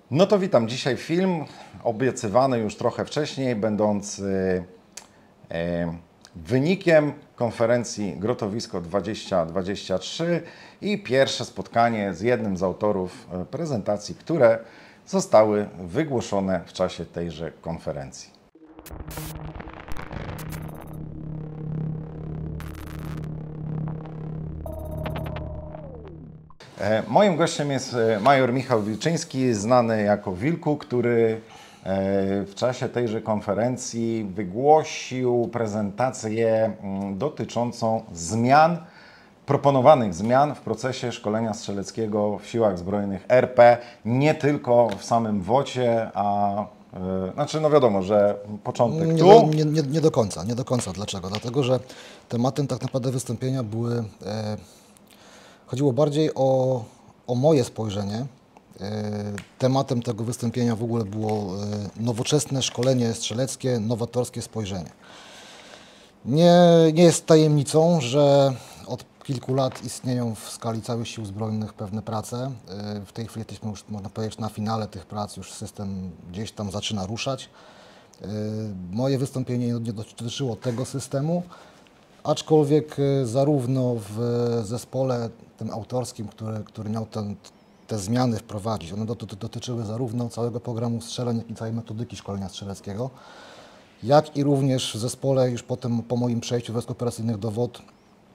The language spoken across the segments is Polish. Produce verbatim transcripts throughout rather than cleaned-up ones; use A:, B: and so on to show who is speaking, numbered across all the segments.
A: No to witam. Dzisiaj film obiecywany już trochę wcześniej, będący e, wynikiem konferencji Grotowisko dwadzieścia dwadzieścia trzy i pierwsze spotkanie z jednym z autorów prezentacji, które zostały wygłoszone w czasie tejże konferencji. Moim gościem jest major Michał Wilczyński, znany jako Wilku, który w czasie tejże konferencji wygłosił prezentację dotyczącą zmian, proponowanych zmian w procesie szkolenia strzeleckiego w Siłach Zbrojnych R P, nie tylko w samym wocie, a znaczy no wiadomo, że początek
B: nie
A: tu.
B: Do, nie, nie, nie do końca, nie do końca. Dlaczego? Dlatego, że tematem tak naprawdę wystąpienia były, e, chodziło bardziej o, o moje spojrzenie. E, tematem tego wystąpienia w ogóle było e, nowoczesne szkolenie strzeleckie, nowatorskie spojrzenie. Nie, nie jest tajemnicą, że od kilku lat istnieją w skali całych sił zbrojnych pewne prace. W tej chwili jesteśmy już, można powiedzieć, na finale tych prac, już system gdzieś tam zaczyna ruszać. Moje wystąpienie nie dotyczyło tego systemu, aczkolwiek zarówno w zespole tym autorskim, który, który miał ten, te zmiany wprowadzić, one dotyczyły zarówno całego programu strzeleń, jak i całej metodyki szkolenia strzeleckiego, jak i również w zespole, już potem po moim przejściu wojsk operacyjnych do W O T,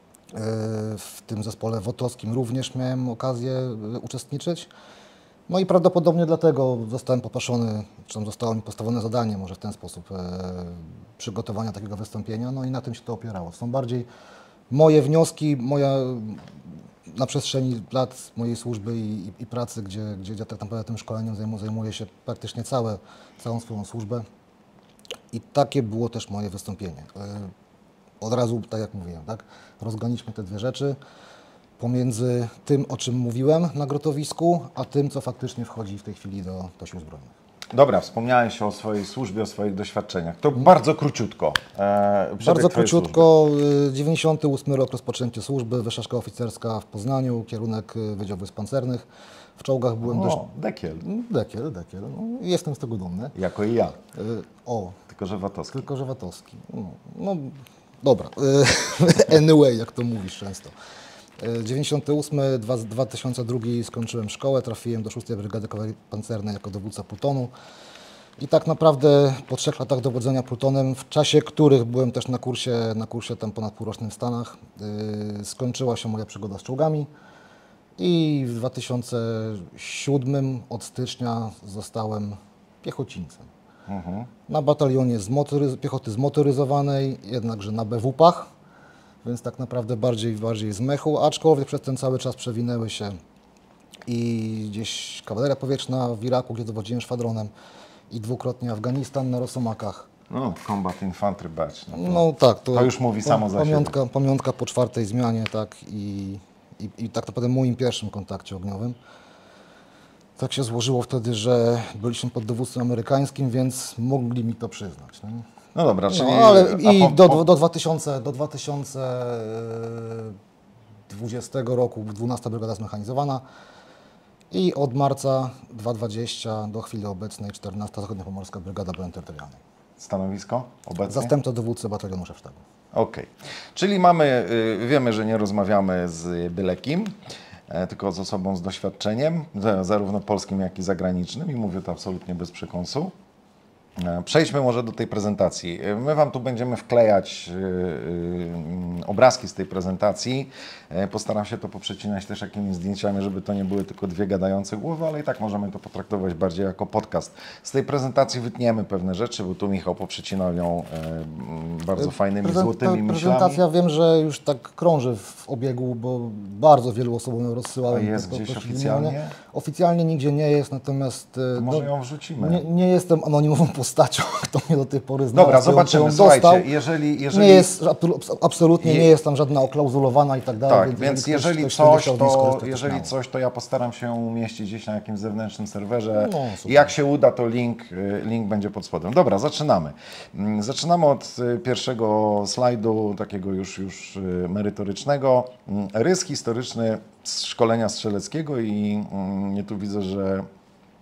B: w tym zespole wotowskim również miałem okazję uczestniczyć. No i prawdopodobnie dlatego zostałem poproszony, czy tam zostało mi postawione zadanie, może w ten sposób, e, przygotowania takiego wystąpienia, no i na tym się to opierało. To są bardziej moje wnioski, moja, na przestrzeni lat mojej służby i, i, i pracy, gdzie, gdzie ja tak naprawdę tym szkoleniem zajmuję, zajmuję się praktycznie całe, całą swoją służbę. I takie było też moje wystąpienie. Od razu, tak jak mówiłem, tak, rozgraniczmy te dwie rzeczy pomiędzy tym, o czym mówiłem na Grotowisku, a tym, co faktycznie wchodzi w tej chwili do, do Sił Zbrojnych.
A: Dobra, wspomniałeś o swojej służbie, o swoich doświadczeniach. To bardzo króciutko. E,
B: bardzo króciutko. dziewięćdziesiąty ósmy rok rozpoczęcie służby, Wyższa Szkoła Oficerska w Poznaniu, kierunek Wydział Wojsk Pancernych. W czołgach byłem
A: o,
B: dość...
A: dekiel.
B: Dekiel, dekiel. No, jestem z tego dumny.
A: Jako i ja.
B: O.
A: Tylko, że watowski.
B: Tylko, że watowski. No, no dobra. Anyway, jak to mówisz często. dziewięćdziesiąty ósmy, dwa tysiące drugi skończyłem szkołę, trafiłem do szóstej Brygady Kawalerii Pancernej jako dowódca plutonu. I tak naprawdę po trzech latach dowodzenia plutonem, w czasie których byłem też na kursie, na kursie tam ponad półrocznym w Stanach, yy, skończyła się moja przygoda z czołgami. I w dwa tysiące siódmym od stycznia zostałem piechocińcem. Mhm. Na batalionie zmotoryz- piechoty zmotoryzowanej, jednakże na B W P-ach, więc tak naprawdę bardziej, bardziej z mechu, aczkolwiek przez ten cały czas przewinęły się i gdzieś kawaleria powietrzna w Iraku, gdzie dowodziłem szwadronem, i dwukrotnie Afganistan na Rosomakach.
A: No, Combat Infantry Batch. No, to,
B: no tak, to,
A: to już mówi
B: to
A: samo za
B: pamiątka,
A: siebie.
B: Pamiątka po czwartej zmianie, tak, i, i, i tak naprawdę moim pierwszym kontakcie ogniowym. Tak się złożyło wtedy, że byliśmy pod dowództwem amerykańskim, więc mogli mi to przyznać. Nie?
A: No dobra, czyli...
B: No, ale i
A: po,
B: do,
A: po...
B: do, dwutysięcznego, do dwa tysiące dwudziestego roku dwunasta Brygada Zmechanizowana i od marca dwa tysiące dwudziestego do chwili obecnej czternasta Zachodniopomorska Brygada Broni Terytorialnej.
A: Stanowisko obecnie?
B: Zastępca dowódcy batalionu szef-sztabu.
A: Okej. Okay. Czyli mamy, wiemy, że nie rozmawiamy z byle kim, tylko z osobą z doświadczeniem, zarówno polskim, jak i zagranicznym, i mówię to absolutnie bez przekąsu. Przejdźmy może do tej prezentacji. My Wam tu będziemy wklejać obrazki z tej prezentacji. Postaram się to poprzecinać też jakimiś zdjęciami, żeby to nie były tylko dwie gadające głowy, ale i tak możemy to potraktować bardziej jako podcast. Z tej prezentacji wytniemy pewne rzeczy, bo tu Michał poprzecinał ją bardzo fajnymi,
B: Prezent,
A: złotymi myślami.
B: Prezentacja wiem, że już tak krąży w obiegu, bo bardzo wielu osobom ją rozsyłałem.
A: A jest gdzieś oficjalnie?
B: Oficjalnie nigdzie nie jest, natomiast...
A: To może ją wrzucimy.
B: Nie, nie jestem anonimową postacią, kto mnie do tej pory znał.
A: Dobra, zobaczymy. Słuchajcie, jeżeli, jeżeli...
B: Nie jest, absolutnie nie jest tam żadna oklauzulowana i tak dalej.
A: Tak, więc, więc jeżeli, ktoś, coś, ktoś to, jeżeli coś, to ja postaram się umieścić gdzieś na jakimś zewnętrznym serwerze. No, i jak się uda, to link, link będzie pod spodem. Dobra, zaczynamy. Zaczynamy od pierwszego slajdu, takiego już, już merytorycznego. Rys historyczny szkolenia strzeleckiego i nie tu widzę, że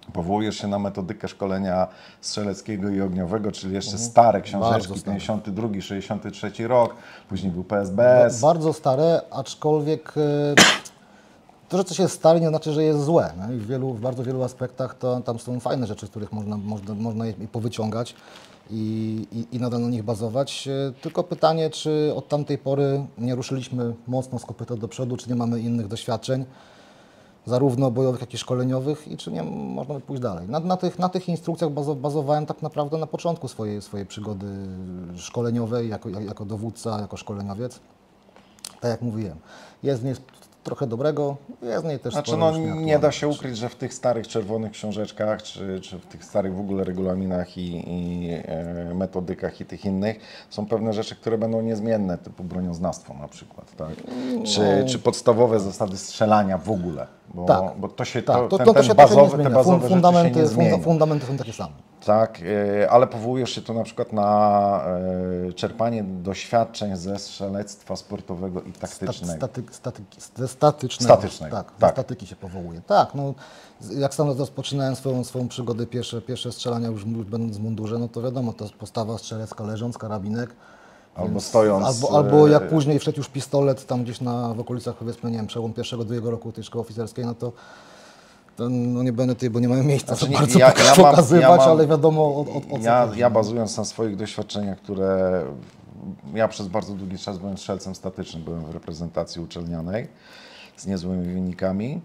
A: Powołujesz się na metodykę szkolenia strzeleckiego i ogniowego, czyli jeszcze stare książeczki, pięćdziesiąty drugi, sześćdziesiąty trzeci rok, później był P S B S.
B: Bardzo stare, aczkolwiek e, to, że coś jest stare, nie znaczy, że jest złe. Nie? I w, wielu, w bardzo wielu aspektach to, tam są fajne rzeczy, z których można, można, można je powyciągać i, i, i nadal na nich bazować. E, Tylko pytanie, czy od tamtej pory nie ruszyliśmy mocno z kopyta do przodu, czy nie mamy innych doświadczeń, zarówno bojowych, jak i szkoleniowych, i czy nie można by pójść dalej. Na, na, tych, na tych instrukcjach bazo, bazowałem tak naprawdę na początku swojej, swojej przygody szkoleniowej, jako, jako dowódca, jako szkoleniowiec. Tak jak mówiłem, jest w niej trochę dobrego, jest w niej też
A: Znaczy,
B: sporo
A: no,
B: już
A: nie
B: nieaktualnych
A: da się
B: rzeczy.
A: ukryć, że w tych starych czerwonych książeczkach, czy, czy w tych starych w ogóle regulaminach i, i e, metodykach i tych innych są pewne rzeczy, które będą niezmienne, typu bronioznawstwo na przykład, tak? Czy, czy podstawowe zasady strzelania w ogóle, bo,
B: Tak.
A: bo to się,
B: Tak,
A: to,
B: to,
A: ten,
B: to, to
A: ten
B: się trochę nie
A: bazowy, te
B: zmienia.
A: bazowe
B: Fun-
A: rzeczy się
B: fundamenty,
A: nie
B: funda,
A: zmienią.
B: fundamenty są takie same.
A: Tak, e, ale powołujesz się tu na przykład na e, czerpanie doświadczeń ze strzelectwa sportowego i taktycznego.
B: Staty, staty, ze statycznego.
A: Statycznego,
B: Tak, ze
A: tak.
B: statyki się powołuje. Tak, no, z- jak sam rozpoczynałem swoją, swoją przygodę, pierwsze, pierwsze strzelania już, już będąc w mundurze, no to wiadomo, to jest postawa strzelecka leżąc, karabinek.
A: Albo
B: Więc
A: stojąc,
B: Albo, albo jak
A: e,
B: później wszedł już pistolet tam gdzieś na, w okolicach, powiedzmy, nie wiem, przełom pierwszego, drugiego roku tej szkoły oficerskiej, no to, to no nie będę tutaj, bo nie mamy miejsca,
A: Znaczy,
B: co
A: nie-
B: bardzo
A: ja-
B: poka-
A: ja mam-
B: pokazywać,
A: ja mam-
B: ale wiadomo o, o, o co
A: Ja,
B: chodzi.
A: ja bazując na swoich doświadczeniach, które ja przez bardzo długi czas byłem strzelcem statycznym, byłem w reprezentacji uczelnianej z niezłymi wynikami,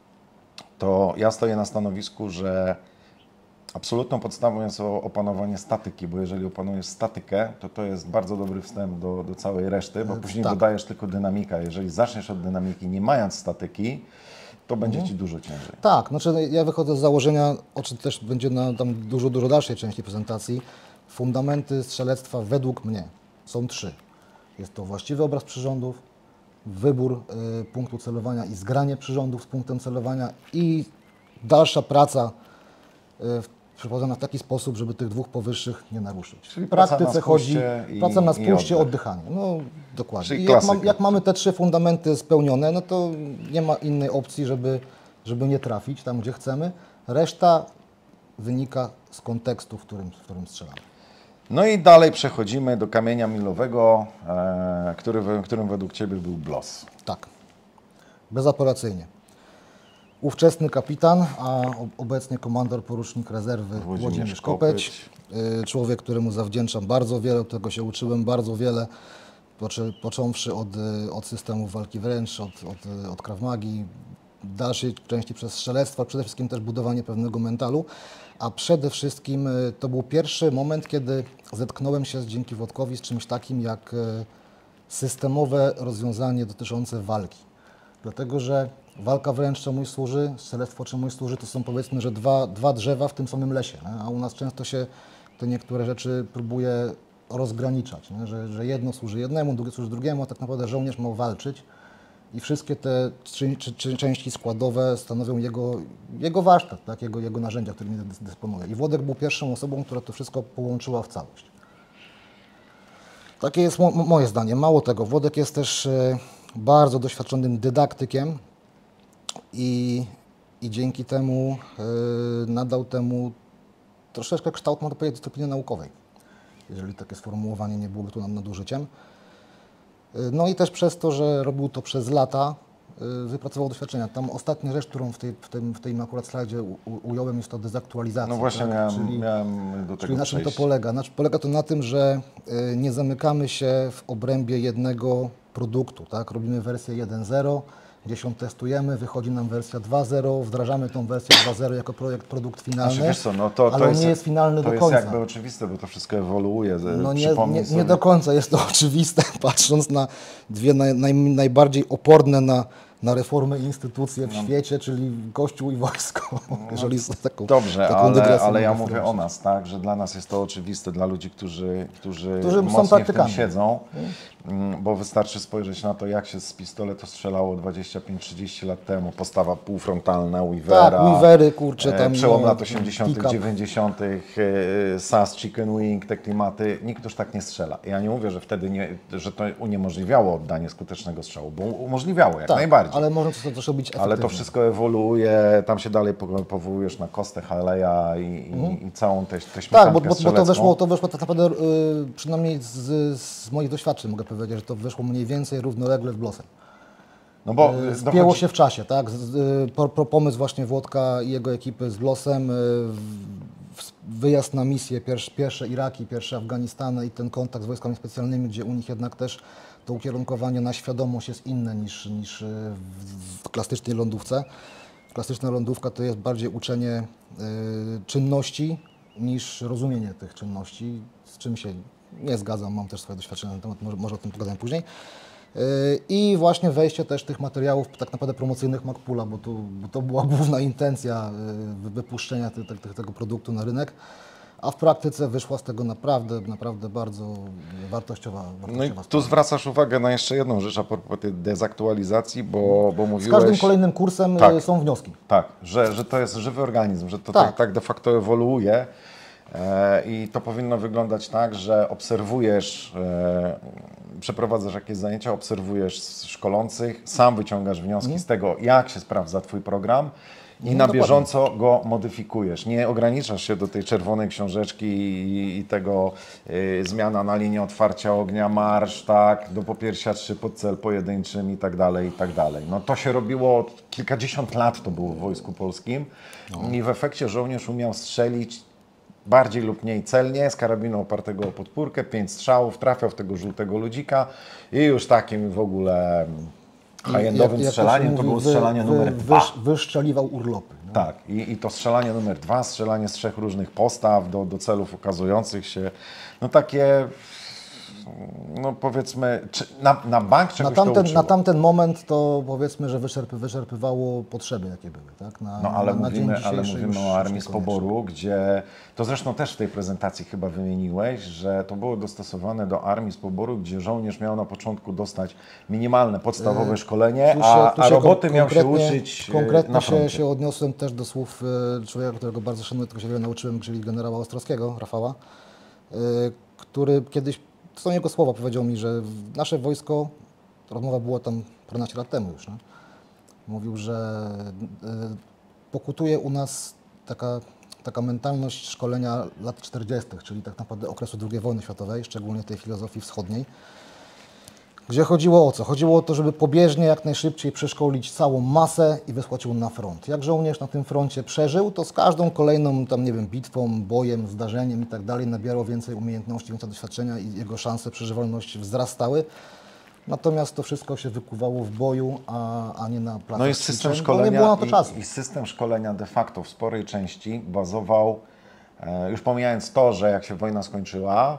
A: to ja stoję na stanowisku, że absolutną podstawą jest o- opanowanie statyki, bo jeżeli opanujesz statykę, to to jest bardzo dobry wstęp do, do całej reszty, bo później
B: tak.
A: dodajesz tylko dynamika. Jeżeli zaczniesz od dynamiki nie mając statyki, to będzie
B: Mhm.
A: Ci dużo ciężej.
B: Tak, znaczy ja wychodzę z założenia, o czym też będzie na tam dużo, dużo dalszej części prezentacji. Fundamenty strzelectwa według mnie są trzy. Jest to właściwy obraz przyrządów, wybór y, punktu celowania i zgranie przyrządów z punktem celowania i dalsza praca y, w- przeprowadzona w taki sposób, żeby tych dwóch powyższych nie naruszyć.
A: Czyli
B: W
A: praca na
B: praktyce chodzi
A: spuście i-
B: praca na
A: i
B: spuście,
A: oddech.
B: oddychanie. No dokładnie.
A: Czyli
B: I jak, mam,
A: klasyka.
B: jak mamy te trzy fundamenty spełnione, no to nie ma innej opcji, żeby, żeby nie trafić tam, gdzie chcemy. Reszta wynika z kontekstu, w którym, w którym strzelamy.
A: No i dalej przechodzimy do kamienia milowego, e, który, we- którym według Ciebie był B L O S.
B: Tak, bezapelacyjnie. Ówczesny kapitan, a ob- obecnie komandor porucznik rezerwy
A: Włodzimierz
B: Włodzimierz Kopeć. Y, Człowiek, któremu zawdzięczam bardzo wiele, od tego się uczyłem bardzo wiele, poczę- począwszy od, y, od systemów walki wręcz, od, od, y, od Krav Magi, w dalszej części przez strzelectwo, przede wszystkim też budowanie pewnego mentalu, a przede wszystkim y, to był pierwszy moment, kiedy zetknąłem się z, dzięki Włodkowi z czymś takim jak y, systemowe rozwiązanie dotyczące walki. Dlatego, że walka wręcz czemuś służy, strzelectwo czemuś służy, to są powiedzmy, że dwa, dwa drzewa w tym samym lesie, nie? A u nas często się te niektóre rzeczy próbuje rozgraniczać, nie? Że, że jedno służy jednemu, drugie służy drugiemu, a tak naprawdę żołnierz ma walczyć i wszystkie te czy, czy, czy części składowe stanowią jego, jego warsztat, tak? jego, jego narzędzia, którymi dys- dysponuje. I Włodek był pierwszą osobą, która to wszystko połączyła w całość. Takie jest mo moje zdanie. Mało tego, Włodek jest też e, bardzo doświadczonym dydaktykiem i, i dzięki temu e, nadał temu troszeczkę kształt, można powiedzieć, dyscypliny naukowej, jeżeli takie sformułowanie nie byłoby tu nad- nadużyciem. E, No i też przez to, że robił to przez lata, e, wypracował doświadczenia. Tam ostatnia rzecz, którą w, tej, w, tym, w tym akurat slajdzie u, u, ująłem, jest to dezaktualizacja.
A: No właśnie
B: tak?
A: miałem,
B: Czyli,
A: miałem do tego
B: Czyli na czym to
A: przejść.
B: polega? Znaczy, polega to na tym, że y, nie zamykamy się w obrębie jednego produktu, tak? Robimy wersję jeden zero, gdzieś ją testujemy, wychodzi nam wersja dwa zero, wdrażamy tą wersję dwa zero jako projekt, produkt finalny,
A: Znaczy, wiesz co, no to,
B: ale
A: to
B: on
A: jest,
B: nie jest finalny
A: to
B: do
A: jest
B: końca.
A: jakby oczywiste, bo to wszystko ewoluuje.
B: No nie,
A: Przypomnij
B: nie,
A: sobie,
B: nie do końca jest to oczywiste, patrząc na dwie naj, naj, najbardziej oporne na, na reformę instytucje w świecie, czyli Kościół i wojsko. Jeżeli z taką,
A: Dobrze,
B: taką
A: ale,
B: dygresję
A: ale ja
B: mogę
A: mówię o
B: wtrącić.
A: nas, tak, że dla nas jest to oczywiste, dla ludzi, którzy, którzy,
B: Którzy są
A: mocniej w tym
B: praktykami.
A: siedzą, mm, bo wystarczy spojrzeć na to, jak się z pistoletu strzelało dwadzieścia pięć trzydzieści lat temu, postawa półfrontalna Weavera,
B: Tak, Weavery, kurczę, tam,
A: e, przełom
B: no,
A: lat osiemdziesiątych,
B: pick-up.
A: dziewięćdziesiątych, e, S A S, Chicken Wing, te klimaty, nikt już tak nie strzela. Ja nie mówię, że wtedy nie, że to uniemożliwiało oddanie skutecznego strzału, bo umożliwiało jak
B: Tak,
A: najbardziej.
B: ale można to też robić efektywnie.
A: Ale to wszystko ewoluuje, tam się dalej po- powołujesz na Kostę, Haleja i,
B: Mhm.
A: i, i całą tę tę śmietankę
B: Tak, bo, bo, bo to
A: strzelecką.
B: wyszło, to wyszło tak naprawdę, y, przynajmniej z, z moich doświadczeń mogę powiedzieć, że to wyszło mniej więcej równolegle z Blosem.
A: No bo
B: Y,
A: y,
B: Spięło
A: dochodzi-
B: się w czasie, tak? Z, y, po, po, pomysł właśnie Włodka i jego ekipy z Blosem, y, w- wyjazd na misję, pierwsze, pierwsze Iraki, pierwsze Afganistany i ten kontakt z wojskami specjalnymi, gdzie u nich jednak też to ukierunkowanie na świadomość jest inne niż, niż y, w, w klasycznej lądówce. Klasyczna lądówka to jest bardziej uczenie y, czynności niż rozumienie tych czynności, z czym się nie zgadzam, mam też swoje doświadczenia na ten temat, może, może o tym pogadam później. Y, I właśnie wejście też tych materiałów tak naprawdę promocyjnych MacPoola, bo to, bo to była główna intencja y, wypuszczenia te, te, te, tego produktu na rynek, a w praktyce wyszła z tego naprawdę, naprawdę bardzo wartościowa, wartościowa
A: No i
B: sprawa.
A: tu zwracasz uwagę na jeszcze jedną rzecz a propos tej dezaktualizacji, bo, bo
B: Z
A: mówiłeś...
B: każdym kolejnym kursem y,
A: Tak.
B: są wnioski.
A: Tak, że, że to jest żywy organizm, że to
B: Tak.
A: tak, tak de facto ewoluuje e, i to powinno wyglądać tak, że obserwujesz, e, przeprowadzasz jakieś zajęcia, obserwujesz szkolących, sam wyciągasz wnioski z tego, jak się sprawdza Twój program i na
B: dokładnie.
A: bieżąco go modyfikujesz. Nie ograniczasz się do tej czerwonej książeczki i, i tego y, zmiana na linię otwarcia ognia, marsz, tak, do popiersia trzy pod cel pojedynczym i tak dalej, i tak dalej. No to się robiło kilkadziesiąt lat, to było w Wojsku Polskim i w efekcie żołnierz umiał strzelić bardziej lub mniej celnie, z karabinu opartego o podpórkę, pięć strzałów, trafiał w tego żółtego ludzika i już takim w ogóle high-endowym
B: Jak- jak
A: strzelaniem
B: się
A: to
B: mówi,
A: było
B: wy-
A: strzelanie
B: wy-
A: numer dwa.
B: wysz- Wyszczeliwał urlopy. No.
A: Tak, i, i to strzelanie numer dwa, strzelanie z trzech różnych postaw do, do celów ukazujących się, no takie, no powiedzmy, czy na, na bank
B: Na,
A: czegoś to
B: tamten,
A: uczyło.
B: na tamten moment to powiedzmy, że wyczerpy, wyczerpywało potrzeby, jakie były. Tak? Na,
A: No ale
B: na, na
A: mówimy,
B: dzień
A: ale
B: dzisiejszy
A: mówimy
B: już-
A: o
B: już
A: armii z
B: niekoniecznie.
A: poboru, gdzie, to zresztą też w tej prezentacji chyba wymieniłeś, że to było dostosowane do armii z poboru, gdzie żołnierz miał na początku dostać minimalne, podstawowe szkolenie,
B: Tu się-
A: a,
B: tu
A: a
B: się
A: roboty
B: kon-
A: miał się
B: konkretnie-
A: uczyć e,
B: Konkretnie
A: na
B: się,
A: froncie.
B: się odniosłem też do słów e, człowieka, którego bardzo szanuję, tylko się wiele nauczyłem, czyli generała Ostrowskiego, Rafała, e, który kiedyś, to są jego słowa, powiedział mi, że w- nasze wojsko, rozmowa była tam paręnaście lat temu już, nie? Mówił, że e, pokutuje u nas taka, taka mentalność szkolenia lat czterdziestych, czyli tak naprawdę okresu drugiej wojny światowej, szczególnie tej filozofii wschodniej, gdzie chodziło o co? Chodziło o to, żeby pobieżnie jak najszybciej przeszkolić całą masę i wysłać ją na front. Jak żołnierz na tym froncie przeżył, to z każdą kolejną tam, nie wiem, bitwą, bojem, zdarzeniem i tak dalej nabierał więcej umiejętności, więcej doświadczenia i jego szanse przeżywalności wzrastały. Natomiast to wszystko się wykuwało w boju, a, a nie na placach
A: No i system
B: ćwiczeń, bo
A: szkolenia,
B: nie było na to
A: i,
B: czasu.
A: i system szkolenia de facto w sporej części bazował, e, już pomijając to, że jak się wojna skończyła,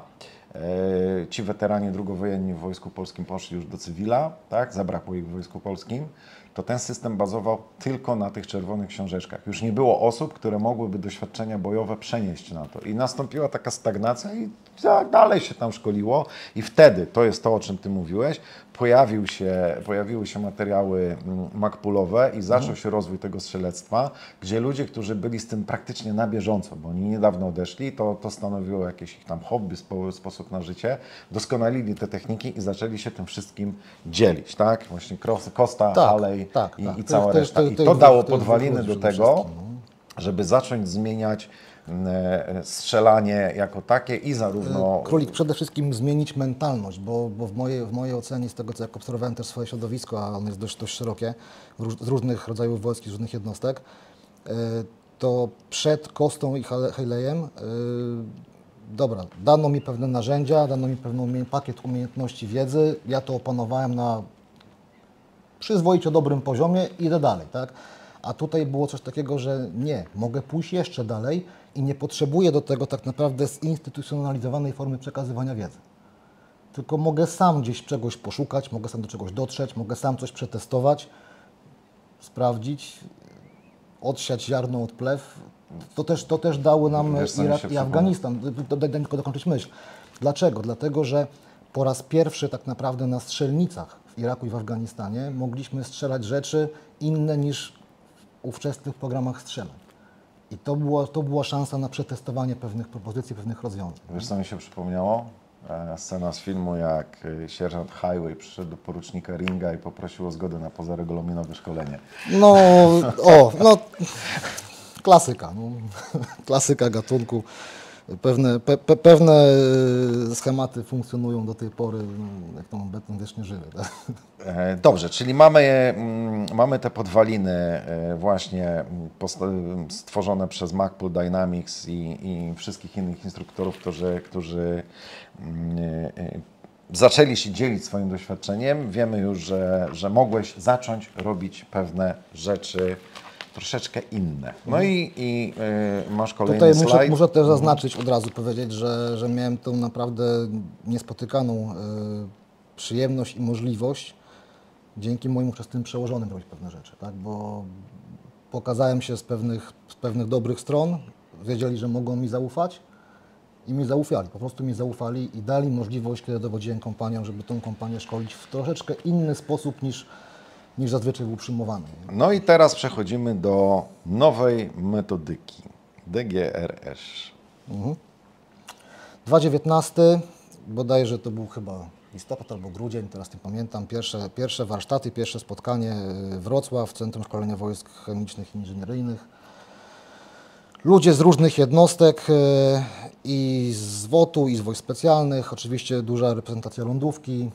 A: e, ci weterani drugowojenni w Wojsku Polskim poszli już do cywila, tak, zabrakło ich w Wojsku Polskim, to ten system bazował tylko na tych czerwonych książeczkach. Już nie było osób, które mogłyby doświadczenia bojowe przenieść na to. I nastąpiła taka stagnacja i tak dalej się tam szkoliło. I wtedy, to jest to, o czym Ty mówiłeś, pojawił się, pojawiły się materiały mm, MacPoolowe i zaczął się rozwój tego strzelectwa, gdzie ludzie, którzy byli z tym praktycznie na bieżąco, bo oni niedawno odeszli, to, to stanowiło jakieś ich tam hobby, spo, sposób na życie, doskonalili te techniki i zaczęli się tym wszystkim dzielić, tak? Właśnie Kros- Costa,
B: Tak,
A: Halley
B: tak,
A: i,
B: tak.
A: i
B: To
A: cała
B: jest- to
A: reszta.
B: jest-
A: I
B: to
A: to
B: jest-
A: dało
B: to jest
A: podwaliny
B: wychód
A: do
B: przede
A: tego,
B: wszystkim, no.
A: żeby zacząć zmieniać e, strzelanie jako takie i zarówno...
B: Królik, przede wszystkim zmienić mentalność, bo, bo w, mojej, w mojej ocenie, z tego co jak obserwowałem też swoje środowisko, a ono jest dość, dość szerokie, w róż, z różnych rodzajów wojsk i z różnych jednostek, y, to przed Kostą i Hale- Haley'em, y, dobra, dano mi pewne narzędzia, dano mi pewien umie- pakiet umiejętności, wiedzy, ja to opanowałem na przyzwoicie dobrym poziomie, idę dalej, tak? A tutaj było coś takiego, że nie, mogę pójść jeszcze dalej i nie potrzebuję do tego tak naprawdę zinstytucjonalizowanej formy przekazywania wiedzy. Tylko mogę sam gdzieś czegoś poszukać, mogę sam do czegoś dotrzeć, mogę sam coś przetestować, sprawdzić, odsiać ziarno od plew. To też, to też dały nam
A: Wiesz, co mi
B: Irak
A: się
B: i
A: przypomina?
B: Afganistan. Daj, daj mi tylko dokończyć myśl. Dlaczego? Dlatego, że po raz pierwszy tak naprawdę na strzelnicach w Iraku i w Afganistanie mogliśmy strzelać rzeczy inne niż w ówczesnych programach strzeleń. I to była, to była szansa na przetestowanie pewnych propozycji, pewnych rozwiązań.
A: Wiesz, co mi się przypomniało? e, scena z filmu, jak e, sierżant Highway przyszedł do porucznika Ringa i poprosił o zgodę na pozaregulaminowe szkolenie.
B: No, o, no, klasyka, no, klasyka gatunku. Pewne, pe, pe, pewne schematy funkcjonują do tej pory, no, jak to obecnie wiecznie żyły. Tak?
A: E, Dobrze, czyli mamy, mm, mamy te podwaliny e, właśnie posta- stworzone przez Magpul Dynamics i, i wszystkich innych instruktorów, którzy, którzy mm, e, zaczęli się dzielić swoim doświadczeniem. Wiemy już, że, że mogłeś zacząć robić pewne rzeczy troszeczkę inne. No i, i y, masz kolejny
B: Tutaj
A: slajd.
B: muszę, muszę też zaznaczyć, od razu powiedzieć, że, że miałem tą naprawdę niespotykaną y, przyjemność i możliwość dzięki moim ówczesnym przełożonym robić pewne rzeczy, tak? Bo pokazałem się z pewnych, z pewnych dobrych stron, wiedzieli, że mogą mi zaufać i mi zaufali, po prostu mi zaufali i dali możliwość, kiedy dowodziłem kompanią, żeby tą kompanię szkolić w troszeczkę inny sposób niż niż zazwyczaj był przyjmowany.
A: No i teraz przechodzimy do nowej metodyki, D G R S.
B: Mhm. dwa tysiące dziewiętnasty, bodajże to był chyba listopad albo grudzień, teraz nie pamiętam, pierwsze, pierwsze warsztaty, pierwsze spotkanie Wrocław, Centrum Szkolenia Wojsk Chemicznych i Inżynieryjnych. Ludzie z różnych jednostek i z W O T-u, i z wojsk specjalnych, oczywiście duża reprezentacja lądówki,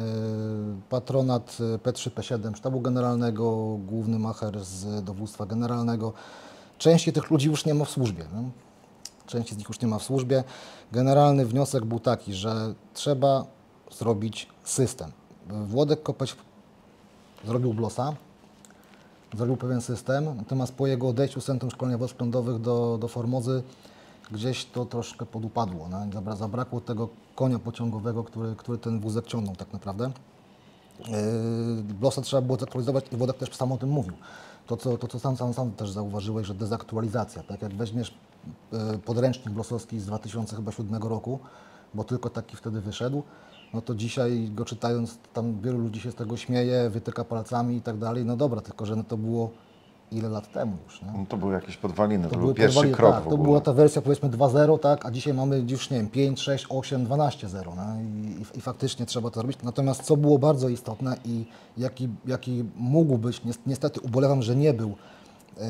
B: patronat P trzy P siedem Sztabu Generalnego, główny macher z dowództwa generalnego. Części tych ludzi już nie ma w służbie. Nie? Części z nich już nie ma w służbie. Generalny wniosek był taki, że trzeba zrobić system. Włodek Kopeć zrobił blosa, zrobił pewien system, natomiast po jego odejściu z Centrum Szkolenia Wojsk Lądowych do, do Formozy gdzieś to troszkę podupadło. No? Zabra, zabrakło tego konia pociągowego, który, który ten wózek ciągnął tak naprawdę. Yy, blosa trzeba było zaktualizować i Włodek też sam o tym mówił. To, co, to, co sam, sam, sam też zauważyłeś, że dezaktualizacja, tak jak weźmiesz yy, podręcznik blosowski z dwa tysiące siódmego roku, bo tylko taki wtedy wyszedł, no to dzisiaj go czytając, tam wielu ludzi się z tego śmieje, wytyka palcami i tak dalej. No dobra, tylko że no to było ile lat temu już, nie?
A: No to były jakieś podwaliny, to, to był
B: były
A: pierwszy
B: podwaliny,
A: krok
B: tak,
A: w
B: to
A: ogóle.
B: była ta wersja powiedzmy dwa zero, tak, a dzisiaj mamy już, nie wiem, pięć, sześć, osiem, dwanaście zero, no? I, i, i faktycznie trzeba to robić. Natomiast co było bardzo istotne i jaki, jaki mógł być, niestety ubolewam, że nie był yy,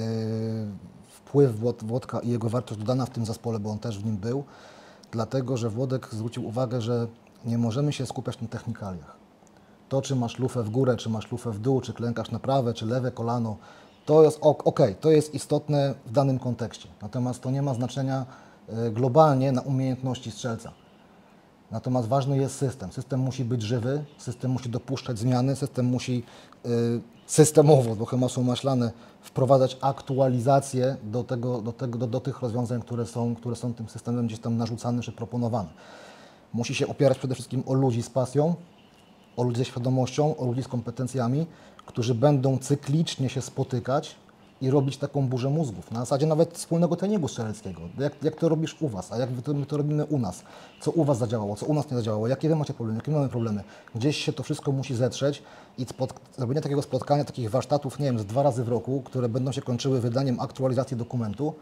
B: wpływ Włod, Włodka i jego wartość dodana w tym zespole, bo on też w nim był, dlatego, że Włodek zwrócił uwagę, że nie możemy się skupiać na technikaliach. To, czy masz lufę w górę, czy masz lufę w dół, czy klękasz na prawe, czy lewe kolano, to jest ok, okay, to jest istotne w danym kontekście. Natomiast to nie ma znaczenia y, globalnie na umiejętności strzelca. Natomiast ważny jest system. System musi być żywy, system musi dopuszczać zmiany, system musi y, systemowo, trochę masło maślane, wprowadzać aktualizacje do, tego, do, tego, do, do tych rozwiązań, które są, które są tym systemem gdzieś tam narzucane czy proponowane. Musi się opierać przede wszystkim o ludzi z pasją, o ludzi ze świadomością, o ludzi z kompetencjami, którzy będą cyklicznie się spotykać i robić taką burzę mózgów. Na zasadzie nawet wspólnego treningu strzeleckiego. Jak, jak to robisz u Was, a jak my to, my to robimy u nas. Co u Was zadziałało, co u nas nie zadziałało, jakie Wy macie problemy, jakie mamy problemy. Gdzieś się to wszystko musi zetrzeć i spod, zrobienie takiego spotkania, takich warsztatów, nie wiem, z dwa razy w roku, które będą się kończyły wydaniem aktualizacji dokumentu,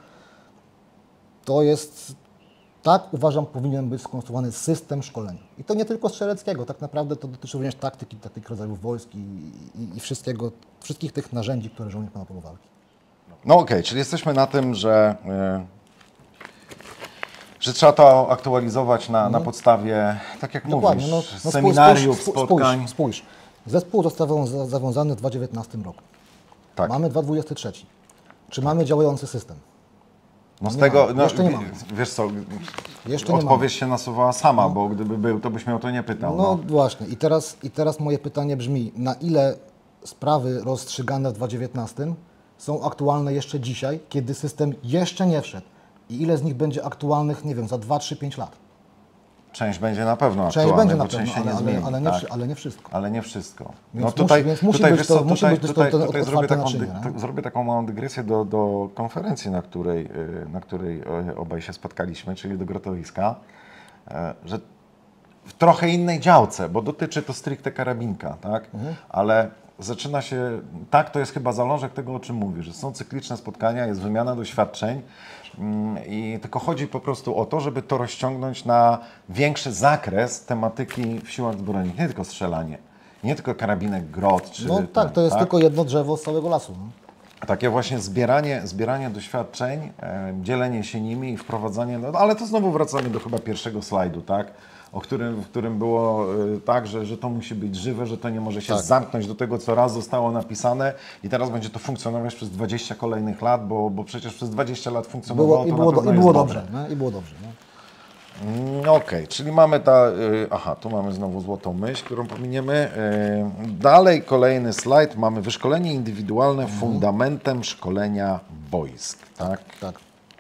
B: to jest... Tak, uważam, powinien być skonstruowany system szkolenia. I to nie tylko strzeleckiego, tak naprawdę to dotyczy również taktyki, taktyk rodzajów wojsk i, i, i wszystkiego, wszystkich tych narzędzi, które żołnierz ma na polu walki.
A: No okej, okay, czyli jesteśmy na tym, że, yy, że trzeba to aktualizować na, na podstawie, tak jak
B: Dokładnie,
A: mówisz,
B: no, no
A: seminariów,
B: spójrz,
A: spotkań.
B: Spójrz, spójrz. Zespół został za- zawiązany w dwa tysiące dziewiętnastym roku.
A: Tak.
B: Mamy dwa tysiące dwudziesty trzeci. Czy mamy działający system?
A: No z
B: Nie
A: tego,
B: mamy.
A: no,
B: Jeszcze nie
A: wi-
B: mamy.
A: wiesz co,
B: Jeszcze nie
A: odpowiedź się nasuwała sama, bo gdyby był, to byś mnie o to nie pytał.
B: No,
A: No.
B: właśnie. I teraz, I teraz moje pytanie brzmi, na ile sprawy rozstrzygane w dwa tysiące dziewiętnastym są aktualne jeszcze dzisiaj, kiedy system jeszcze nie wszedł? I ile z nich będzie aktualnych, nie wiem, za dwa, trzy, pięć lat?
A: Część będzie na pewno
B: Część
A: aktualna,
B: będzie na
A: bo
B: pewno,
A: część się
B: ale,
A: nie
B: ale,
A: zmieni.
B: ale, nie,
A: tak.
B: wszy- ale nie wszystko.
A: Ale nie wszystko.
B: Więc
A: no tutaj,
B: musi- więc musi
A: tutaj,
B: być
A: wiesz
B: to-
A: co,
B: musi
A: tutaj,
B: być to-
A: tutaj,
B: to- to
A: tutaj zrobię,
B: otwarte
A: taką,
B: naczynie,
A: dy-
B: nie?
A: zrobię taką małą dygresję do, do konferencji, na której, y, na której y, obaj się spotkaliśmy, czyli do Grotowiska, y, że w trochę innej działce, bo dotyczy to stricte karabinka, tak?
B: Mhm.
A: Ale zaczyna się, tak, to jest chyba zalążek tego, o czym mówisz, że są cykliczne spotkania, jest wymiana doświadczeń mm, i tylko chodzi po prostu o to, żeby to rozciągnąć na większy zakres tematyki w siłach zbrojnych, nie tylko strzelanie, nie tylko karabinek grot, czy
B: No
A: ten,
B: tak, to jest
A: tak?
B: tylko jedno drzewo z całego lasu. No.
A: Takie właśnie zbieranie, zbieranie doświadczeń, e, dzielenie się nimi i wprowadzanie, no, ale to znowu wracamy do chyba pierwszego slajdu, tak? O którym, w którym było e, tak, że, że to musi być żywe, że to nie może się
B: Tak.
A: zamknąć do tego, co raz zostało napisane i teraz będzie to funkcjonować przez dwadzieścia kolejnych lat, bo, bo przecież przez dwadzieścia lat funkcjonowało
B: Było,
A: to
B: i, było,
A: na pewno
B: I
A: jest
B: było
A: dobre.
B: dobrze. No, I było dobrze. No.
A: Mm, Okej, czyli mamy ta, y, aha, tu mamy znowu złotą myśl, którą pominiemy. Y, dalej kolejny slajd, mamy wyszkolenie indywidualne fundamentem szkolenia wojsk, tak?
B: Tak.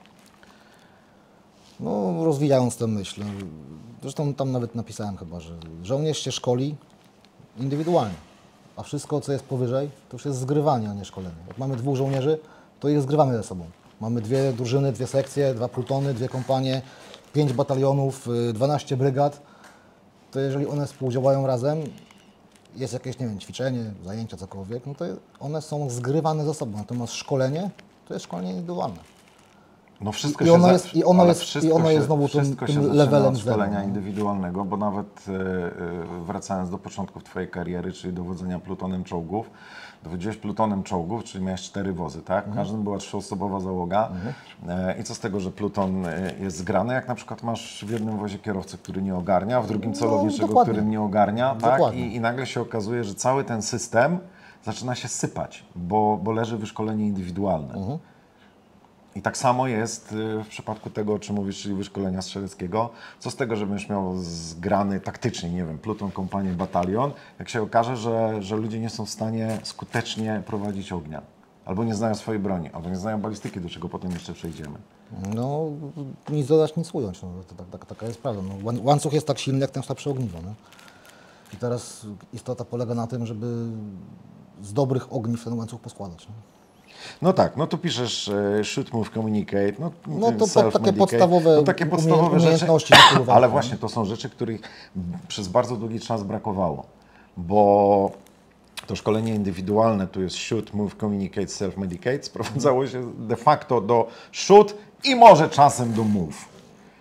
B: No, rozwijając tę myśl, zresztą tam nawet napisałem chyba, że żołnierz się szkoli indywidualnie, a wszystko, co jest powyżej, to już jest zgrywanie, a nie szkolenie. Jak mamy dwóch żołnierzy, to ich zgrywamy ze sobą. Mamy dwie drużyny, dwie sekcje, dwa plutony, dwie kompanie, pięć batalionów, y, dwanaście brygad. To jeżeli one współdziałają razem, jest jakieś, nie wiem, ćwiczenie, zajęcia, cokolwiek, no to one są zgrywane ze sobą. Natomiast szkolenie to jest szkolenie indywidualne.
A: No wszystko
B: I
A: się
B: ono
A: za-
B: jest- i ono
A: ale
B: jest-
A: wszystko
B: i ono
A: się-
B: jest znowu tym-
A: wszystko
B: tym
A: się zaczyna
B: levelem
A: od
B: zero,
A: szkolenia
B: no.
A: indywidualnego, bo nawet e, e, wracając do początków Twojej kariery, czyli dowodzenia plutonem czołgów, dowodziłeś plutonem czołgów, czyli miałeś cztery wozy, tak?
B: Mhm.
A: W każdym była trzyosobowa załoga. E, I co z tego, że pluton e, jest zgrany, jak na przykład masz w jednym wozie kierowcę, który nie ogarnia, w drugim celowniczego,
B: dokładnie.
A: który nie ogarnia, tak?
B: Dokładnie.
A: I, I nagle się okazuje, że cały ten system zaczyna się sypać, bo, bo leży wyszkolenie indywidualne.
B: Mhm.
A: I tak samo jest y, w przypadku tego, o czym mówisz, czyli wyszkolenia strzeleckiego. Co z tego, że będziesz miał zgrany taktycznie, nie wiem, pluton, kompanię, batalion, jak się okaże, że, że ludzie nie są w stanie skutecznie prowadzić ognia, albo nie znają swojej broni, albo nie znają balistyki, do czego potem jeszcze przejdziemy.
B: No, nic dodać, nic ująć. No, to, tak, tak, taka jest prawda. No, łań- łańcuch jest tak silny, jak ten słabsze ogniwo. No. I teraz istota polega na tym, żeby z dobrych ogniw ten łańcuch poskładać. No.
A: No tak, no tu piszesz e, shoot, move, communicate, no,
B: No to po-
A: self-medicate.
B: takie podstawowe
A: no, takie
B: umie-
A: podstawowe rzeczy,
B: umiejętności na polu walki,
A: ale
B: no.
A: właśnie to są rzeczy, których przez bardzo długi czas brakowało, bo to szkolenie indywidualne, tu jest shoot, move, communicate, self-medicate, sprowadzało się de facto do shoot i może czasem do move.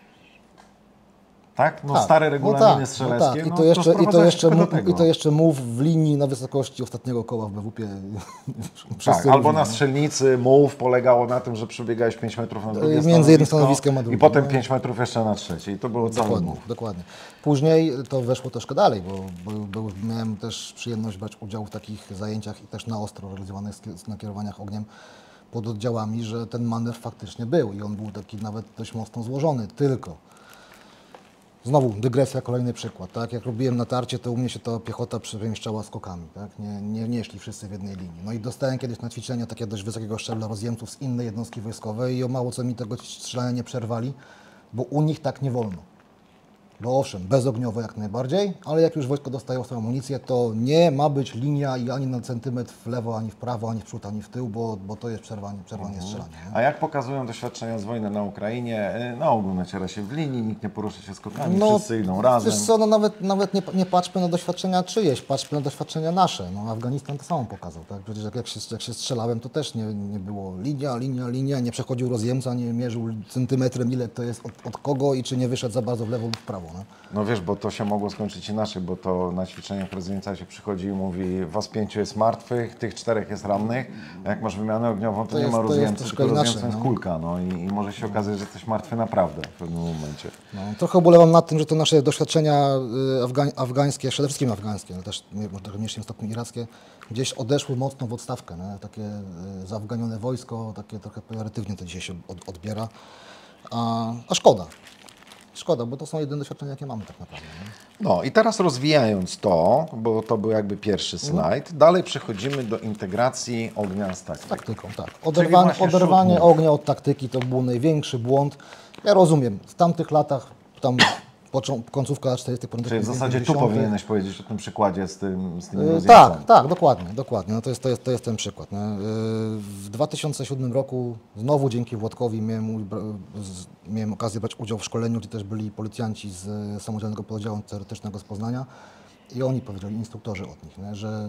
A: Tak? No
B: Tak,
A: stare regulaminy
B: tak,
A: strzeleckie,
B: tak. I
A: no
B: to jeszcze, i to
A: sprowadzają się
B: jeszcze,
A: tylko
B: mu-
A: do tego.
B: I to jeszcze mów w linii na wysokości ostatniego koła w B W P.
A: Tak, albo na strzelnicy move polegało na tym, że przebiegałeś pięć metrów na drugie
B: Między jednym
A: stanowisko
B: stanowiskiem a drugim.
A: i potem
B: No.
A: pięć metrów jeszcze na trzecie. I to było cały
B: Dokładnie,
A: move.
B: dokładnie. Później to weszło troszkę dalej, bo, bo, bo miałem też przyjemność brać udział w takich zajęciach i też na ostro realizowanych sk- nakierowaniach ogniem pod oddziałami, że ten manewr faktycznie był i on był taki nawet dość mocno złożony, tylko znowu dygresja, kolejny przykład, tak? Jak robiłem natarcie, to u mnie się ta piechota przemieszczała skokami, tak? Nie, nie, nie szli wszyscy w jednej linii. No i dostałem kiedyś na ćwiczenia takie dość wysokiego szczebla rozjemców z innej jednostki wojskowej i o mało co mi tego strzelania nie przerwali, bo u nich tak nie wolno. Bo owszem, bezogniowo jak najbardziej, ale jak już wojsko dostaje swoją amunicję, to nie ma być linia i ani na centymetr w lewo, ani w prawo, ani w przód, ani w tył, bo, bo to jest przerwanie, przerwanie strzelania. Nie?
A: A jak pokazują doświadczenia z wojny na Ukrainie, y, na ogół naciera się w linii, nikt nie porusza się skokami, wszyscy idą razem.
B: Wiesz co, no nawet, nawet nie, nie patrzmy na doświadczenia czyjeś, patrzmy na doświadczenia nasze. No, Afganistan to samo pokazał, tak? Przecież jak, jak, się, jak się strzelałem, to też nie, nie było linia, linia, linia, nie przechodził rozjemca, nie mierzył centymetrem, ile to jest od, od kogo i czy nie wyszedł za bardzo w lewo lub w prawo. No?
A: No wiesz, bo to się mogło skończyć inaczej, bo to na ćwiczeniach rozjemca się przychodzi i mówi, was pięciu jest martwych, tych czterech jest rannych, a jak masz wymianę ogniową, to,
B: To
A: nie
B: jest-
A: ma
B: to jest
A: rozjemcy,
B: troszkę
A: tylko rozjemcą
B: inaczej,
A: jest
B: no.
A: kulka, no i, i może się okazać, że jesteś martwy naprawdę w pewnym momencie.
B: No, trochę ubolewam nad tym, że te nasze doświadczenia y, afgań, afgańskie, przede wszystkim afgańskie, ale też nie- może w mniejszym stopniu irackie, gdzieś odeszły mocno w odstawkę. Nie? Takie y, zaafganione wojsko, takie trochę pejoratywnie to dzisiaj się od, odbiera. A, a szkoda. Szkoda, bo to są jedyne doświadczenia, jakie mamy tak naprawdę. Nie?
A: No i teraz rozwijając to, bo to był jakby pierwszy slajd, dalej przechodzimy do integracji ognia z taktyką.
B: Taktyką, tak. Oderwanie,
A: właśnie
B: oderwanie
A: shoot move.
B: ognia od taktyki to był największy błąd. Ja rozumiem, w tamtych latach, tam począ- końcówka lat czterdziestych,
A: Czyli w
B: początek
A: zasadzie tu
B: pięćdziesiątych,
A: powinieneś powiedzieć o tym przykładzie z tym, z tym
B: Yy,
A: rozjemcą.
B: Tak, tak, dokładnie, dokładnie. No to, jest, to, jest, to jest ten przykład. Nie? Yy, W dwa tysiące siódmym roku znowu dzięki Władkowi miałem, u- bra- z- miałem okazję brać udział w szkoleniu, gdzie też byli policjanci z e, Samodzielnego Pododdziału Teoretycznego z Poznania i oni powiedzieli, instruktorzy od nich, nie? Że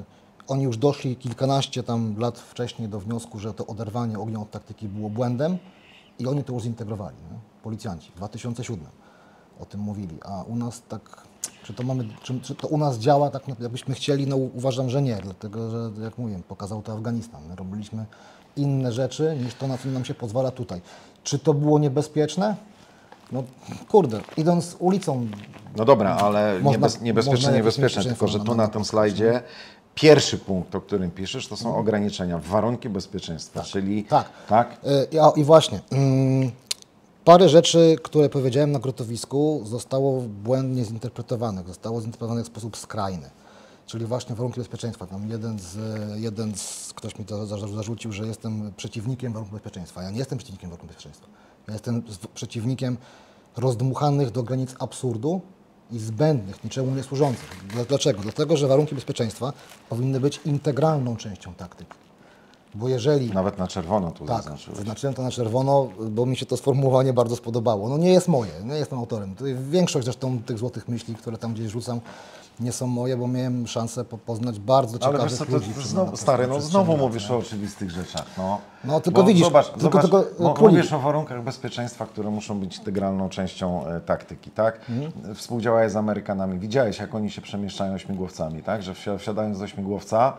B: oni już doszli kilkanaście tam lat wcześniej do wniosku, że to oderwanie ognia od taktyki było błędem i oni to już zintegrowali, nie? Policjanci w dwa tysiące siódmym o tym mówili, a u nas tak, czy to mamy, czy, czy to u nas działa tak jakbyśmy chcieli, no uważam, że nie, dlatego, że jak mówię, pokazał to Afganistan, my robiliśmy inne rzeczy niż to, na co nam się pozwala tutaj. Czy to było niebezpieczne? No kurde, idąc ulicą...
A: No dobra, ale
B: Można-
A: niebez, niebezpieczne,
B: można jakieś
A: niebezpieczne, tylko że
B: niebezpieczeństwo
A: tu
B: na-
A: na
B: na-
A: tym slajdzie pierwszy punkt, o którym piszesz, to są ograniczenia, warunki bezpieczeństwa, czyli...
B: Tak.
A: tak?
B: Y, ja- I właśnie, mm, parę rzeczy, które powiedziałem na grotowisku, zostało błędnie zinterpretowanych, zostało zinterpretowanych w sposób skrajny. Czyli właśnie warunki bezpieczeństwa. Tam jeden z, jeden z ktoś mi to za- zarzucił, że jestem przeciwnikiem warunków bezpieczeństwa. Ja nie jestem przeciwnikiem warunków bezpieczeństwa. Ja jestem z- przeciwnikiem rozdmuchanych do granic absurdu i zbędnych, niczemu nie służących. Dla- Dlaczego? Dlatego, że warunki bezpieczeństwa powinny być integralną częścią taktyki. Bo jeżeli...
A: Nawet na czerwono tu
B: Tak,
A: zaznaczyłeś.
B: zaznaczyłem to na czerwono, bo mi się to sformułowanie bardzo spodobało. No nie jest moje, nie jestem autorem. Tutaj większość zresztą tych złotych myśli, które tam gdzieś rzucam, nie są moje, bo miałem szansę po- poznać bardzo
A: Ale
B: ciekawych
A: wiesz co, to,
B: ludzi.
A: to
B: przy-
A: znowu,
B: na
A: stary, no
B: przestrzeni
A: znowu
B: lat,
A: mówisz
B: nie?
A: o oczywistych rzeczach, no.
B: No, tylko
A: Bo
B: widzisz,
A: zobacz,
B: tylko
A: zobacz,
B: tego,
A: mo-
B: królik.
A: mówisz o warunkach bezpieczeństwa, które muszą być integralną częścią e, taktyki, tak?
B: Mhm.
A: Współdziałałeś z Amerykanami, widziałeś, jak oni się przemieszczają śmigłowcami, tak? Że wsi- wsiadając do śmigłowca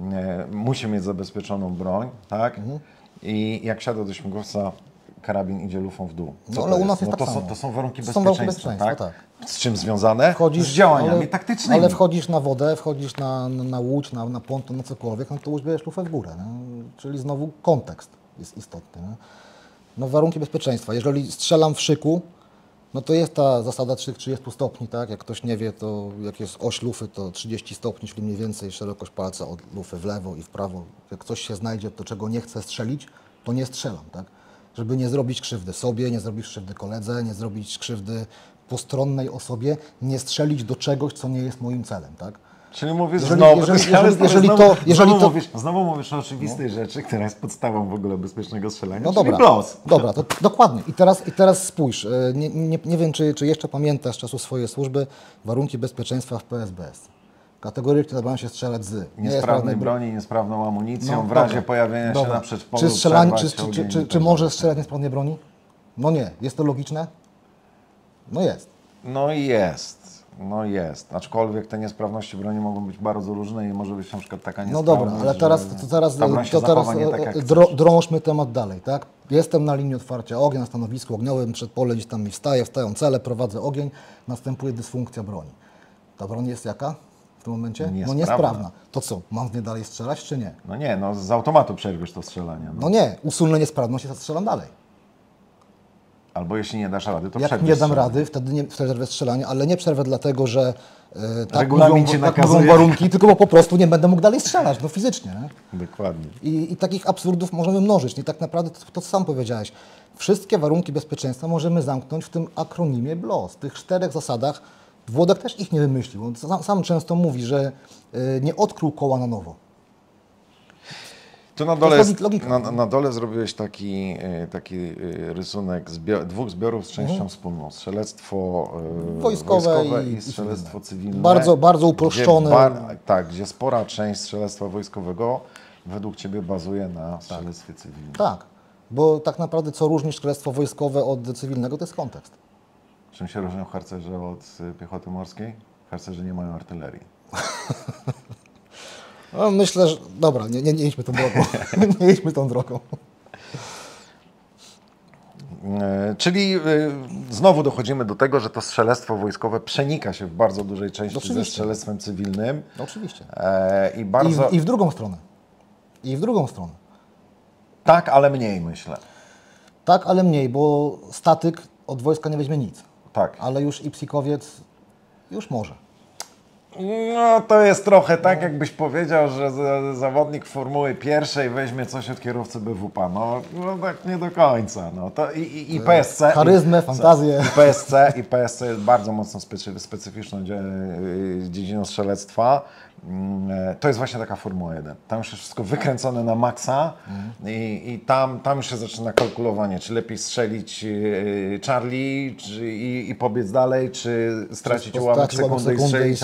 A: e, musi mieć zabezpieczoną broń, tak?
B: Mhm.
A: I jak wsiada do śmigłowca, karabin idzie lufą w dół. Co
B: No,
A: to
B: ale u nas jest
A: no,
B: tak
A: to, są,
B: samo.
A: to są warunki
B: To są warunki
A: bezpieczeństwa,
B: bezpieczeństwa,
A: tak? Z czym związane?
B: Wchodzisz,
A: z działaniami
B: ale,
A: taktycznymi.
B: Ale wchodzisz na wodę, wchodzisz na, na, na łódź, na, na ponton, na cokolwiek, no to już bierzesz lufę w górę. Nie? Czyli znowu kontekst jest istotny. Nie? No warunki bezpieczeństwa. Jeżeli strzelam w szyku, no to jest ta zasada trzydziestu stopni, tak? Jak ktoś nie wie, to jak jest oś lufy, to trzydzieści stopni, czyli mniej więcej szerokość palca od lufy w lewo i w prawo. Jak coś się znajdzie, to czego nie chcę strzelić, to nie strzelam, tak? Żeby nie zrobić krzywdy sobie, nie zrobić krzywdy koledze, nie zrobić krzywdy postronnej osobie, nie strzelić do czegoś, co nie jest moim celem, tak?
A: Czyli mówisz
B: Jeżeli-
A: znowu,
B: jeżeli-
A: ale
B: jeżeli-
A: stary,
B: jeżeli
A: znowu,
B: to- jeżeli
A: znowu,
B: to-
A: mówisz, znowu mówisz o oczywistej rzeczy, która jest podstawą w ogóle bezpiecznego strzelania,
B: No
A: czyli
B: dobra,
A: blos.
B: dobra, to dokładnie. I teraz, i teraz spójrz, e, nie, nie, nie wiem, czy, czy jeszcze pamiętasz z czasu swojej służby warunki bezpieczeństwa w P S B S. Kategorycznie zabrano się strzelać z
A: Niesprawnej
B: bro-
A: broni, niesprawną amunicją,
B: No,
A: w razie
B: dobra,
A: pojawienia
B: dobra.
A: się na przedpolu
B: Czy, strzelanie, czy,
A: przerwać
B: czy, czy,
A: ogień
B: czy,
A: i
B: czy
A: tak
B: możesz
A: dalej.
B: strzelać niesprawnej broni? No nie. Jest to logiczne? No jest.
A: No i jest. No jest. Aczkolwiek te niesprawności broni mogą być bardzo różne i może być na przykład taka
B: No
A: niesprawność,
B: dobra, ale teraz,
A: że
B: to teraz,
A: ta broń się
B: to teraz
A: zachowa nie tak, jak
B: e, drą,
A: chcesz.
B: drążmy temat dalej, tak? Jestem na linii otwarcia ognia, na stanowisku ogniowym, przed pole gdzieś tam mi wstaje, wstają cele, prowadzę ogień, następuje dysfunkcja broni. Ta broń jest jaka w tym momencie? No
A: Niesprawna.
B: niesprawna. To co, mam w nie dalej strzelać, czy nie?
A: No nie, no z automatu przerwiesz to strzelanie. No.
B: No nie, usunę niesprawność i strzelam dalej.
A: Albo jeśli nie dasz rady, to
B: Jak
A: przerwiesz
B: nie dam
A: strzelanie.
B: rady, wtedy nie przerwę strzelanie, ale nie przerwę dlatego, że e, tak,
A: Regulamin
B: mówią,
A: ci
B: tak
A: nakazuje.
B: mówią warunki, tylko bo po prostu nie będę mógł dalej strzelać, no fizycznie. Nie?
A: Dokładnie.
B: I, I takich absurdów możemy mnożyć. I tak naprawdę to, to sam powiedziałeś. Wszystkie warunki bezpieczeństwa możemy zamknąć w tym akronimie B L O S. W tych czterech zasadach. Włodek też ich nie wymyślił. On sam, sam często mówi, że y, nie odkrył koła na nowo.
A: Tu na dole,
B: jest
A: jest,
B: logika.
A: na, na dole zrobiłeś taki, e, taki e, rysunek zbio, dwóch zbiorów z częścią wspólną. Strzelectwo e,
B: Wojskowe
A: wojskowe
B: i-
A: i,
B: i
A: strzelectwo cywilne.
B: Bardzo- bardzo uproszczone.
A: Gdzie bar, tak, gdzie spora część strzelectwa wojskowego według Ciebie bazuje na strzelectwie cywilnym.
B: Tak, bo tak naprawdę co różni strzelectwo wojskowe od cywilnego, to jest kontekst.
A: Czym się różnią harcerze od e, piechoty morskiej? Harcerze nie mają artylerii.
B: No, myślę, że... Dobra, nie, nie, nie idźmy tą drogą. nie idźmy tą drogą.
A: E, Czyli e, znowu dochodzimy do tego, że to strzelectwo wojskowe przenika się w bardzo dużej części ze
B: Oczywiście.
A: strzelectwem cywilnym.
B: No, oczywiście.
A: E, I
B: I
A: bardzo...
B: w, I w drugą stronę. I w drugą stronę.
A: Tak, ale mniej myślę.
B: Tak, ale mniej, bo statyk od wojska nie weźmie nic.
A: Tak.
B: Ale już i psikowiec już może.
A: No to jest trochę tak, jakbyś powiedział, że za- zawodnik formuły pierwszej weźmie coś od kierowcy B W P. No, no tak nie do końca. No. To i, i, i P S C...
B: Charyzmę,
A: i,
B: fantazję.
A: I P S C, I P S C jest bardzo mocno specy, specyficzną dzie, dziedziną strzelectwa. Mm, To jest właśnie taka Formuła jeden. Tam już jest wszystko wykręcone na maksa i, i tam, tam już się zaczyna kalkulowanie, czy lepiej strzelić yy, Charlie czy, i, i pobiec dalej, czy stracić
B: Czy
A: ułamek
B: stracić ułamek
A: sekundy i
B: sekundy i
A: strzelić
B: strzelić
A: alfę.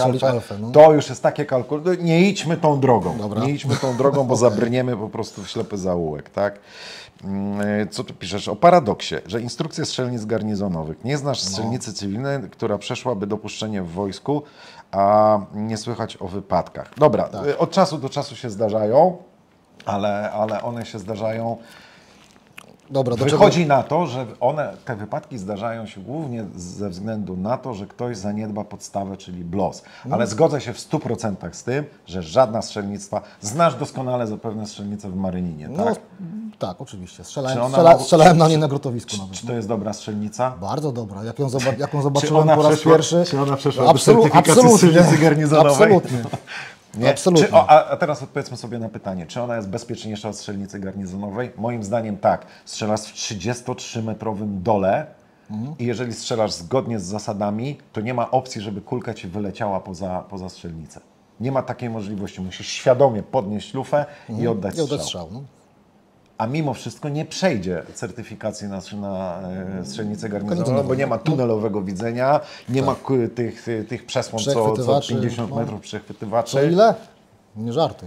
B: katastrofę. No.
A: To już jest takie kalkulacja. Nie idźmy tą drogą.
B: Dobra.
A: Nie idźmy tą drogą, bo zabrniemy po prostu w ślepy zaułek, tak? Mm, Co tu piszesz? O paradoksie, że instrukcje strzelnic garnizonowych. Nie znasz strzelnicy cywilnej, która przeszłaby dopuszczenie w wojsku, a nie słychać o wypadkach. Dobra,
B: Tak.
A: od czasu do czasu się zdarzają, ale, ale one się zdarzają.
B: Dobra, do
A: Wychodzi
B: czego...
A: na to, że one, te wypadki zdarzają się głównie ze względu na to, że ktoś zaniedba podstawę, czyli B L O S. Ale zgodzę się w stu procentach z tym, że żadna strzelnictwa, znasz doskonale zapewne strzelnicę w Maryninie,
B: No,
A: tak?
B: tak, oczywiście. Strzelałem,
A: Czy ona
B: strzela,
A: ma-
B: strzelałem
A: czy-
B: na
A: czy-
B: nie na grotowisku nawet.
A: Czy to jest dobra strzelnica?
B: Bardzo dobra. Jak ją, zoba- jak ją zobaczyłem
A: ona
B: po raz
A: przeszła-
B: pierwszy...
A: czy ona przeszła
B: No,
A: do
B: absolu-
A: certyfikacji
B: absolutnie,
A: strzelnicy garnizonowej?
B: Absolutnie.
A: Nie?
B: Absolutnie.
A: Czy, o, a, a teraz odpowiedzmy sobie na pytanie, czy ona jest bezpieczniejsza od strzelnicy garnizonowej? Moim zdaniem tak. Strzelasz w trzydziestotrzymetrowym dole
B: Mhm.
A: i jeżeli strzelasz zgodnie z zasadami, to nie ma opcji, żeby kulka ci wyleciała poza, poza strzelnicę. Nie ma takiej możliwości. Musisz świadomie podnieść lufę i oddać
B: I oddać
A: strzał.
B: strzał. No.
A: A mimo wszystko nie przejdzie certyfikacji na, na e, strzelnicę garnizonową,
B: Garnizonową.
A: bo nie ma tunelowego widzenia, nie ma ku- tych, tych przesłon co, co
B: Przechwytywaczy,
A: pięćdziesiąt
B: no.
A: metrów przechwytywaczy.
B: Co ile? Nie żartuj.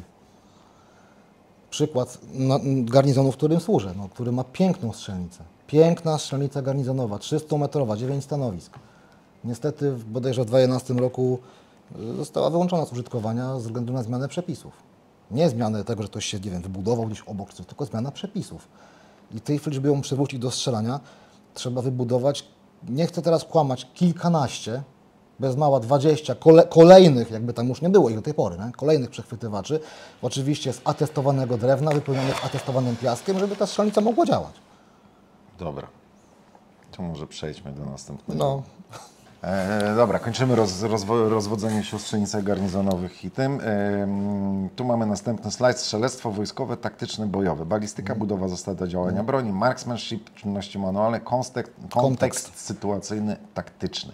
B: Przykład na, garnizonu, w którym służę, no, który ma piękną strzelnicę. Piękna strzelnica garnizonowa, trzystumetrowa, dziewięć stanowisk. Niestety w- bodajże w dwa tysiące jedenastym roku y, została wyłączona z użytkowania ze względu na zmianę przepisów. Nie zmianę tego, że ktoś się, nie wiem, wybudował gdzieś obok, czy coś, tylko zmiana przepisów. I w tej chwili, żeby ją przywrócić do strzelania, trzeba wybudować, nie chcę teraz kłamać, kilkanaście, bez mała dwadzieścia kole, kolejnych, jakby tam już nie było ich do tej pory, nie? Kolejnych przechwytywaczy, oczywiście z atestowanego drewna, wypełnionych atestowanym piaskiem, żeby ta strzelnica mogła działać.
A: Dobra, to może przejdźmy do następnego.
B: No,
A: E, dobra, kończymy roz, rozwo, rozwodzenie się o strzelnicach garnizonowych i tym. E, tu mamy następny slajd. Strzelectwo wojskowe, taktyczne, bojowe. Balistyka, budowa zasady działania broni, marksmanship, czynności manualne, kontekst, kontekst sytuacyjny, taktyczny.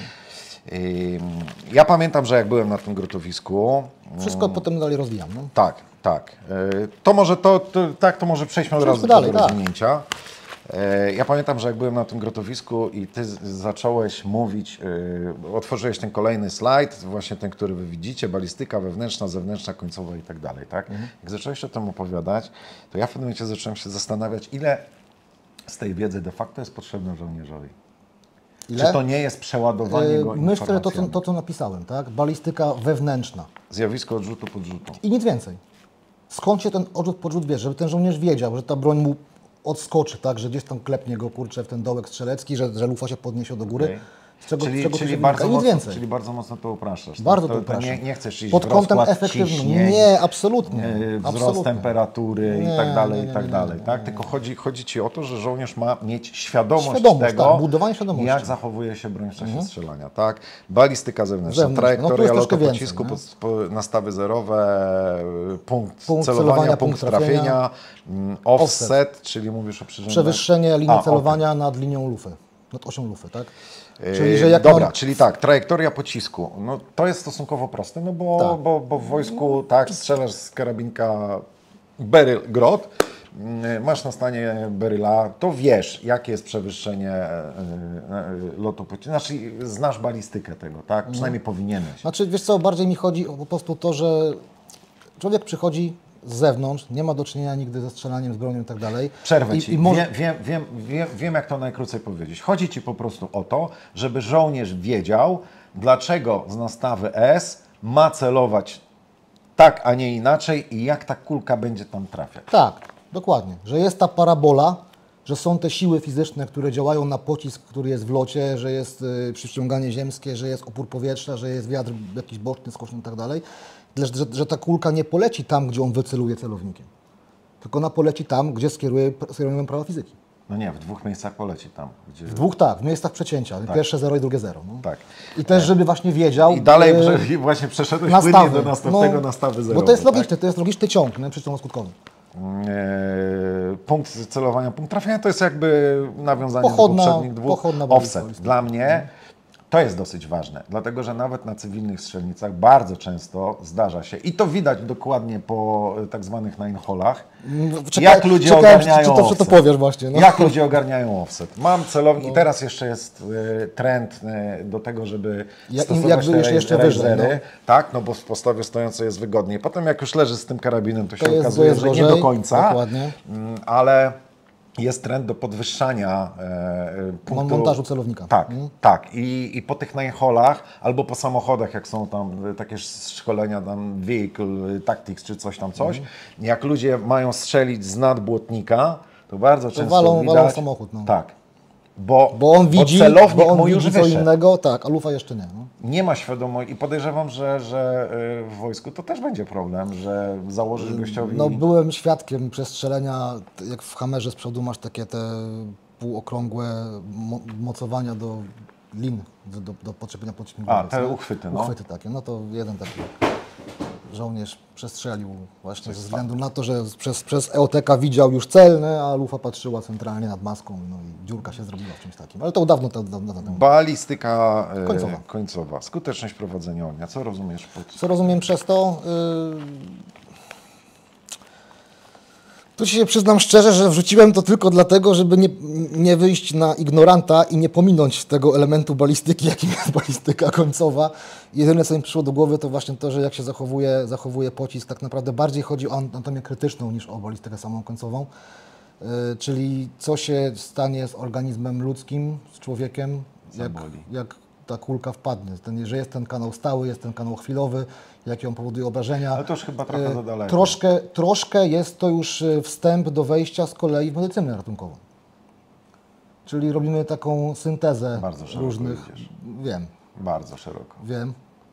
A: E, ja pamiętam, że jak byłem na tym grotowisku,
B: wszystko potem dalej rozwijam. No.
A: tak, tak. E, To może to, to, tak, to może przejdźmy od razu
B: Przejdźmy
A: do
B: dalej, tak.
A: rozwinięcia. E, Ja pamiętam, że jak byłem na tym grotowisku i ty z- zacząłeś mówić, e, otworzyłeś ten kolejny slajd, właśnie ten, który wy widzicie, balistyka wewnętrzna, zewnętrzna, końcowa i tak dalej, tak? Jak zacząłeś o tym opowiadać, to ja w pewnym momencie zacząłem się zastanawiać, ile z tej wiedzy de facto jest potrzebne żołnierzowi.
B: Ile?
A: Czy to nie jest przeładowanie
B: Yy,
A: go
B: Myślę, to co,
A: informacjami?
B: to co napisałem, tak? Balistyka wewnętrzna
A: Zjawisko odrzutu podrzutu.
B: i nic więcej. Skąd się ten odrzut podrzut bierze? Żeby ten żołnierz wiedział, że ta broń mu odskoczy, tak? Że gdzieś tam klepnie go, kurczę, w ten dołek strzelecki, że, że lufa się podniesie do góry.
A: Okej.
B: Z czego,
A: Czyli,
B: z czego to
A: czyli,
B: się
A: bardzo
B: wynika? I nic
A: mocno,
B: więcej.
A: czyli bardzo mocno to upraszasz.
B: Bardzo
A: to,
B: to
A: to
B: upraszam.
A: nie, nie chcesz iść
B: Pod
A: w
B: kątem
A: rozkład
B: efektywności.
A: ciśnień,
B: Nie, absolutnie.
A: e, wzrost
B: absolutnie.
A: temperatury i
B: Nie,
A: tak dalej,
B: nie, nie,
A: i tak
B: nie,
A: dalej,
B: nie,
A: tak?
B: nie,
A: Tylko chodzi, chodzi Ci o to, że żołnierz ma mieć świadomość,
B: Świadomość,
A: tego,
B: tak, budowanie świadomości.
A: jak zachowuje się broń w czasie strzelania, tak? Balistyka zewnętrzna,
B: Zewnętrzna. No, tu
A: trajektoria
B: jest
A: lotu
B: troszkę więcej,
A: pocisku,
B: nie?
A: pod, po, nastawy zerowe, punkt,
B: Punkt
A: celowania,
B: celowania,
A: punkt
B: punkt
A: trafienia,
B: trafienia,
A: mm, offset, czyli mówisz o przyrządach.
B: Przewyższenie linii
A: A,
B: celowania nad linią lufy, nad osią lufy, tak?
A: Yy,
B: Czyli, że jak
A: Dobra,
B: mam...
A: czyli tak, trajektoria pocisku. No, to jest stosunkowo proste, no bo,
B: Tak.
A: bo, bo w wojsku tak, strzelasz z karabinka beryl, grot, yy, masz na stanie beryla, to wiesz, jakie jest przewyższenie yy, yy, lotu pocisku. Znaczy, znasz balistykę tego, tak? Przynajmniej powinieneś.
B: Znaczy, wiesz co, bardziej mi chodzi o po prostu to, że człowiek przychodzi z zewnątrz, nie ma do czynienia nigdy ze strzelaniem z bronią i tak dalej.
A: Przerwę
B: I,
A: Ci.
B: i może...
A: Wiem, wiem, wiem, wiem, wiem, jak to najkrócej powiedzieć. Chodzi Ci po prostu o to, żeby żołnierz wiedział, dlaczego z nastawy S ma celować tak, a nie inaczej i jak ta kulka będzie tam trafiać.
B: Tak, dokładnie. Że jest ta parabola, że są te siły fizyczne, które działają na pocisk, który jest w locie, że jest y, przyciąganie ziemskie, że jest opór powietrza, że jest wiatr jakiś boczny, skoczny i tak dalej. Że, że, że ta kulka nie poleci tam, gdzie on wyceluje celownikiem, tylko ona poleci tam, gdzie skieruje, skierują prawa fizyki.
A: No nie, w dwóch miejscach poleci tam. Gdzie...
B: W dwóch tak, w miejscach przecięcia. Pierwsze zero i drugie zero. No.
A: Tak.
B: I też, żeby właśnie wiedział...
A: I dalej
B: y,
A: prze- i właśnie przeszedłeś
B: nastawy.
A: płynnie do następnego
B: No,
A: nastawy
B: Bo
A: zerowej.
B: to jest
A: tak?
B: logiczne, to jest logiczny ciąg, nie? Przyczynowo-skutkowy.
A: Eee, punkt celowania, punkt trafienia to jest jakby nawiązanie
B: Pochodna-
A: do poprzednich dwóch.
B: pochodna
A: Offset.
B: balistyka.
A: Dla mnie To jest dosyć ważne, dlatego że nawet na cywilnych strzelnicach bardzo często zdarza się, i to widać dokładnie po tak zwanych nine-holach, jak ludzie
B: czekałem,
A: ogarniają
B: czy to, czy to
A: offset.
B: powiesz właśnie. No.
A: Jak ludzie ogarniają offset. Mam celownik i teraz jeszcze jest y, trend y, do tego, żeby
B: Ja-
A: stosować
B: jakby
A: te
B: jeszcze- jeszcze wyżej,
A: razery,
B: no.
A: tak, no bo w postawie stojącej jest wygodniej. Potem jak już leży z tym karabinem, to się
B: To jest-
A: okazuje,
B: to jest
A: że nie
B: gorzej,
A: do końca,
B: dokładnie.
A: Mm, ale jest trend do podwyższania e, punktu...
B: montażu celownika.
A: Tak,
B: Mhm.
A: tak. I, I po tych nine-holach albo po samochodach, jak są tam y, takie szkolenia, tam Vehicle Tactics czy coś tam coś,
B: Mhm.
A: jak ludzie mają strzelić z nadbłotnika, to bardzo często
B: walą-
A: widać...
B: walą samochód, no.
A: Tak. Bo,
B: Bo on widzi,
A: celownik
B: bo on
A: mu już
B: widzi co
A: wyszedł.
B: innego, tak, a lufa jeszcze nie. No.
A: Nie ma świadomości i podejrzewam, że, że y, w wojsku to też będzie problem, że założysz gościowi...
B: No, byłem świadkiem przestrzelenia, t- jak w Hammerze z przodu masz takie te półokrągłe mo mocowania do lin, do, do, do podczepienia podśmigłowiec.
A: A, te
B: nie?
A: uchwyty, no.
B: Uchwyty takie, no to jeden taki żołnierz przestrzelił właśnie ze względu na to, że przez, przez E O T K widział już cel, nie? A lufa patrzyła centralnie nad maską, no i dziurka się zrobiła w czymś takim. Ale to dawno, to dawno, dawno temu.
A: Balistyka y,
B: Końcowa.
A: końcowa. Skuteczność prowadzenia ognia. Co rozumiesz pod...
B: Co rozumiem przez to? Yy... Tu ci się przyznam szczerze, że wrzuciłem to tylko dlatego, żeby nie, nie wyjść na ignoranta i nie pominąć tego elementu balistyki, jakim jest balistyka końcowa. Jedyne, co mi przyszło do głowy, to właśnie to, że jak się zachowuje, zachowuje pocisk, tak naprawdę bardziej chodzi o anatomię krytyczną niż o balistykę samą końcową. Yy, czyli co się stanie z organizmem ludzkim, z człowiekiem, jak,
A: Zaboli.
B: jak ta kulka wpadnie. Ten, że jest ten kanał stały, jest ten kanał chwilowy, jakie on powoduje obrażenia.
A: Ale to już chyba trochę
B: E,
A: za daleko.
B: Troszkę, troszkę jest to już e, wstęp do wejścia z kolei w medycynę ratunkową. Czyli robimy taką syntezę
A: Bardzo szeroko
B: różnych.
A: idziesz.
B: Wiem,
A: Bardzo szeroko.
B: wiem.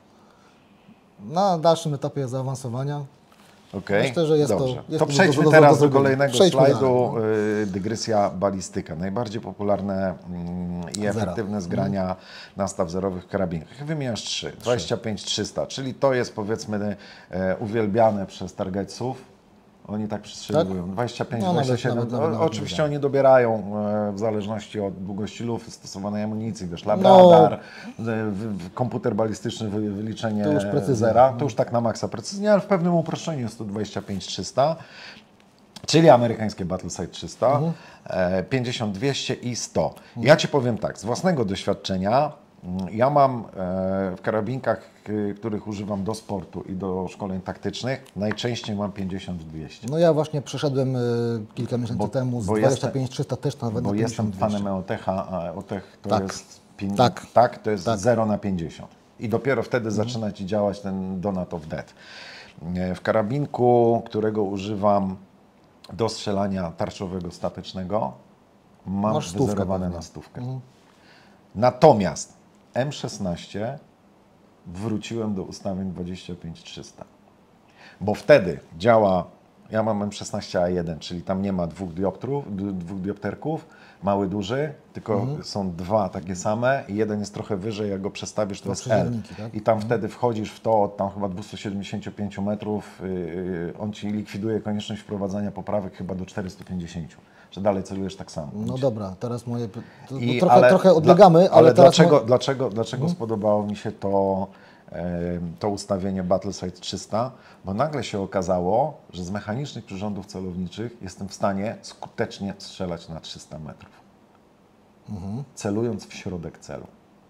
B: Na dalszym etapie zaawansowania.
A: Okej,
B: Myślę, że jest to-
A: dobrze.
B: jest
A: to
B: to
A: przejdźmy
B: do- do- do-
A: teraz
B: do
A: do
B: zrobienia.
A: kolejnego
B: Przejdźmy
A: slajdu.
B: dalej,
A: y, Dygresja, balistyka. Najbardziej popularne mm, i
B: Zera.
A: efektywne zgrania nastaw zerowych w karabinach. Wymieniasz trzy. dwadzieścia pięć trzysta, czyli to jest powiedzmy e, uwielbiane przez targetców. Oni tak przestrzeliwują. dwadzieścia pięć,
B: No, nawet-
A: dwadzieścia siedem.
B: nawet- nawet-
A: O,
B: nawet
A: oczywiście
B: nie
A: oni dobierają e, w zależności od długości lufy, stosowanej amunicji, wiesz, lab
B: No.
A: radar, e, w, w, komputer balistyczny, wy, wyliczenie
B: To już precyzja.
A: zera. To już tak na maksa precyznie, ale w pewnym uproszczeniu jest to dwadzieścia pięć trzysta. Czyli amerykańskie Battlesight trzysta,
B: Mhm.
A: e, pięćdziesiąt dwieście i sto. Ja Ci powiem tak, z własnego doświadczenia, mm, ja mam e, w karabinkach, y, których używam do sportu i do szkoleń taktycznych, najczęściej mam pięćdziesiąt dwieście.
B: No ja właśnie przeszedłem e, kilka miesięcy
A: Bo-
B: temu z
A: bo
B: dwadzieścia
A: jestem-
B: pięć trzysta też nawet
A: Bo
B: na
A: jestem
B: pięćdziesiąt dwieście.
A: fanem E O T H, a E O T H to
B: Tak.
A: jest, pięć-
B: Tak.
A: tak, to jest
B: Tak.
A: zero na pięćdziesiąt. I dopiero wtedy
B: Mhm.
A: zaczyna Ci działać ten Donut of Death. E, W karabinku, którego używam do strzelania tarczowego statycznego, mam
B: Masz stówkę
A: wyzerowane
B: pewnie.
A: na stówkę.
B: Mhm.
A: Natomiast M szesnaście wróciłem do ustawień dwadzieścia pięć trzysta, bo wtedy działa, ja mam M szesnaście A jeden, czyli tam nie ma dwóch dioptrów, d- dwóch diopterków, mały, duży, tylko
B: Mhm.
A: są dwa takie same i jeden jest trochę wyżej, jak go przestawisz, to
B: Dwa
A: jest L.
B: przeźrowniki, tak?
A: I tam wtedy wchodzisz w to od tam chyba dwieście siedemdziesiąt pięć metrów, yy, on Ci likwiduje konieczność wprowadzania poprawek chyba do czterysta pięćdziesiąt, że dalej celujesz tak samo.
B: No dobra, teraz moje... py- To,
A: I-
B: bo trochę,
A: ale
B: trochę
A: dla-
B: odbiegamy, ale,
A: ale
B: teraz...
A: dlaczego,
B: mo-
A: dlaczego, dlaczego
B: Mhm.
A: spodobało mi się to, e, to ustawienie Battlesight trzysta? Bo nagle się okazało, że z mechanicznych przyrządów celowniczych jestem w stanie skutecznie strzelać na trzysta metrów.
B: Mhm.
A: Celując w środek celu.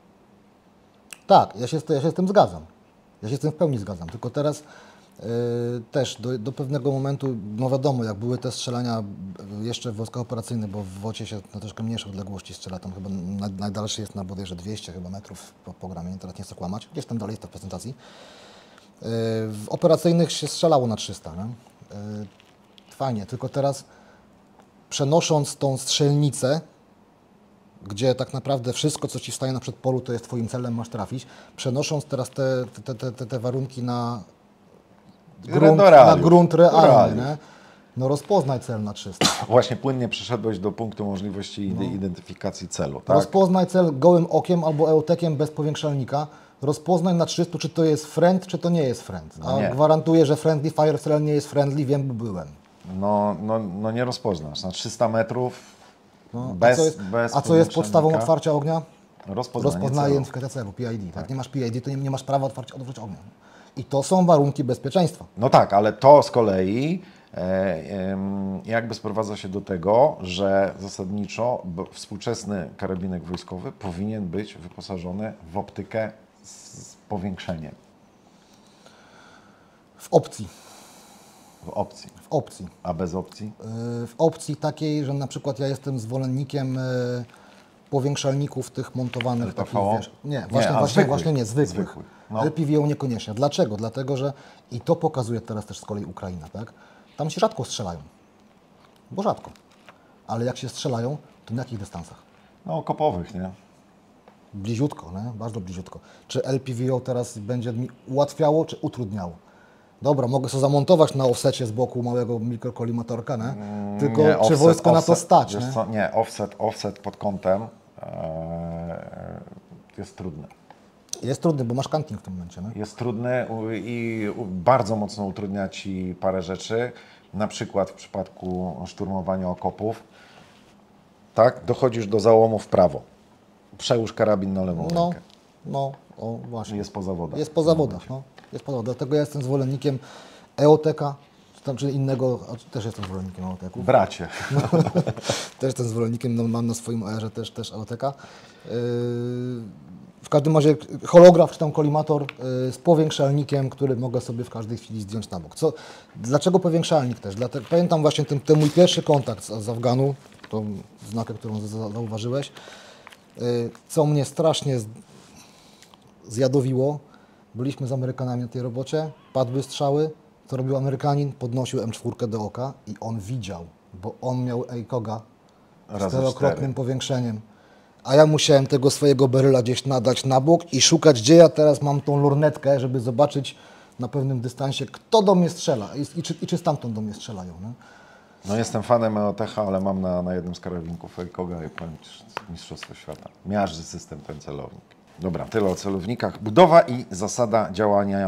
B: Tak, ja się, z- ja się z tym zgadzam. Ja się z tym w pełni zgadzam. Tylko teraz y, też do, do pewnego momentu, no wiadomo, jak były te strzelania y, jeszcze w wojskach operacyjnych, bo w WOCie się na troszkę mniejsze odległości strzela, tam chyba na, najdalszy jest na bodajże dwieście chyba metrów po programie, teraz nie chcę kłamać, gdzieś tam dalej jest to w prezentacji. Y, w operacyjnych się strzelało na trzysta, nie? Y, fajnie, tylko teraz przenosząc tą strzelnicę, gdzie tak naprawdę wszystko, co Ci wstaje na przedpolu, to jest Twoim celem, masz trafić. Przenosząc teraz te, te, te, te, te warunki na grunt,
A: do
B: na
A: realiów.
B: grunt
A: Do
B: realny,
A: realiów.
B: nie? No rozpoznaj cel na trzysta.
A: Właśnie płynnie przeszedłeś do punktu możliwości ide- identyfikacji celu, tak?
B: Rozpoznaj cel gołym okiem albo eotekiem bez powiększalnika. Rozpoznaj na trzysta, czy to jest friend, czy to nie jest friend. A
A: No nie.
B: gwarantuję, że friendly fire wcale nie jest friendly, wiem, bo byłem.
A: No, no, no nie rozpoznasz. Na trzysta metrów
B: No,
A: bez,
B: a co jest,
A: bez
B: a co jest podstawą
A: powiększalnika.
B: otwarcia ognia?
A: Rozpoznanie
B: rozpoznaje
A: celu.
B: identyfikację celu, P I D. Tak. Tak? Nie masz P I D, to nie, nie masz prawa otwarcia, otworzyć ognia. I to są warunki bezpieczeństwa.
A: No tak, ale to z kolei e, em, jakby sprowadza się do tego, że zasadniczo bo współczesny karabinek wojskowy powinien być wyposażony w optykę z, z powiększeniem,
B: W opcji.
A: w opcji.
B: W opcji.
A: A bez opcji?
B: Yy, W opcji takiej, że na przykład ja jestem zwolennikiem yy, powiększalników tych montowanych
A: L P V
B: takich,
A: O?
B: wiesz, nie,
A: Nie,
B: właśnie,
A: a
B: właśnie,
A: zwykłych.
B: właśnie nie, zwykłych.
A: Zwykłych, no.
B: L P V O niekoniecznie. Dlaczego? Dlatego, że i to pokazuje teraz też z kolei Ukraina, tak? Tam się rzadko strzelają, bo rzadko. Ale jak się strzelają, to na jakich dystansach?
A: No kopowych, nie?
B: Bliziutko, nie? Bardzo bliziutko. Czy L P V O teraz będzie mi ułatwiało, czy utrudniało? Dobra, mogę sobie zamontować na offsecie z boku małego mikrokolimatorka, nie? Tylko
A: Nie,
B: czy
A: offset,
B: wojsko na to
A: offset,
B: stać,
A: wiesz
B: nie?
A: co, nie, offset, offset pod kątem e, jest trudny.
B: Jest trudny, bo masz kanting w tym momencie, nie?
A: Jest trudny u- i u- bardzo mocno utrudnia Ci parę rzeczy. Na przykład w przypadku szturmowania okopów, tak, dochodzisz do załomu w prawo. Przełóż karabin na lewą
B: No,
A: rękę.
B: no, o właśnie.
A: Jest po zawodach.
B: Jest po zawodach, no. Jest po zawodach. Dlatego ja jestem zwolennikiem E O T K, czy tam, czy innego, a też jestem zwolennikiem E O T K.
A: Bracie.
B: Też jestem zwolennikiem, no, mam na swoim A R ze też, też E O T K. Yy, w każdym razie holograf czy tam kolimator yy, z powiększalnikiem, który mogę sobie w każdej chwili zdjąć na bok. Co, dlaczego powiększalnik też? Dlatego, pamiętam właśnie ten, ten mój pierwszy kontakt z, z Afganu, tą znakę, którą za- zauważyłeś, yy, co mnie strasznie z, zjadowiło. Byliśmy z Amerykanami na tej robocie, padły strzały, co robił Amerykanin? Podnosił M cztery do oka i on widział, bo on miał ACOGa z
A: Razy
B: czterokrotnym
A: cztery.
B: powiększeniem. A ja musiałem tego swojego beryla gdzieś nadać na bok i szukać, gdzie ja teraz mam tą lornetkę, żeby zobaczyć na pewnym dystansie, kto do mnie strzela i, i, czy, i czy stamtąd do mnie strzelają. Nie?
A: No jestem fanem E O T H, ale mam na, na jednym z karabinków Ejkoga i powiem Ci, że to Mistrzostwo Świata. Miażdży system ten celownik. Dobra, tyle o celownikach. Budowa i zasada działania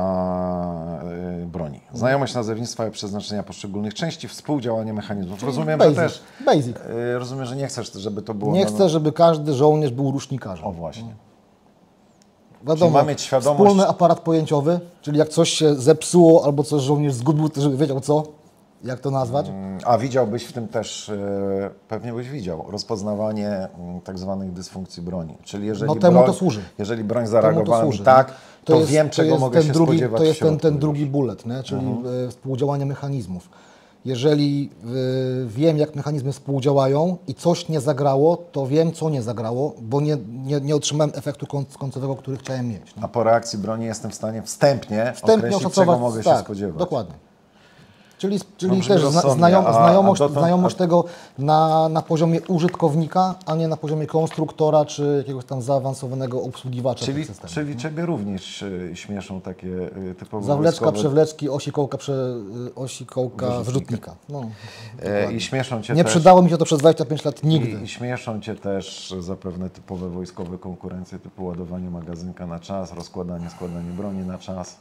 A: y, broni. Znajomość nazewnictwa i przeznaczenia poszczególnych części, współdziałanie mechanizmów. Rozumiem,
B: basic,
A: że też...
B: basic.
A: y, Rozumiem, że nie chcesz, żeby to było...
B: Nie
A: no,
B: chcę, żeby każdy żołnierz był rusznikarzem.
A: O właśnie.
B: Wiadomo,
A: ma mieć świadomość-
B: wspólny aparat pojęciowy, czyli jak coś się zepsuło albo coś żołnierz zgubił, to żeby wiedział co, jak to nazwać.
A: A widziałbyś w tym też, y, pewnie byś widział, rozpoznawanie y, tak zwanych dysfunkcji broni. Czyli jeżeli
B: No temu
A: broń,
B: to służy.
A: jeżeli broń
B: Temu
A: zareagowała
B: to
A: mi
B: służy,
A: tak,
B: nie?
A: to,
B: jest-
A: wiem, czego
B: jest
A: mogę
B: ten
A: się
B: drugi,
A: spodziewać
B: To jest
A: w
B: ten,
A: środku.
B: ten drugi bullet, nie? Czyli e, współdziałanie mechanizmów. Jeżeli e, wiem, jak mechanizmy współdziałają i coś nie zagrało, to wiem, co nie zagrało, bo nie, nie, nie otrzymałem efektu końc- końcowego, który chciałem mieć. Nie?
A: A po reakcji broni jestem w stanie wstępnie,
B: Wstępnie
A: określić,
B: oszacować,
A: czego mogę
B: tak,
A: się spodziewać.
B: Dokładnie. Czyli, czyli
A: No, brzmi
B: też zna,
A: rozsądnie,
B: znajom,
A: a-
B: znajomość,
A: a dotąd-
B: znajomość
A: a-
B: tego na, na poziomie użytkownika, a nie na poziomie konstruktora czy jakiegoś tam zaawansowanego obsługiwacza
A: Czyli,
B: tych systemów.
A: czyli Ciebie również y, śmieszą takie y, typowo
B: Zawleczka,
A: wojskowe,
B: przewleczki, osi kołka, prze, osi kołka wyrzutnika. No,
A: e, i śmieszą Cię
B: nie
A: też,
B: przydało mi się to przez dwadzieścia pięć lat nigdy.
A: I, I śmieszą Cię też zapewne typowe wojskowe konkurencje typu ładowanie magazynka na czas, rozkładanie, składanie broni na czas.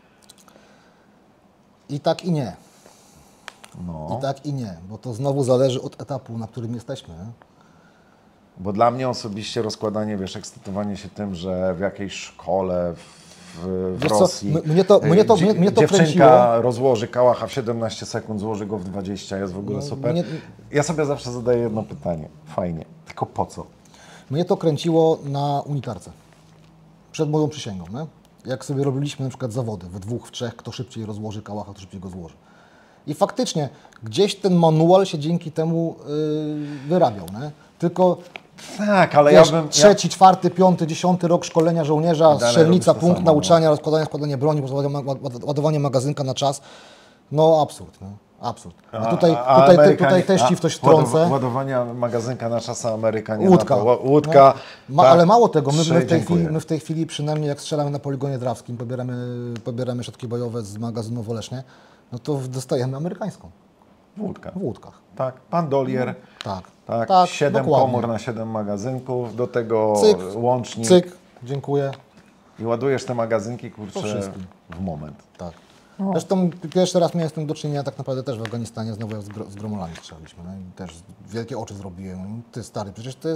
B: I tak i nie.
A: No,
B: I tak i nie, bo to znowu zależy od etapu, na którym jesteśmy. nie?
A: bo dla mnie osobiście rozkładanie, wiesz, ekscytowanie się tym, że w jakiejś szkole w, w
B: Wiesz co,
A: Rosji
B: m- mnie to-
A: y,
B: mnie to-
A: dzie-
B: mnie- mnie to
A: dziewczynka
B: kręciło.
A: rozłoży kałacha w siedemnaście sekund, złoży go w dwadzieścia, jest w ogóle
B: No,
A: super.
B: mnie-
A: Ja sobie zawsze zadaję jedno pytanie, fajnie, tylko po co?
B: Mnie to kręciło na unitarce. Przed moją przysięgą. Nie? Jak sobie robiliśmy na przykład zawody, we dwóch, w trzech, kto szybciej rozłoży kałacha, kto szybciej go złoży. I faktycznie gdzieś ten manual się dzięki temu yy, wyrabiał. Nie? Tylko
A: Tak, ale
B: wiesz,
A: ja bym...
B: trzeci, czwarty, piąty, dziesiąty rok szkolenia żołnierza,
A: dalej
B: strzelnica,
A: robisz to
B: punkt
A: samo,
B: nauczania, rozkładanie, składanie broni, ładowanie, ładowanie magazynka na czas. No absurd. Nie? Absurd. A tutaj,
A: A- a
B: tutaj, te,
A: Amerykanie-
B: tutaj też Ci
A: a
B: w coś
A: ładow-
B: wtrącę.
A: Ładowania magazynka na czas Amerykanie
B: Łódka.
A: na to. Ło- Łódka.
B: No. Ma,
A: tak.
B: ale mało tego, my, my, w tej
A: Dziękuję.
B: chwili, my w tej chwili przynajmniej jak strzelamy na poligonie drawskim, pobieramy, pobieramy środki bojowe z magazynu w Olesznie, no to dostajemy amerykańską
A: Łódka.
B: w łódkach.
A: Tak, pandolier.
B: Tak,
A: Tak,
B: tak
A: siedem
B: dokładnie.
A: komór na siedem magazynków, do tego
B: Cyk,
A: łącznik
B: Cyk, dziękuję.
A: i ładujesz te magazynki,
B: Po
A: kurczę,
B: wszystkim.
A: w moment.
B: Tak. Zresztą pierwszy raz miałem z tym do czynienia tak naprawdę też w Afganistanie, znowu jak z, gro, z gromolami strzelaliśmy. No i też wielkie oczy zrobiłem. Ty stary, przecież to jest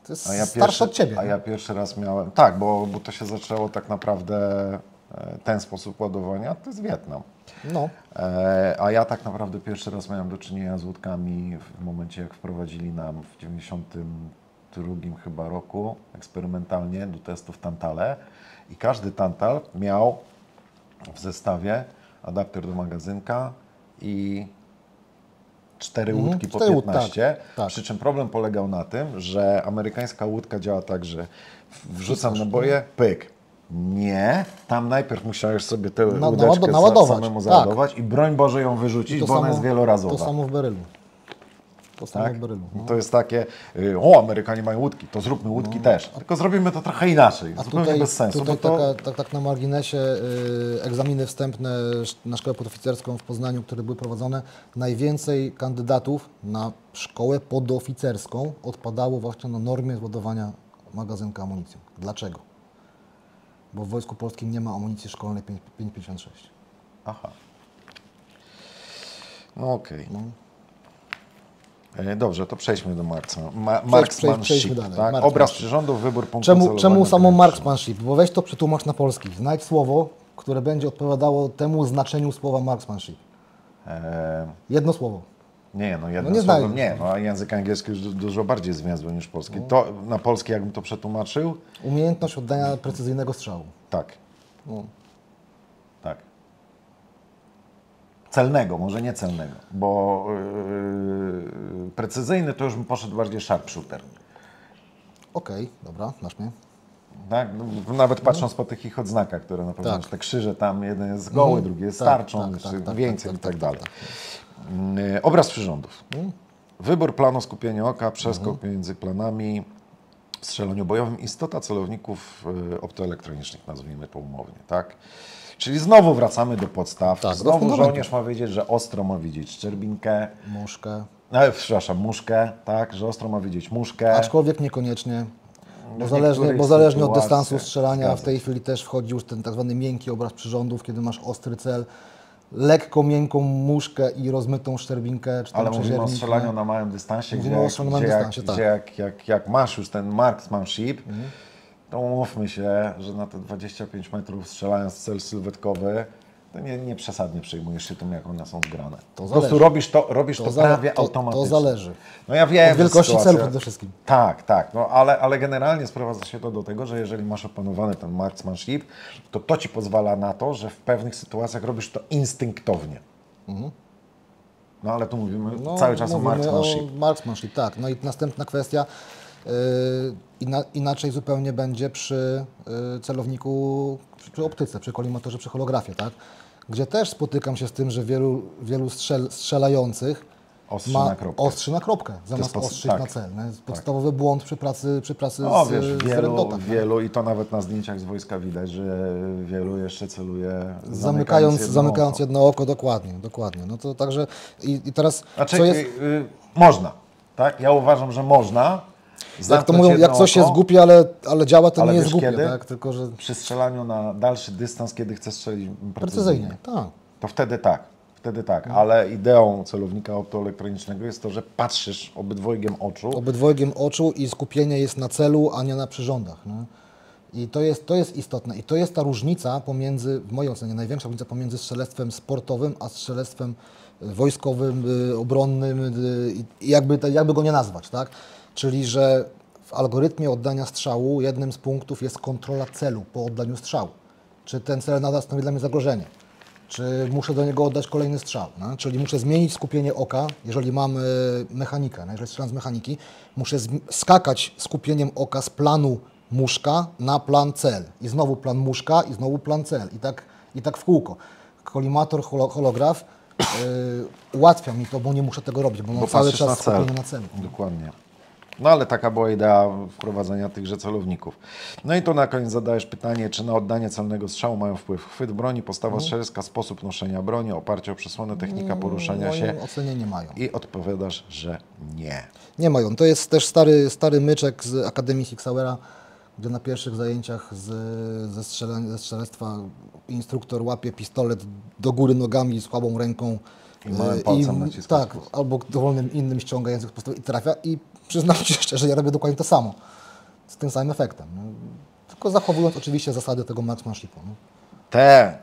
B: To jest
A: A ja
B: starsze
A: pierwszy,
B: od Ciebie.
A: A ja pierwszy raz miałem, tak, bo, bo to się zaczęło tak naprawdę e, ten sposób ładowania, to jest Wietnam.
B: No,
A: E, a ja tak naprawdę pierwszy raz miałem do czynienia z łódkami w momencie, jak wprowadzili nam w dziewięćdziesiątym drugim chyba roku eksperymentalnie do testów tantale i każdy tantal miał w zestawie adapter do magazynka i cztery
B: Mhm,
A: łódki po
B: cztery łód-
A: piętnaście,
B: tak, tak.
A: przy czym problem polegał na tym, że amerykańska łódka działa tak, że wrzucam naboje, pyk. Nie, tam najpierw musiałeś sobie tę
B: Na-
A: łódeczkę
B: nawado- naładować,
A: samemu
B: tak.
A: załadować i broń Boże ją wyrzucić,
B: to
A: bo ona
B: samo,
A: jest wielorazowa.
B: to samo w berylu. To samo
A: Tak?
B: w berylu. No.
A: To jest takie, y, o, Amerykanie mają łódki, to zróbmy łódki też. Tylko zrobimy to trochę inaczej,
B: A
A: zupełnie
B: tutaj,
A: bez sensu.
B: tutaj
A: bo to,
B: taka, tak, tak na marginesie, y, egzaminy wstępne sz- na szkołę podoficerską w Poznaniu, które były prowadzone, najwięcej kandydatów na szkołę podoficerską odpadało właśnie na normie ładowania magazynka amunicją. Dlaczego? Bo w Wojsku Polskim nie ma amunicji szkolnej pięć pięćdziesiąt sześć.
A: Aha. No okej. E, Dobrze, to przejdźmy do Marksa. Ma,
B: przejdźmy
A: Marksmanship,
B: dalej.
A: tak?
B: Marksmanship.
A: Obraz przyrządów, wybór punktu
B: Czemu,
A: celowania
B: czemu samo
A: granicznego.
B: marksmanship? Bo weź to przetłumacz na polski. Znajdź słowo, które będzie odpowiadało temu znaczeniu słowa marksmanship.
A: E,
B: Jedno słowo.
A: Nie, no jednym
B: No nie
A: słowem
B: znajdę.
A: nie, no a język angielski już du- dużo bardziej zwięzły niż polski.
B: No.
A: To na polski jakbym to przetłumaczył?
B: Umiejętność oddania precyzyjnego strzału.
A: Tak,
B: No.
A: tak. Celnego, może nie celnego, bo yy, precyzyjny to już bym poszedł bardziej sharpshooter.
B: Okej, dobra, znasz mnie.
A: Tak? No, nawet patrząc po tych ich odznakach, które na pewno
B: Tak.
A: masz te krzyże, tam jeden jest goły,
B: Mhm.
A: drugi jest
B: Tak,
A: tarczą,
B: tak,
A: jeszcze
B: tak, tak,
A: więcej
B: tak,
A: i tak
B: tak,
A: dalej.
B: tak,
A: Yy, Obraz przyrządów.
B: Mhm.
A: Wybór planu, skupienie oka, przeskok między planami, w strzelaniu bojowym, istota celowników y, optoelektronicznych, nazwijmy to umownie, tak? Czyli znowu wracamy do podstaw.
B: Tak, do
A: znowu
B: fundamentów.
A: żołnierz ma wiedzieć, że ostro ma widzieć szczerbinkę,
B: Muszkę.
A: e, przepraszam, muszkę, tak? Że ostro ma widzieć muszkę.
B: Aczkolwiek niekoniecznie. Bo
A: W
B: zależnie,
A: niektórych
B: bo zależnie od
A: sytuacjach
B: dystansu strzelania
A: zgadza
B: w tej chwili też wchodzi już ten tak zwany miękki obraz przyrządów, kiedy masz ostry cel, lekko miękką muszkę i rozmytą szczerbinkę, czy tam
A: Ale mówimy o
B: przeźiernik,
A: strzelaniu
B: nie?
A: na małym dystansie,
B: Mówimy
A: gdzie,
B: o strzelaniu na
A: gdzie,
B: małym dystansie,
A: jak,
B: tak.
A: gdzie jak, jak, jak masz już ten marksmanship,
B: Mhm.
A: to umówmy się, że na te dwadzieścia pięć metrów strzelając w cel sylwetkowy, to nie, nie przesadnie przejmujesz się tym, jak one są zgrane. Po prostu
B: zależy.
A: robisz to, robisz to,
B: To, za,
A: prawie
B: to,
A: automatycznie.
B: to zależy.
A: No ja wiem,
B: Od wielkości
A: że
B: celu
A: sytuacja-
B: przede wszystkim.
A: Tak, tak, no ale, ale generalnie sprowadza się to do tego, że jeżeli masz opanowany ten marksmanship, to to Ci pozwala na to, że w pewnych sytuacjach robisz to instynktownie. No ale tu mówimy
B: No,
A: cały czas o
B: mówimy
A: marksmanship.
B: O marksmanship, tak. No i następna kwestia, yy, ina, inaczej zupełnie będzie przy yy, celowniku, przy, przy optyce, przy kolimatorze, przy holografie, tak? Gdzie też spotykam się z tym, że wielu, wielu strzel, strzelających
A: Ostrzy
B: ma
A: na kropkę.
B: ostrzy na kropkę, zamiast
A: podst-
B: ostrzyć
A: tak,
B: na cel. To jest podstawowy błąd przy pracy, przy pracy
A: No
B: z,
A: wiesz,
B: z
A: wielu,
B: rendota, tak?
A: wielu i to nawet na zdjęciach z wojska widać, że wielu jeszcze celuje zamykając,
B: Zamykając,
A: jedno
B: zamykając
A: oko.
B: jedno oko, dokładnie, dokładnie. No to także i, i teraz
A: Znaczy,
B: co jest...
A: y, y, można, tak? Ja uważam, że można.
B: Jak to
A: zamknąć
B: mówią,
A: jedno
B: jak coś
A: oko,
B: jest głupie, ale, ale działa, to
A: ale
B: nie jest
A: wiesz
B: głupie,
A: kiedy?
B: tak? Tylko, że
A: Przy strzelaniu na dalszy dystans, kiedy chcesz strzelić precyzyjnie,
B: precyzyjnie, tak.
A: to wtedy tak, wtedy tak, ale ideą celownika optoelektronicznego jest to, że patrzysz obydwojgiem oczu.
B: Obydwojgiem oczu i skupienie jest na celu, a nie na przyrządach. Nie? I to jest, to jest istotne. I to jest ta różnica pomiędzy, w mojej ocenie, największa różnica pomiędzy strzelectwem sportowym, a strzelectwem wojskowym, y, obronnym, y, i jakby, to- jakby go nie nazwać, tak? Czyli, że w algorytmie oddania strzału jednym z punktów jest kontrola celu po oddaniu strzału. Czy ten cel nadal stanowi dla mnie zagrożenie? Czy muszę do niego oddać kolejny strzał? No? Czyli muszę zmienić skupienie oka, jeżeli mam y, mechanikę, no? Jeżeli strzelam z mechaniki, muszę zm- skakać skupieniem oka z planu muszka na plan cel. I znowu plan muszka i znowu plan cel. I tak, i tak w kółko. Kolimator, holo, holograf y, ułatwia mi to, bo nie muszę tego robić, bo mam
A: Bo
B: cały
A: patrzysz
B: czas
A: na cel.
B: skupienie na celu.
A: Dokładnie. No ale taka była idea wprowadzenia tychże celowników. No i tu na koniec zadajesz pytanie, czy na oddanie celnego strzału mają wpływ chwyt broni, postawa strzelecka, sposób noszenia broni, oparcie o przesłonę, technika poruszania
B: W
A: się
B: moim ocenie nie mają.
A: i odpowiadasz, że nie.
B: Nie mają. To jest też stary, stary myczek z Akademii Sig Sauera, gdzie na pierwszych zajęciach z, ze, strzele, ze strzelectwa instruktor łapie pistolet do góry nogami, słabą ręką
A: I małym
B: e,
A: palcem naciska
B: tak,
A: spust.
B: albo dowolnym innym ściąga język spustowy i trafia i przyznam Ci szczerze, ja robię dokładnie to samo, z tym samym efektem. No. Tylko zachowując oczywiście zasady tego marksmanshipu. No.
A: Te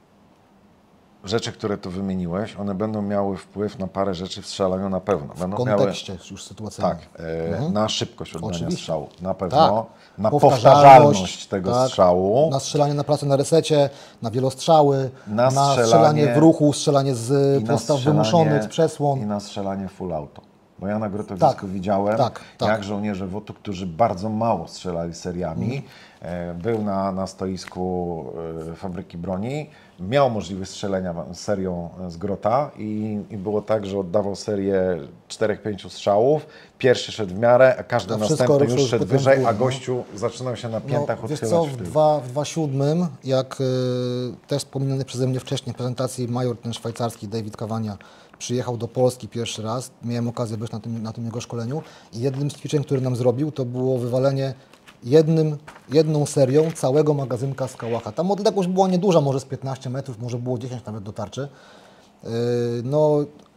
A: rzeczy, które tu wymieniłeś, one będą miały wpływ na parę rzeczy w strzelaniu na pewno. Będą
B: W kontekście miały, już sytuacyjnym.
A: Tak, e, mhm. na szybkość oddania
B: Oczywiście.
A: strzału, na pewno.
B: Tak.
A: Na powtarzalność tego
B: tak.
A: strzału.
B: Na strzelanie na pracę na resecie, na wielostrzały,
A: na,
B: na
A: strzelanie,
B: strzelanie w ruchu, strzelanie z postaw wymuszonych, z przesłon.
A: I na strzelanie full auto. Bo ja na grotowisku
B: tak.
A: widziałem,
B: tak, tak.
A: jak żołnierze W O T-u, którzy bardzo mało strzelali seriami, mm. był na, na stoisku fabryki broni, miał możliwość strzelenia serią z grota i, i było tak, że oddawał serię czterech pięciu strzałów, pierwszy szedł w miarę, a każdy a następny już szedł wyżej, a gościu no. zaczynał się na piętach no, odchylać
B: co,
A: w tył.
B: W dwa tysiące siódmym, jak y, też wspomniany przeze mnie wcześniej w prezentacji major ten szwajcarski David Cavagna przyjechał do Polski pierwszy raz, miałem okazję być na tym, na tym jego szkoleniu i jednym z ćwiczeń, które nam zrobił, to było wywalenie jednym, jedną serią całego magazynka z kałacha. Tam odległość była nieduża, może z piętnaście metrów, może było dziesięć nawet do tarczy. Yy, no,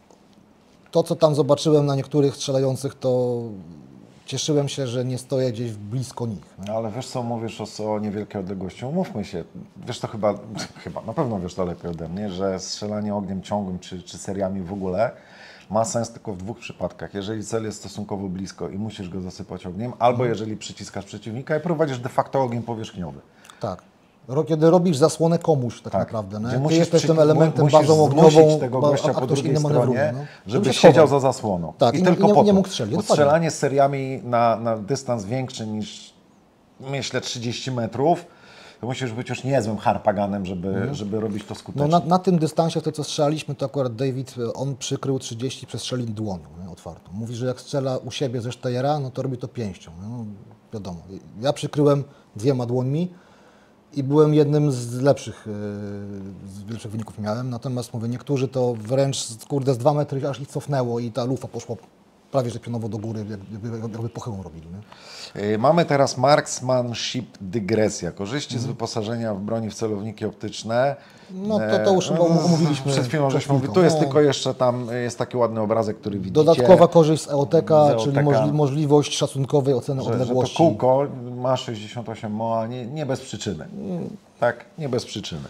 B: to, co tam zobaczyłem na niektórych strzelających, to cieszyłem się, że nie stoję gdzieś blisko nich.
A: No, ale wiesz co, mówisz o, o niewielkiej odległości, umówmy się, wiesz to chyba, chyba, na pewno wiesz to lepiej ode mnie, że strzelanie ogniem ciągłym czy, czy seriami w ogóle ma sens tylko w dwóch przypadkach. Jeżeli cel jest stosunkowo blisko i musisz go zasypać ogniem, albo jeżeli przyciskasz przeciwnika i prowadzisz de facto ogień powierzchniowy.
B: Tak. Kiedy robisz zasłonę komuś tak,
A: tak.
B: naprawdę.
A: Gdzie
B: Ty
A: musisz
B: jesteś
A: przy...
B: tym elementem
A: musisz
B: bazą ogniową,
A: tego gościa
B: a, a
A: po
B: ktoś
A: drugiej
B: inny
A: stronie,
B: no.
A: żeby siedział za zasłoną.
B: Tak,
A: I,
B: i
A: tylko
B: nie,
A: po
B: nie
A: to.
B: mógł strzelić.
A: Bo strzelanie z seriami na, na dystans większy niż, myślę, trzydzieści metrów, to musisz być już niezłym harpaganem, żeby, mhm. żeby robić to skutecznie.
B: No na, na tym dystansie, to co strzelaliśmy, to akurat David, on przykrył trzydzieści, przestrzelił dłonią nie, otwartą. Mówi, że jak strzela u siebie ze Steyera, no to robi to pięścią. No, wiadomo. Ja przykryłem dwiema dłońmi i byłem jednym z lepszych, z lepszych wyników miałem. Natomiast mówię, niektórzy to wręcz kurde z dwa metry aż ich cofnęło i ta lufa poszła prawie że pionowo do góry, jakby, jakby pochyłą robili. Nie?
A: Mamy teraz marksmanship dygresja. Korzyści z wyposażenia w broni w celowniki optyczne.
B: No to, to już chyba omówiliśmy.
A: Przed chwilą żeśmy mówili. Tu jest no. tylko jeszcze tam, jest taki ładny obrazek, który widzicie.
B: Dodatkowa korzyść z E O T K, czyli możli, możliwość szacunkowej oceny
A: że,
B: odległości.
A: Że to kółko ma sześćdziesiąt osiem M O A, nie, nie bez przyczyny. Tak, nie bez przyczyny.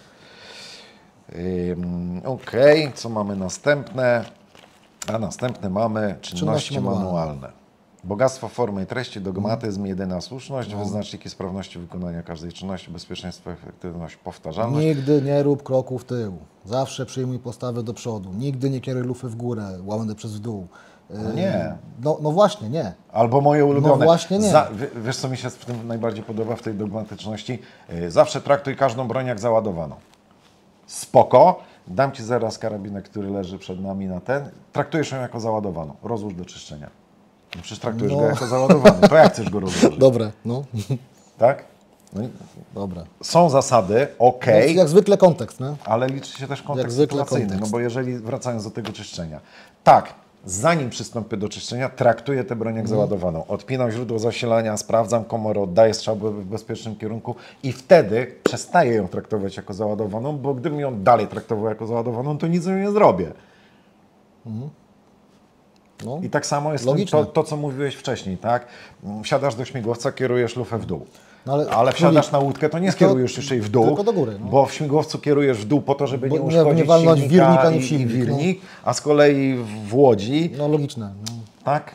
A: Ym, Okej, okay. Co mamy następne? A następne mamy czynności, czynności manualne. manualne. Bogactwo formy i treści, dogmatyzm, jedyna słuszność, no. wyznaczniki sprawności wykonania każdej czynności, bezpieczeństwo, efektywność, powtarzalność.
B: Nigdy nie rób kroku w tył. Zawsze przyjmuj postawę do przodu. Nigdy nie kieruj lufy w górę, łamane przez w dół.
A: No nie.
B: No, no właśnie, nie.
A: Albo moje ulubione.
B: No właśnie nie.
A: Za, wiesz, co mi się w tym najbardziej podoba w tej dogmatyczności? Zawsze traktuj każdą broń jak załadowaną. Spoko. Dam Ci zaraz karabinek, który leży przed nami na ten. Traktujesz ją jako załadowaną. Rozłóż do czyszczenia. No przecież traktujesz no. go jako załadowany. To jak chcesz go rozłożyć?
B: Dobre, no.
A: Tak? No
B: Dobre.
A: Są zasady, okej. Okay,
B: jak, jak zwykle kontekst, nie?
A: Ale liczy się też kontekst sytuacyjny. No bo jeżeli, wracając do tego czyszczenia. Tak, zanim przystąpię do czyszczenia, traktuję tę broń jak mm. załadowaną. Odpinam źródło zasilania, sprawdzam komorę, oddaję strzał w bezpiecznym kierunku i wtedy przestaję ją traktować jako załadowaną, bo gdybym ją dalej traktował jako załadowaną, to nic z nią nie zrobię. Mm. No, I tak samo jest to, to, co mówiłeś wcześniej, tak? Wsiadasz do śmigłowca, kierujesz lufę w dół. No ale, ale wsiadasz na łódkę, to nie skierujesz już jej w dół,
B: tylko do góry, no.
A: Bo w śmigłowcu kierujesz w dół po to, żeby bo nie uszkodzić
B: nie walnąć
A: silnika
B: wirnika, nie
A: i,
B: silnik,
A: i wirnik, no. A z kolei w Łodzi...
B: No logiczne. No.
A: Tak?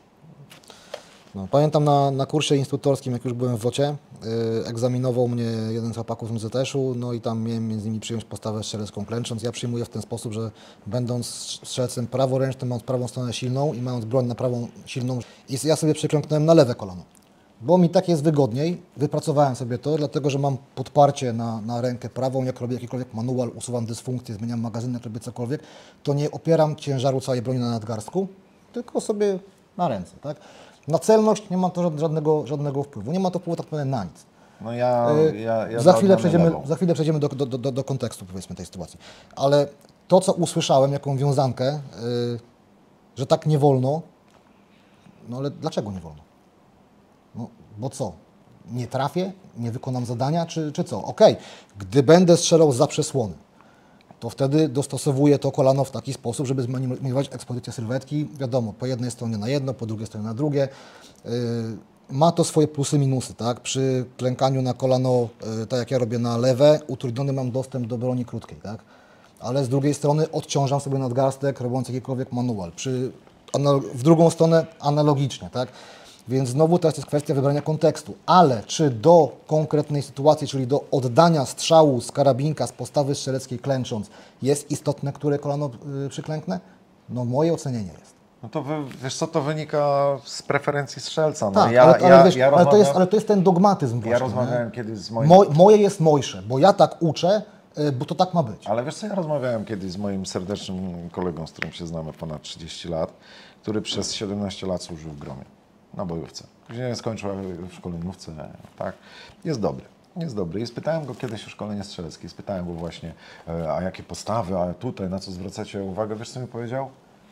B: No, pamiętam na, na kursie instruktorskim, jak już byłem w wocie, yy, egzaminował mnie jeden z chłopaków z M Z S-u, no i tam miałem między innymi przyjąć postawę strzelecką klęcząc. Ja przyjmuję w ten sposób, że będąc strzelcem praworęcznym, mając prawą stronę silną i mając broń na prawą silną, i ja sobie przyklęknąłem na lewe kolano. Bo mi tak jest wygodniej, wypracowałem sobie to, dlatego że mam podparcie na, na rękę prawą, jak robię jakikolwiek manual, usuwam dysfunkcję, zmieniam magazynek, robię cokolwiek, to nie opieram ciężaru całej broni na nadgarstku, tylko sobie na ręce, tak? Na celność nie ma to żadnego, żadnego wpływu, nie ma to wpływu tak naprawdę na nic.
A: No ja, ja, ja
B: za, chwilę przejdziemy, za chwilę przejdziemy do, do, do, do kontekstu, powiedzmy, tej sytuacji. Ale to, co usłyszałem, jaką wiązankę, yy, że tak nie wolno, no ale dlaczego nie wolno? No, bo co? Nie trafię? Nie wykonam zadania? Czy, czy co? Okej, okay. Gdy będę strzelał za przesłony, to wtedy dostosowuję to kolano w taki sposób, żeby zminimalizować ekspozycję sylwetki. Wiadomo, po jednej stronie na jedno, po drugiej stronie na drugie. Yy, ma to swoje plusy, minusy, tak? Przy klękaniu na kolano, yy, tak jak ja robię na lewe, utrudniony mam dostęp do broni krótkiej, tak? Ale z drugiej strony odciążam sobie nadgarstek, robiąc jakikolwiek manual. Przy, w drugą stronę analogicznie, tak? Więc znowu teraz jest kwestia wybrania kontekstu. Ale czy do konkretnej sytuacji, czyli do oddania strzału z karabinka, z postawy strzeleckiej klęcząc, jest istotne, które kolano yy, przyklęknę? No moje ocenienie jest.
A: No to wy, wiesz co, to wynika z preferencji strzelca. No
B: Tak,
A: ja,
B: ale, ale,
A: ja,
B: wiesz,
A: ja
B: ale, to jest,
A: rozmawiam-
B: ale to jest ten dogmatyzm właśnie.
A: Ja rozmawiałem
B: nie?
A: kiedyś z moim...
B: Mo, moje jest mojsze, bo ja tak uczę, yy, bo to tak ma być.
A: Ale wiesz co, ja rozmawiałem kiedyś z moim serdecznym kolegą, z którym się znamy ponad trzydzieści lat, który przez siedemnaście lat służył w gromie, na bojówce. Później skończył w szkoleniówce, tak. Jest dobry, jest dobry. I spytałem go kiedyś o szkolenie strzeleckie, spytałem go właśnie, e, a jakie postawy, a tutaj, na co zwracacie uwagę. Wiesz co mi powiedział?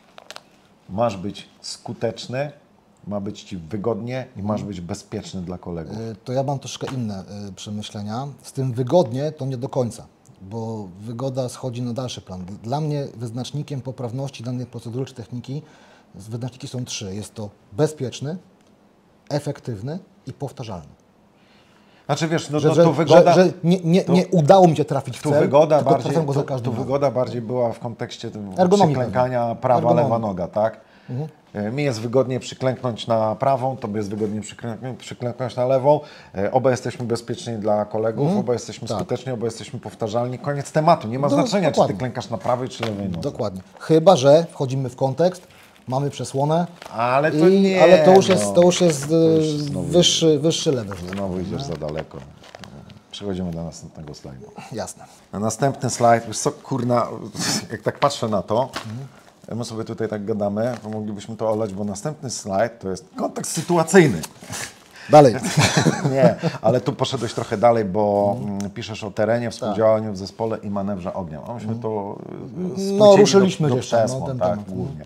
A: Masz być skuteczny, ma być Ci wygodnie i masz być bezpieczny dla kolegów.
B: Yy, To ja mam troszkę inne yy, przemyślenia. Z tym wygodnie to nie do końca, bo wygoda schodzi na dalszy plan. Dla mnie wyznacznikiem poprawności danej procedury czy techniki wyznaczniki są trzy. Jest to bezpieczny, efektywny i powtarzalny.
A: Znaczy wiesz, no
B: Że,
A: to,
B: że,
A: to wygoda...
B: że, że nie, nie, nie udało mi się trafić w
A: Tu
B: cel,
A: wygoda,
B: tylko
A: bardziej,
B: trafiam go za
A: tu,
B: każdym
A: tu
B: razem.
A: wygoda bardziej była w kontekście tym
B: Ergonomii
A: przyklękania prawa,
B: Ergonomii.
A: lewa noga, tak? Mhm. Mi jest wygodnie przyklęknąć na prawą, tobie jest wygodnie przyklęknąć, przyklęknąć na lewą. E, Oba jesteśmy bezpieczni dla kolegów,
B: Mhm.
A: oba jesteśmy
B: Tak.
A: skuteczni, oba jesteśmy powtarzalni. Koniec tematu. Nie ma
B: No,
A: znaczenia, czy ty
B: dokładnie.
A: klękasz na prawej czy lewej nodze.
B: Dokładnie. Chyba że wchodzimy w kontekst, mamy przesłonę,
A: Ale to
B: i,
A: nie,
B: ale to już jest,
A: no.
B: to już jest
A: To już
B: yy,
A: znowu-
B: wyższy, wyższy level.
A: Znowu idziesz za daleko. Przechodzimy do następnego slajdu.
B: Jasne.
A: Na następny slajd, wiesz co, kurna, jak tak patrzę na to, my sobie tutaj tak gadamy, to moglibyśmy to olać, bo następny slajd to jest kontekst sytuacyjny.
B: Dalej.
A: Nie, ale tu poszedłeś trochę dalej, bo mm, piszesz o terenie, współdziałaniu w zespole i manewrze ognia. A myśmy to e, skrócili
B: No, ruszyliśmy
A: do, do
B: gdzieś tam, no,
A: przesłon,
B: ten
A: tak,
B: temat, no.
A: głównie.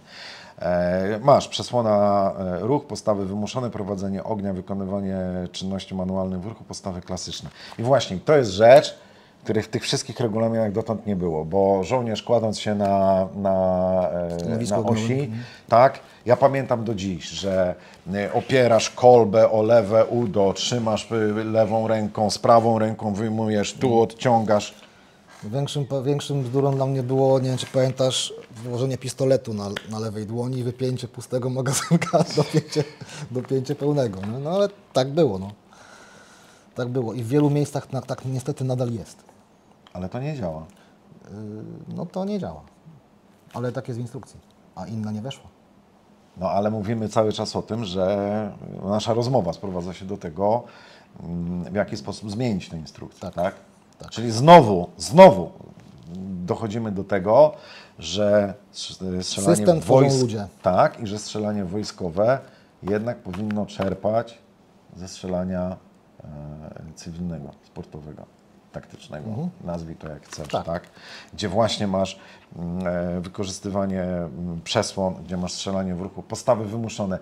A: E, masz przesłona e, ruch, postawy wymuszone, prowadzenie ognia, wykonywanie czynności manualnych w ruchu, postawy klasyczne. I właśnie to jest rzecz, której w tych wszystkich regulaminach dotąd nie było, bo żołnierz kładąc się na, na, e,
B: Stanowisko
A: na
B: ogniowe.
A: osi, tak, ja pamiętam do dziś, że e, opierasz kolbę o lewe udo, trzymasz e, lewą ręką, z prawą ręką wyjmujesz, tu odciągasz.
B: Większym, większym bzdurą dla mnie było, nie wiem czy pamiętasz, włożenie pistoletu na, na lewej dłoni i wypięcie pustego magazynka do pięcie, do pięcie pełnego. No, no ale tak było, no. Tak było i w wielu miejscach na, tak niestety nadal jest.
A: Ale to nie działa.
B: Yy, no to nie działa. Ale tak jest w instrukcji, a inna nie weszła.
A: No ale mówimy cały czas o tym, że nasza rozmowa sprowadza się do tego, mm, w jaki sposób zmienić tę instrukcję, tak?
B: Tak. Tak.
A: Czyli znowu, znowu dochodzimy do tego, że strzelanie
B: System tworzą
A: wojsk,
B: ludzie.
A: tak, i że strzelanie wojskowe jednak powinno czerpać ze strzelania e, cywilnego, sportowego, taktycznego, nazwij to jak chcesz, tak.
B: Tak.
A: Gdzie właśnie masz mm, e, wykorzystywanie mm, przesłon, gdzie masz strzelanie w ruchu, postawy wymuszone.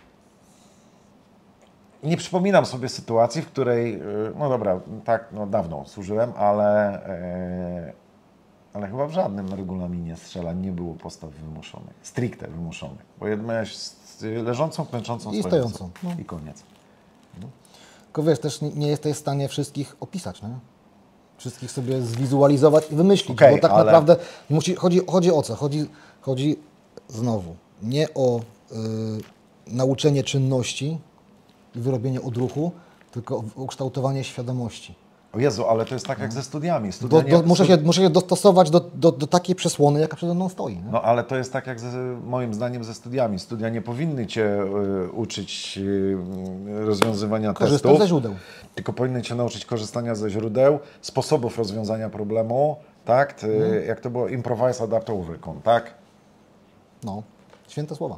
A: Nie przypominam sobie sytuacji, w której, e, no dobra, tak, no dawno służyłem, ale, e, ale chyba w żadnym regulaminie strzelań nie było postaw wymuszonych, stricte wymuszonych, bo miałeś s- leżącą, klęczącą,
B: I
A: stojącą.
B: stojącą, no.
A: I koniec.
B: Tylko wiesz, też nie, nie jesteś w stanie wszystkich opisać, nie? Wszystkich sobie zwizualizować i wymyślić,
A: Okej,
B: bo tak
A: ale-
B: naprawdę musi, chodzi, chodzi o co? Chodzi, chodzi znowu nie o y, nauczenie czynności i wyrobienie odruchu, tylko o ukształtowanie świadomości.
A: O Jezu, ale to jest tak jak ze studiami.
B: Do,
A: Studia
B: do,
A: nie-
B: muszę, się, muszę się dostosować do, do, do takiej przesłony, jaka przede mną stoi. Nie?
A: No ale to jest tak jak ze, moim zdaniem ze studiami. Studia nie powinny Cię y, uczyć y, rozwiązywania
B: Korzystam
A: testów,
B: ze źródeł.
A: tylko powinny Cię nauczyć korzystania ze źródeł, sposobów rozwiązania problemu, tak? Ty,
B: Mhm.
A: Jak to było? Improvise, adapt, overcome, tak?
B: No, święte słowa.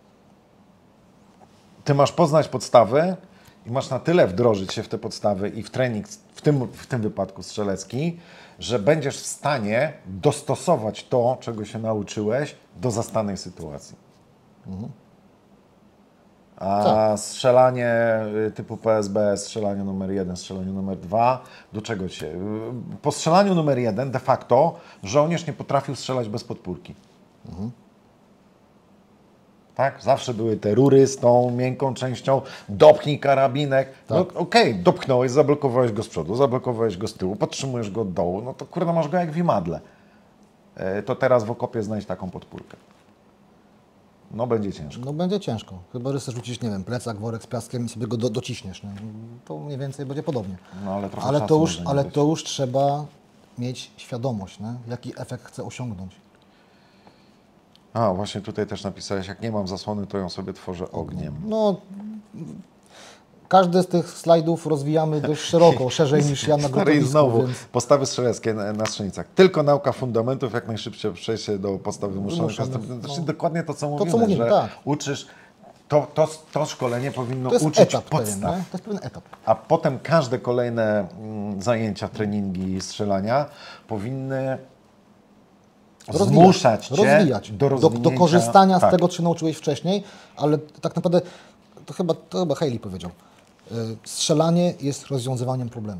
A: Ty masz poznać podstawy i masz na tyle wdrożyć się w te podstawy i w trening, w tym, w tym wypadku strzelecki, że będziesz w stanie dostosować to, czego się nauczyłeś, do zastanej sytuacji. A
B: Tak.
A: strzelanie y, typu P S B, strzelanie numer jeden, strzelanie numer dwa, do czego się? y, Po strzelaniu numer jeden de facto żołnierz nie potrafił strzelać bez podpórki. Tak? Zawsze były te rury z tą miękką częścią, dopchnij karabinek. No
B: Tak.
A: okej, dopchnąłeś, zablokowałeś go z przodu, zablokowałeś go z tyłu, podtrzymujesz go od dołu, no to kurde masz go jak w imadle. E, To teraz w okopie znajdź taką podpórkę. No będzie ciężko.
B: No będzie ciężko. Chyba, że chcesz rzucić, nie wiem, plecak, worek z piaskiem i sobie go do, dociśniesz. Nie? To mniej więcej będzie podobnie.
A: No ale trochę
B: Ale
A: czasu
B: to już,
A: może nie
B: ale
A: być.
B: to już trzeba mieć świadomość, nie? Jaki efekt chce osiągnąć.
A: A, właśnie tutaj też napisałeś, jak nie mam zasłony, to ją sobie tworzę ogniem.
B: No, każdy z tych slajdów rozwijamy dość szeroko, szerzej niż ja na
A: Stary, i
B: gotowisku,
A: znowu,
B: więc
A: postawy strzeleckie na, na strzelnicach. Tylko nauka fundamentów, jak najszybsze przejście do postaw wymuszonych.
B: Wymuszonych,
A: Znaczy,
B: no.
A: dokładnie to, co mówimy,
B: co mówimy,
A: że
B: tak.
A: uczysz, to, to, to szkolenie powinno
B: to jest
A: uczyć
B: etap pewien,
A: podstaw.
B: nie? To jest pewien etap.
A: A potem każde kolejne mm, zajęcia, treningi strzelania powinny zmuszać Cię
B: rozwijać.
A: do
B: do,
A: rozwinięcia.
B: do korzystania
A: tak.
B: z tego, co się nauczyłeś wcześniej, ale tak naprawdę, to chyba, to chyba Haley powiedział, y, strzelanie jest rozwiązywaniem problemu.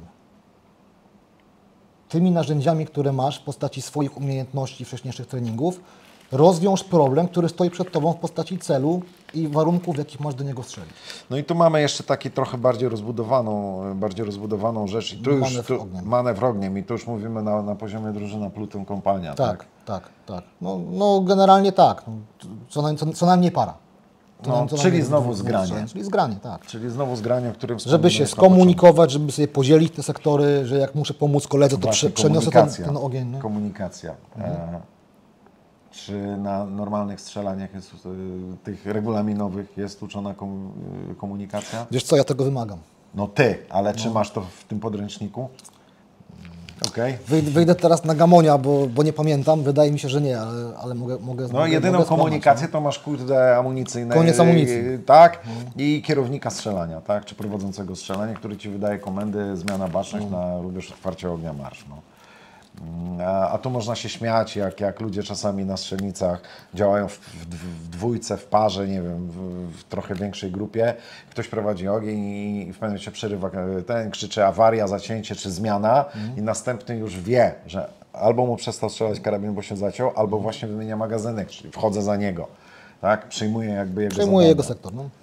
B: Tymi narzędziami, które masz w postaci swoich umiejętności, wcześniejszych treningów, rozwiąż problem, który stoi przed Tobą w postaci celu i warunków, w jakich masz do niego strzelić.
A: No i tu mamy jeszcze taki trochę bardziej rozbudowaną, bardziej rozbudowaną rzecz. I tu już
B: Manewr
A: tu,
B: ogniem.
A: manewr ogniem. I tu już mówimy na, na poziomie drużyna, pluton, kompania. Tak.
B: Tak, tak, tak. No, no generalnie tak. No, co, naj, co, co najmniej para. Co
A: No,
B: najmniej- co
A: czyli
B: najmniej
A: znowu
B: dwóch
A: zgranie.
B: strzeleń, Czyli zgranie, tak.
A: Czyli znowu zgranie, w którym
B: Żeby
A: wspomniałeś
B: się
A: na początku.
B: skomunikować, żeby sobie podzielić te sektory, że jak muszę pomóc koledze, to
A: Właśnie,
B: prze, przeniosę ten,
A: komunikacja.
B: ten ogień. Nie?
A: Komunikacja. E, czy na normalnych strzelaniach jest, y, tych regulaminowych jest uczona kom, y, komunikacja?
B: Wiesz co, ja tego wymagam.
A: No ty, ale czy masz to w tym podręczniku? Okej.
B: Wyjdę, wyjdę teraz na Gamonia, bo, bo nie pamiętam. Wydaje mi się, że nie, ale, ale mogę, mogę
A: No
B: mogę,
A: jedyną
B: mogę skłamać,
A: komunikację to masz kurde amunicyjne.
B: Koniec amunicji.
A: y, Tak. I kierownika strzelania, tak? Czy prowadzącego strzelania, który ci wydaje komendy, zmiana baczność na lubisz otwarcie ognia, marsz. No. Mm, A, a tu można się śmiać, jak, jak ludzie czasami na strzelnicach działają w, w, w dwójce, w parze, nie wiem, w, w trochę większej grupie. Ktoś prowadzi ogień i w pewnym momencie przerywa ten, krzyczy awaria, zacięcie czy zmiana i następny już wie, że albo mu przestał strzelać karabin, bo się zaciął, albo właśnie wymienia magazynek, czyli wchodzę za niego. Tak? Przyjmuję jakby jego
B: Przejmuję
A: zadanie.
B: jego sektor. No.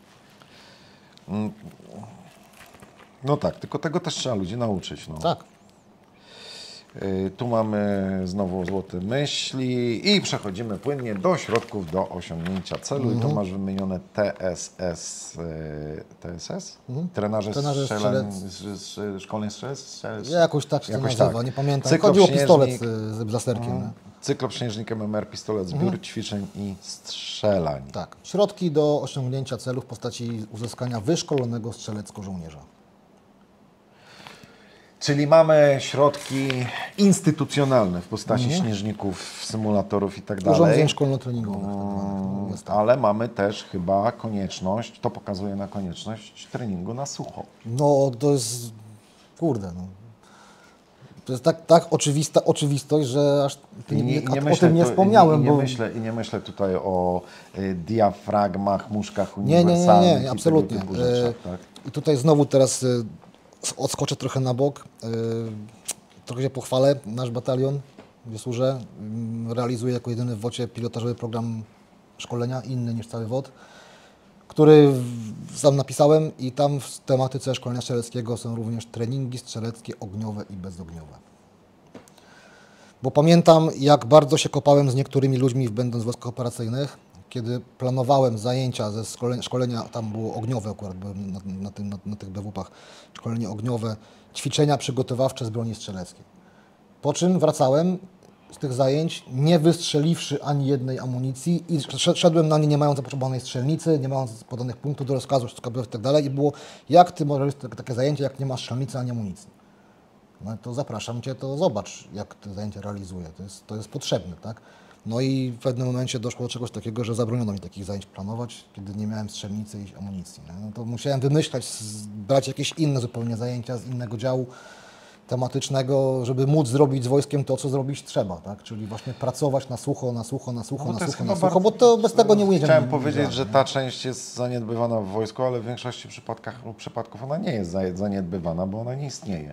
A: No tak, tylko tego też trzeba ludzi nauczyć. No.
B: Tak.
A: Y, Tu mamy znowu złote myśli i przechodzimy płynnie do środków do osiągnięcia celu. I tu masz wymienione T S S. y, T S S? Trenerze,
B: Trenerze
A: strzeleń,
B: strzelec.
A: z- z- szkoleń strzelec? strzelec?
B: Jakoś tak się to
A: Jakoś
B: nazywa,
A: tak.
B: nie pamiętam.
A: Cyklop
B: Chodziło o pistolet
A: śnieżnik.
B: z, z blasterkiem. nie?
A: Cyklop śnieżnik M M R, pistolet, zbiór ćwiczeń i strzelań.
B: Tak. Środki do osiągnięcia celu w postaci uzyskania wyszkolonego strzelecko-żołnierza.
A: Czyli mamy środki instytucjonalne w postaci śnieżników, symulatorów i tak dalej.
B: Urządzeń szkolno-treningowych. tak zwanych. No, jest tak.
A: Ale mamy też chyba konieczność, to pokazuje na konieczność treningu na sucho.
B: No to jest, kurde, no. To jest tak, tak oczywista oczywistość, że aż ty nie, nie, o tym nie
A: tu-
B: wspomniałem.
A: i nie,
B: bo...
A: myślę, I nie myślę tutaj o y, diafragmach, muszkach
B: Nie, nie, nie,
A: uniwersalnych
B: nie,
A: i
B: absolutnie.
A: tego typu rzeczach.
B: E,
A: Tak?
B: I tutaj znowu teraz y, odskoczę trochę na bok. Y, trochę się pochwalę. Nasz batalion, gdzie służę, y, realizuje jako jedyny w wocie pilotażowy program szkolenia, inny niż cały WOT, który w- sam napisałem i tam w tematyce szkolenia strzeleckiego są również treningi strzeleckie ogniowe i bezogniowe. Bo pamiętam, jak bardzo się kopałem z niektórymi ludźmi, będąc w wojskach operacyjnych, kiedy planowałem zajęcia ze szkolenia, szkolenia tam było ogniowe akurat, byłem na, na, tym, na, na tych B W P-ach, szkolenie ogniowe, ćwiczenia przygotowawcze z broni strzeleckiej. Po czym wracałem z tych zajęć, nie wystrzeliwszy ani jednej amunicji i sz- szedłem na nie nie mając zapotrzebowanej strzelnicy, nie mając podanych punktów do rozkazu, wszystko było i tak dalej i było, jak ty możesz tak- takie zajęcie, jak nie masz strzelnicy ani amunicji. No to zapraszam Cię, to zobacz, jak te zajęcia realizuję. To jest, to jest potrzebne, tak? No i w pewnym momencie doszło do czegoś takiego, że zabroniono mi takich zajęć planować, kiedy nie miałem strzelnicy i amunicji. Nie? No to musiałem wymyślać, z- brać jakieś inne zupełnie zajęcia z innego działu tematycznego, żeby móc zrobić z wojskiem to, co zrobić trzeba, tak? Czyli właśnie pracować na sucho, na sucho, na sucho,
A: No,
B: na
A: to jest
B: sucho,
A: chyba
B: na sucho,
A: bardzo-
B: bo to bez tego nie ujedziemy.
A: Chciałem
B: nie
A: powiedzieć,
B: ujedziemy,
A: że
B: nie?
A: ta część jest zaniedbywana w wojsku, ale w większości przypadkach, przypadków ona nie jest za- zaniedbywana, bo ona nie istnieje.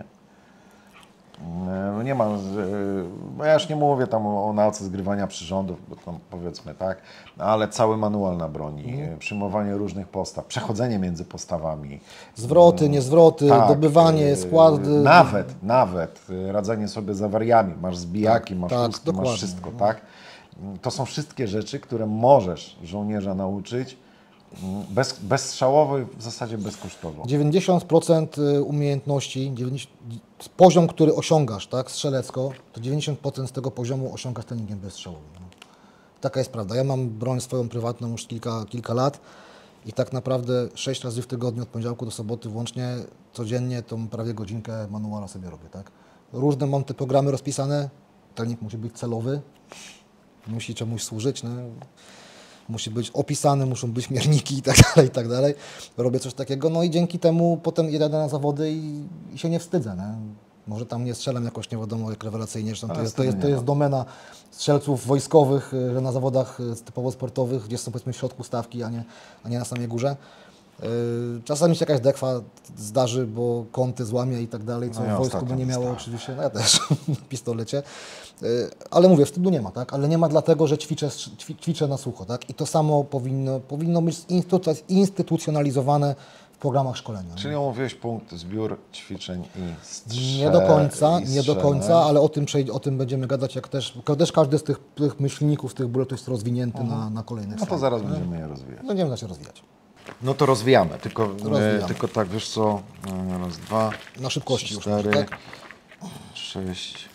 A: No nie ma, e, no ja już nie mówię tam o, o nauce zgrywania przyrządów, bo tam powiedzmy tak, ale cały manual na broni,
B: Mhm.
A: e, przyjmowanie różnych postaw, przechodzenie między postawami.
B: Zwroty, niezwroty,
A: Tak,
B: dobywanie,
A: e,
B: skład.
A: Nawet, nawet e, radzenie sobie z awariami, masz zbijaki, masz
B: tak,
A: ustki, masz
B: dokładnie.
A: wszystko, tak? To są wszystkie rzeczy, które możesz żołnierza nauczyć mm, bez, bezstrzałowo i w zasadzie bezkosztowo.
B: dziewięćdziesiąt procent umiejętności, dziewięćdziesiąt poziom, który osiągasz, tak, strzelecko, to dziewięćdziesiąt procent z tego poziomu osiągasz treningiem bezstrzałowym. No. Taka jest prawda. Ja mam broń swoją prywatną już kilka, kilka lat i tak naprawdę sześć razy w tygodniu, od poniedziałku do soboty włącznie, codziennie tą prawie godzinkę manuala sobie robię, tak. Różne mam te programy rozpisane, trening musi być celowy, musi czemuś służyć, no. Musi być opisane, muszą być mierniki i tak dalej, i tak dalej. Robię coś takiego, no i dzięki temu potem jedę na zawody i, i się nie wstydzę. Nie? Może tam nie strzelam jakoś nie wiadomo jak rewelacyjnie, że tam to
A: Ale
B: jest, to, jest,
A: wstydu
B: to
A: nie
B: jest
A: ma.
B: domena strzelców wojskowych, y, że na zawodach y, typowo sportowych, gdzie są powiedzmy w środku stawki, a nie, a nie na samej górze. Y, Czasami się jakaś dekwa zdarzy, bo kąty złamie i tak dalej, co
A: No ja
B: w wojsku by
A: ostatnio
B: nie miało
A: dostałem.
B: oczywiście, no ja też w pistolecie. Y, Ale mówię, wstydu nie ma, tak? Ale nie ma dlatego, że ćwiczę, ćwi- ćwiczę na sucho, tak? I to samo powinno, powinno być instytu- instytucjonalizowane w programach szkolenia.
A: Czyli omówiłeś punkt zbiór ćwiczeń i strzelania.
B: Nie do końca, nie do końca, ale o tym, przejdzie, o tym będziemy gadać, jak też, też każdy z tych, tych myślników, tych bulletów jest rozwinięty na, na kolejnych
A: No to
B: slajdach,
A: zaraz
B: nie?
A: będziemy je rozwijać.
B: Będziemy da się rozwijać.
A: No to rozwijamy, tylko,
B: Rozwijamy.
A: E, tylko tak, wiesz co, e, raz, dwa,
B: Na szybkości
A: trzy,
B: już,
A: cztery,
B: tak?
A: sześć.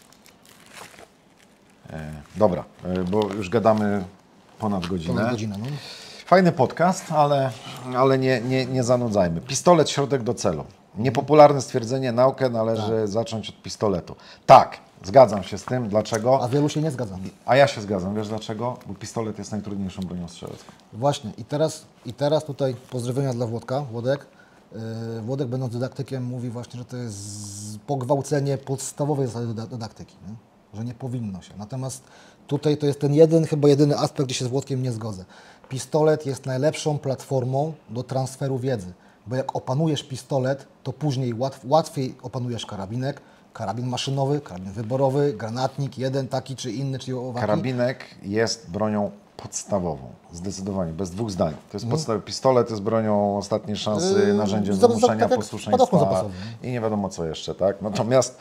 A: E, dobra, e, bo już gadamy ponad godzinę.
B: Ponad godzinę, no.
A: Fajny podcast, ale, ale nie, nie, nie zanudzajmy. Pistolet, środek do celu. Niepopularne stwierdzenie, naukę należy
B: Tak.
A: zacząć od pistoletu. Tak, zgadzam się z tym. Dlaczego?
B: A wielu się nie zgadza.
A: A ja się zgadzam. Wiesz dlaczego? Bo pistolet jest najtrudniejszą bronią strzelecką.
B: Właśnie i teraz, i teraz tutaj pozdrowienia dla Włodka, Włodek. Yy, Włodek będąc dydaktykiem mówi właśnie, że to jest z- pogwałcenie podstawowej zasady dyda- dydaktyki, nie? Że nie powinno się. Natomiast tutaj to jest ten jeden, chyba jedyny aspekt, gdzie się z Włodkiem nie zgodzę. Pistolet jest najlepszą platformą do transferu wiedzy, bo jak opanujesz pistolet, to później łatw, łatwiej opanujesz karabinek, karabin maszynowy, karabin wyborowy, granatnik, jeden taki czy inny, czyli owaki.
A: Karabinek jest bronią podstawową. Zdecydowanie, bez dwóch zdań. To jest
B: Mhm.
A: podstawowy. Pistolet jest bronią ostatniej szansy,
B: Yy,
A: narzędziem
B: za- za-
A: wymuszania
B: tak jak
A: posłuszeństwa
B: padawką zapasowym.
A: i nie wiadomo co jeszcze, tak? Natomiast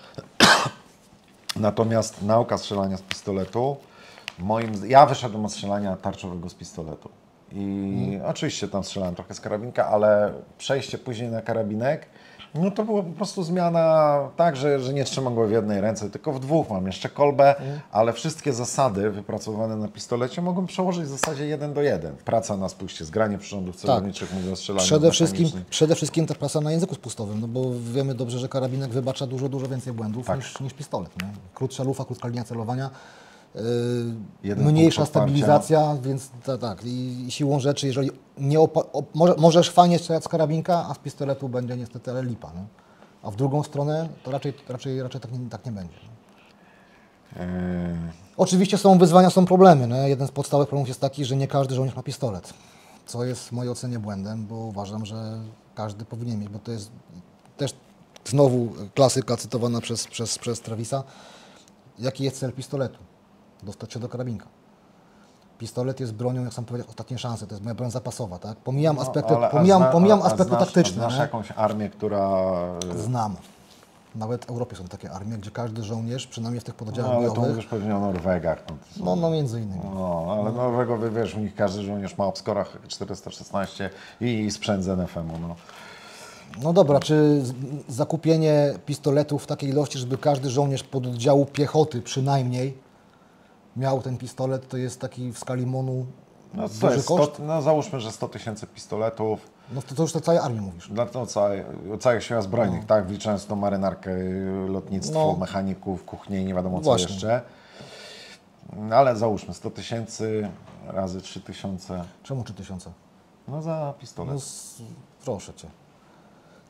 A: Natomiast nauka strzelania z pistoletu, moim zd- ja wyszedłem od strzelania tarczowego z pistoletu. I oczywiście tam strzelałem trochę z karabinka, ale przejście później na karabinek, no to była po prostu zmiana tak, że, że nie trzymam go w jednej ręce, tylko w dwóch. Mam jeszcze kolbę, ale wszystkie zasady wypracowane na pistolecie mogą przełożyć w zasadzie jeden do jeden. Praca na spuście, zgranie przyrządów celowniczych, mówię o strzelaniu
B: Przede wszystkim,
A: mechanicznym.
B: przede wszystkim ta praca na języku spustowym, no bo wiemy dobrze, że karabinek wybacza dużo, dużo więcej błędów
A: Tak.
B: niż, niż pistolet. Nie? Krótsza lufa, krótka linia celowania, yy,
A: Jeden
B: mniejsza
A: punkt odparcia.
B: stabilizacja, więc ta, tak. I, I siłą rzeczy, jeżeli nie opa- op- może, możesz fajnie strzelać z karabinka, a z pistoletu będzie niestety ale lipa. Nie? A w drugą stronę to raczej, raczej, raczej tak, nie, tak nie będzie. Nie?
A: Yy,
B: Oczywiście są wyzwania, są problemy. Nie? Jeden z podstawowych problemów jest taki, że nie każdy żołnierz ma pistolet. Co jest w mojej ocenie błędem, bo uważam, że każdy powinien mieć, bo to jest też znowu klasyka cytowana przez, przez, przez Travisa. Jaki jest cel pistoletu? Dostać się do karabinka. Pistolet jest bronią, jak sam powiedział, ostatniej szansy. To jest moja broń zapasowa, tak? Pomijam aspekty,
A: No, ale- a
B: pomijam,
A: zna-
B: pomijam
A: a- a
B: aspekty
A: znasz,
B: taktyczne.
A: Znasz
B: nie?
A: jakąś armię, która...
B: Znam. Nawet w Europie są takie armie, gdzie każdy żołnierz, przynajmniej w tych
A: No,
B: pododdziałach
A: ale to
B: bojowych,
A: mówisz pewnie o Norwegach. No, to są-
B: no, no między innymi.
A: no, ale Norwegowie, wiesz, u nich każdy żołnierz ma w skorach czterysta szesnaście i sprzęt z N F M-u. No.
B: No dobra, czy z- zakupienie pistoletów w takiej ilości, żeby każdy żołnierz pododdziału piechoty przynajmniej miał ten pistolet, to jest taki w skali MONU
A: No, to
B: duży
A: jest
B: koszt?
A: sto, no załóżmy, że sto tysięcy pistoletów
B: No to, to już to całej armii mówisz.
A: dla no, całej, całych sił zbrojnych, tak? Wliczając tą marynarkę, lotnictwo,
B: No.
A: mechaników, kuchnię i nie wiadomo co
B: Właśnie.
A: jeszcze. No, ale załóżmy sto tysięcy razy trzy tysiące,
B: Czemu trzy tysiące?
A: no za pistolet.
B: No s- proszę Cię.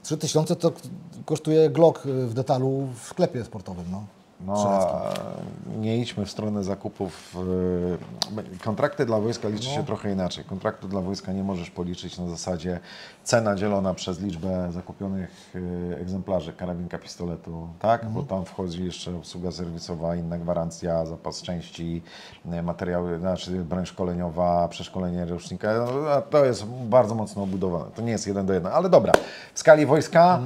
B: trzy tysiące to kosztuje Glock w detalu w sklepie sportowym. No.
A: No, a nie idźmy w stronę zakupów. yy, Kontrakty dla wojska liczy się trochę inaczej. Kontraktu dla wojska nie możesz policzyć na zasadzie cena dzielona przez liczbę zakupionych yy, egzemplarzy karabinka, pistoletu, tak? Bo tam wchodzi jeszcze obsługa serwisowa, inna gwarancja, zapas części, yy, materiały, znaczy broń szkoleniowa, przeszkolenie rocznika. No, a to jest bardzo mocno obudowane. To nie jest jeden do jednego. Ale dobra, w skali wojska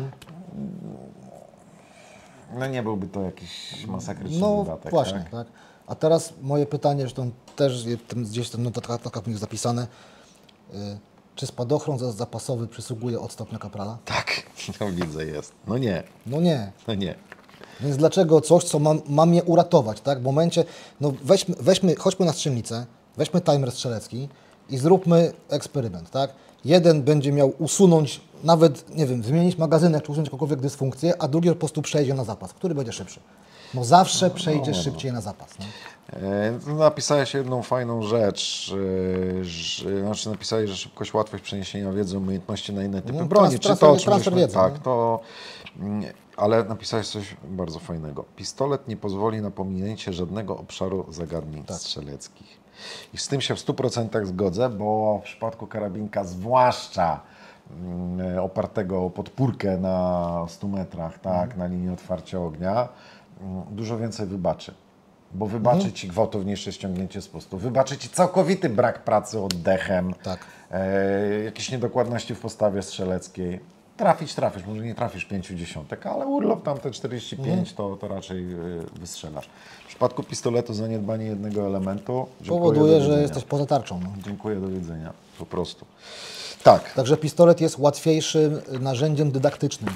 A: no nie byłby to jakiś masakryczny
B: No
A: wydatek.
B: właśnie,
A: tak?
B: tak? A teraz moje pytanie, zresztą też je- tym- gdzieś w tym notatkach mi jest zapisane. Y, Czy spadochron za- zapasowy przysługuje od stopnia kaprala?
A: Tak, no widzę, jest. No nie,
B: No nie.
A: no nie.
B: Więc dlaczego coś, co ma, ma mnie uratować, tak? W momencie, no weźmy, weźmy, chodźmy na strzelnicę, weźmy timer strzelecki i zróbmy eksperyment, tak? Jeden będzie miał usunąć, nawet, nie wiem, wymienić magazynek czy usunąć jakąkolwiek dysfunkcję, a drugi po prostu przejdzie na zapas. Który będzie szybszy? No zawsze przejdzie szybciej na zapas. No.
A: E, tu napisałeś jedną fajną rzecz, e, że, znaczy napisałeś, że szybkość, łatwość przeniesienia wiedzy, umiejętności na inne typy
B: No,
A: broni.
B: trans-
A: Czy
B: transfer-
A: to, o czym
B: transfer
A: żeśmy-
B: wiedzy,
A: tak,
B: nie?
A: to, mm, ale napisałeś coś bardzo fajnego. Pistolet nie pozwoli na pominięcie żadnego obszaru zagadnień
B: Tak.
A: strzeleckich. I z tym się w stu procentach zgodzę, bo w przypadku karabinka, zwłaszcza mm, opartego o podpórkę na stu metrach, tak, na linii otwarcia ognia, mm, dużo więcej wybaczy. Bo wybaczy Ci gwałtowniejsze ściągnięcie z postu, wybaczy Ci całkowity brak pracy oddechem,
B: Tak.
A: e, jakieś niedokładności w postawie strzeleckiej. Trafić trafisz, może nie trafisz pięciu dziesiątek, ale urlop tam te czterdzieści pięć to, to raczej y, wystrzelasz. W przypadku pistoletu zaniedbanie jednego elementu dziękuję,
B: Powoduje,
A: do
B: że
A: widzenia.
B: jesteś poza tarczą. No.
A: Dziękuję, do widzenia, po prostu. Tak,
B: Także pistolet jest łatwiejszym narzędziem dydaktycznym.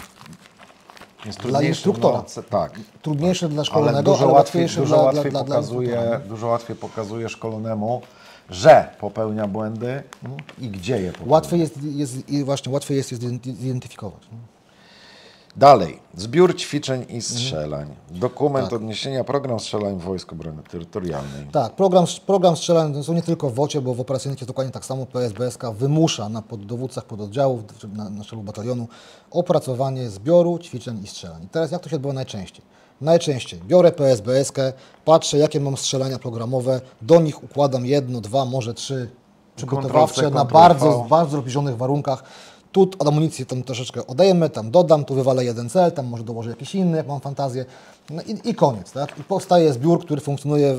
A: jest
B: Dla
A: trudniejszy,
B: instruktora.
A: no, c- tak.
B: Trudniejszy dla
A: Ale
B: szkolonego,
A: dużo
B: ale
A: łatwiej,
B: łatwiejszy
A: dużo
B: dla,
A: łatwiej
B: dla, dla,
A: pokazuje,
B: dla instruktora.
A: dużo łatwiej pokazuje szkolonemu, że popełnia błędy i gdzie je popełnia.
B: Łatwiej jest, jest, i właśnie łatwiej jest je zidentyfikować. No.
A: Dalej, zbiór ćwiczeń i strzelań. Dokument
B: Tak.
A: odniesienia, program strzelań Wojsk Obrony Terytorialnej.
B: Tak, program, program strzelań to są nie tylko w wocie, bo w operacyjnych jest dokładnie tak samo. P S B S K wymusza na poddowódcach pododdziałów, czy na, na czelu batalionu opracowanie zbioru ćwiczeń i strzelań. I teraz jak to się odbywa najczęściej? Najczęściej biorę P S B S K, patrzę jakie mam strzelania programowe, do nich układam jedno, dwa, może trzy przygotowawcze
A: Ctrl C,
B: na
A: Ctrl
B: bardzo,
A: V.
B: bardzo zbliżonych warunkach. Tu od amunicji tam troszeczkę odejmę, tam dodam, tu wywalę jeden cel, tam może dołożę jakiś inny, jak mam fantazję. No i, i koniec, tak? I powstaje zbiór, który funkcjonuje,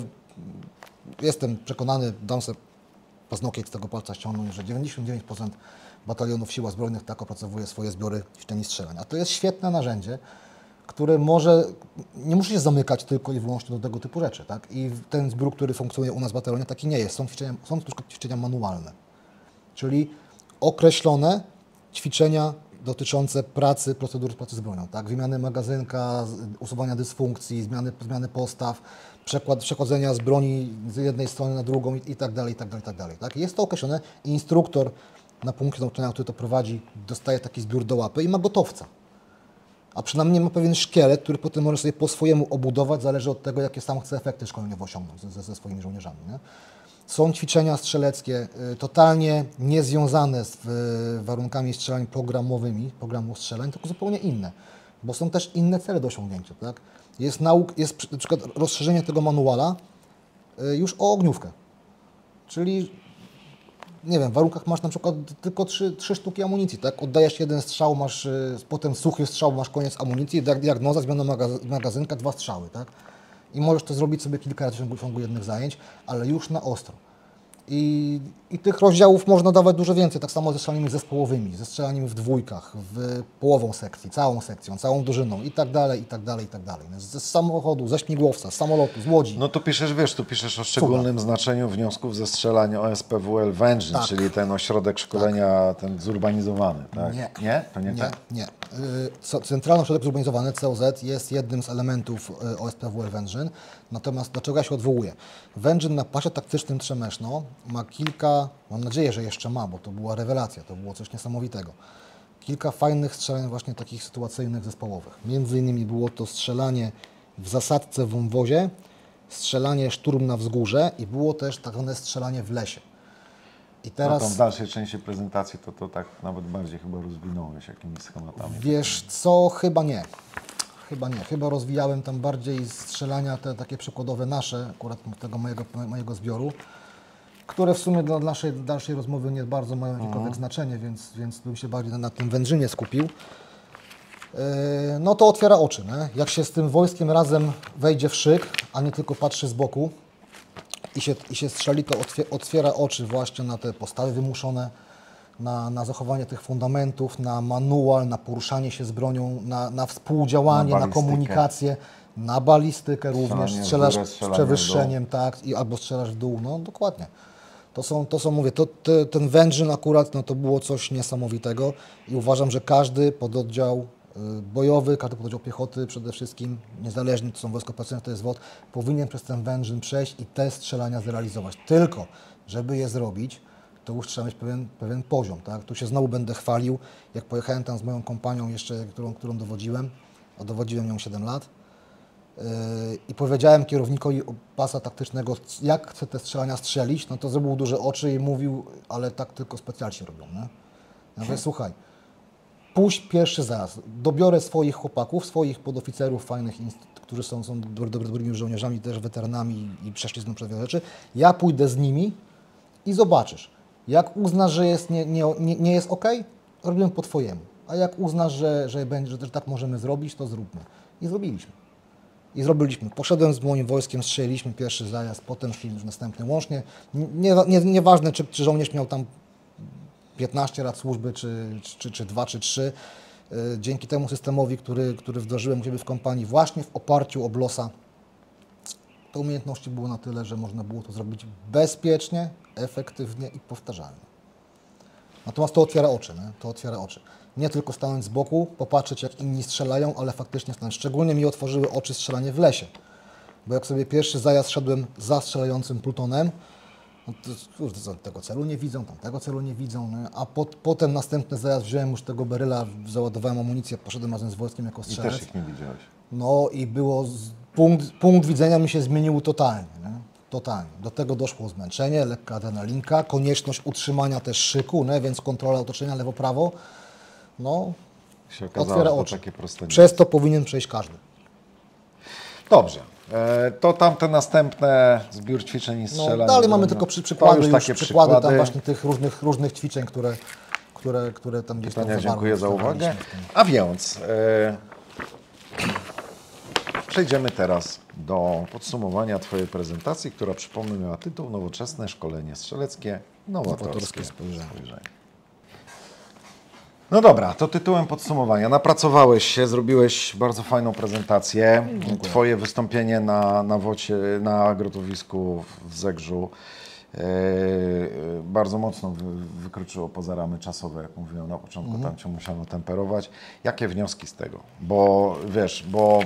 B: jestem przekonany, dam sobie paznokieć z tego palca ściągnąć, że dziewięćdziesiąt dziewięć procent batalionów sił zbrojnych tak opracowuje swoje zbiory ćwiczeń i strzelań. A to jest świetne narzędzie, które może, nie musi się zamykać tylko i wyłącznie do tego typu rzeczy, tak? I ten zbiór, który funkcjonuje u nas w batalionie, taki nie jest. Są ćwiczenia, są na przykład ćwiczenia manualne, czyli określone ćwiczenia dotyczące pracy, procedur pracy z bronią, tak? Wymiany magazynka, z- usuwania dysfunkcji, zmiany, zmiany postaw, przekład, przechodzenia z broni z jednej strony na drugą i, i tak dalej, i tak dalej, i tak dalej, tak? Jest to określone i instruktor na punkcie nauczania, który to prowadzi, dostaje taki zbiór do łapy i ma gotowca. A przynajmniej ma pewien szkielet, który potem może sobie po swojemu obudować, zależy od tego, jakie sam chce efekty szkoleniowe osiągnąć ze, ze swoimi żołnierzami. Nie? Są ćwiczenia strzeleckie y, totalnie niezwiązane z y, warunkami strzelań programowymi, programu strzelań, tylko zupełnie inne, bo są też inne cele do osiągnięcia. Tak? Jest, nauk, jest przy- na przykład rozszerzenie tego manuala y, już o ogniówkę, czyli nie wiem, w warunkach masz na przykład tylko trzy, trzy sztuki amunicji, tak? Oddajesz jeden strzał, masz y, potem suchy strzał, masz koniec amunicji, diag- diagnoza, zmiana magaz- magazynka, dwa strzały, tak? I możesz to zrobić sobie kilka razy w ciągu, w ciągu jednych zajęć, ale już na ostro. I, I tych rozdziałów można dawać dużo więcej, tak samo ze strzelaniami zespołowymi, ze strzelaniami w dwójkach, w połową sekcji, całą sekcją, całą drużyną i tak dalej, i tak dalej, i tak dalej. Ze samochodu, ze śmigłowca, z samolotu, z łodzi.
A: No tu piszesz, wiesz, tu piszesz o szczególnym znaczeniu wniosków ze strzelań O S P W L Węgrzyn,
B: Tak.
A: czyli ten ośrodek szkolenia, ten zurbanizowany, tak?
B: Nie.
A: Nie? To nie,
B: Nie,
A: tak?
B: nie. Y, co- Centralny Ośrodek Zurbanizowany, C O Z, jest jednym z elementów y, O S P W L Węgrzyn. Natomiast do czego ja się odwołuję? Węgrzyn na pasie taktycznym Trzemeszno ma kilka, mam nadzieję, że jeszcze ma, bo to była rewelacja, to było coś niesamowitego. Kilka fajnych strzelań właśnie takich sytuacyjnych, zespołowych. Między innymi było to strzelanie w zasadce w wąwozie, strzelanie szturm na wzgórze i było też tak zwane strzelanie w lesie. I
A: Teraz...
B: teraz,
A: No to w dalszej części prezentacji to, to tak nawet bardziej chyba rozwinąłeś jakimiś schematami.
B: wiesz co, chyba nie. Chyba nie. Chyba rozwijałem tam bardziej strzelania te takie przykładowe nasze, akurat tego mojego, mojego zbioru, które w sumie dla naszej dalszej rozmowy nie bardzo mają jakiekolwiek
A: Mhm.
B: znaczenie, więc, więc bym się bardziej na, na tym wędrzynie skupił. Yy, no to otwiera oczy, nie? Jak się z tym wojskiem razem wejdzie w szyk, a nie tylko patrzy z boku i się, i się strzeli, to otwie, otwiera oczy właśnie na te postawy wymuszone, na, na zachowanie tych fundamentów, na manual, na poruszanie się z bronią, na, na współdziałanie,
A: Na
B: na,
A: balistykę.
B: komunikację, na balistykę również,
A: Strzelanie w
B: strzelasz
A: górę,
B: z
A: strzelanie w
B: przewyższeniem, tak, i albo strzelasz w dół, no dokładnie. To są, to są mówię, to, te, ten wędrzyn akurat, no to było coś niesamowitego i uważam, że każdy pododdział y, bojowy, każdy pododdział piechoty przede wszystkim, niezależnie czy są wojsko operacyjne, to jest W O D, powinien przez ten wędrzyn przejść i te strzelania zrealizować. Tylko, żeby je zrobić, to już trzeba mieć pewien, pewien poziom, tak? Tu się znowu będę chwalił, jak pojechałem tam z moją kompanią jeszcze, którą, którą dowodziłem, a dowodziłem ją siedem lat, yy, i powiedziałem kierownikowi pasa taktycznego, jak chcę te strzelania strzelić, no to zrobił duże oczy i mówił, ale tak tylko specjalci robią, nie? Ja mówię, słuchaj, puść pierwszy zajazd, dobiorę swoich chłopaków, swoich podoficerów fajnych, którzy są, są dobry, dobry, dobrymi żołnierzami, też weteranami i przeszli z mną przez wiele rzeczy, ja pójdę z nimi i zobaczysz. Jak uznasz, że jest nie, nie, nie, nie jest ok, robimy po twojemu. A jak uznasz, że, że, będzie, że, że tak możemy zrobić, to zróbmy. I zrobiliśmy. I zrobiliśmy. Poszedłem z moim wojskiem, strzeliliśmy pierwszy zajazd, potem szli już następny łącznie. Nie, nie, nieważne, czy, czy żołnierz miał tam piętnaście lat służby, czy, czy, czy dwa, czy trzy. Dzięki temu systemowi, który, który wdrożyłem u siebie w kompanii, właśnie w oparciu o blosa, te umiejętności było na tyle, że można było to zrobić bezpiecznie, efektywnie i powtarzalnie. Natomiast to otwiera oczy, nie? To otwiera oczy. Nie tylko stanąć z boku, popatrzeć jak inni strzelają, ale faktycznie stanąć. Szczególnie mi otworzyły oczy strzelanie w lesie. Bo jak sobie pierwszy zajazd szedłem za strzelającym plutonem, no to, kurde, co, tego celu nie widzą, tamtego celu nie widzą, nie? A po, potem następny zajazd wziąłem już tego beryla, załadowałem amunicję, poszedłem razem z wojskiem jako
A: I
B: strzelec.
A: też ich nie widziałeś.
B: No i było, z, punkt, punkt widzenia mi się zmienił totalnie, nie? Totalnie. Do tego doszło zmęczenie, lekka adrenalinka, konieczność utrzymania też szyku, nie? Więc kontrola otoczenia lewo-prawo, no
A: Się okazało,
B: otwiera
A: że to
B: oczy.
A: takie proste nie
B: Przez
A: jest.
B: to powinien przejść każdy.
A: Dobrze. E, to tamte następne zbiór ćwiczeń i
B: No,
A: strzelania.
B: dalej mamy
A: no,
B: tylko przy,
A: to
B: przykłady,
A: już
B: już
A: takie
B: przykłady, tam
A: przykłady.
B: właśnie tych różnych, różnych ćwiczeń, które, które, które tam gdzieś tam
A: Pytania,
B: zawarły,
A: dziękuję za uwagę.
B: wstawaliśmy w tym.
A: A więc e, przejdziemy teraz do podsumowania Twojej prezentacji, która, przypomnę, miała tytuł Nowoczesne szkolenie strzeleckie, nowatorskie
B: Nowatorskie spojrzenie.
A: spojrzenie. No dobra, to tytułem podsumowania. Napracowałeś się, zrobiłeś bardzo fajną prezentację. Twoje wystąpienie na, na wocie, na agrotowisku w Zegrzu e, bardzo mocno wy, wykroczyło poza ramy czasowe, jak mówiłem na początku,
B: Mhm.
A: tam Cię musiano temperować. Jakie wnioski z tego? Bo wiesz, bo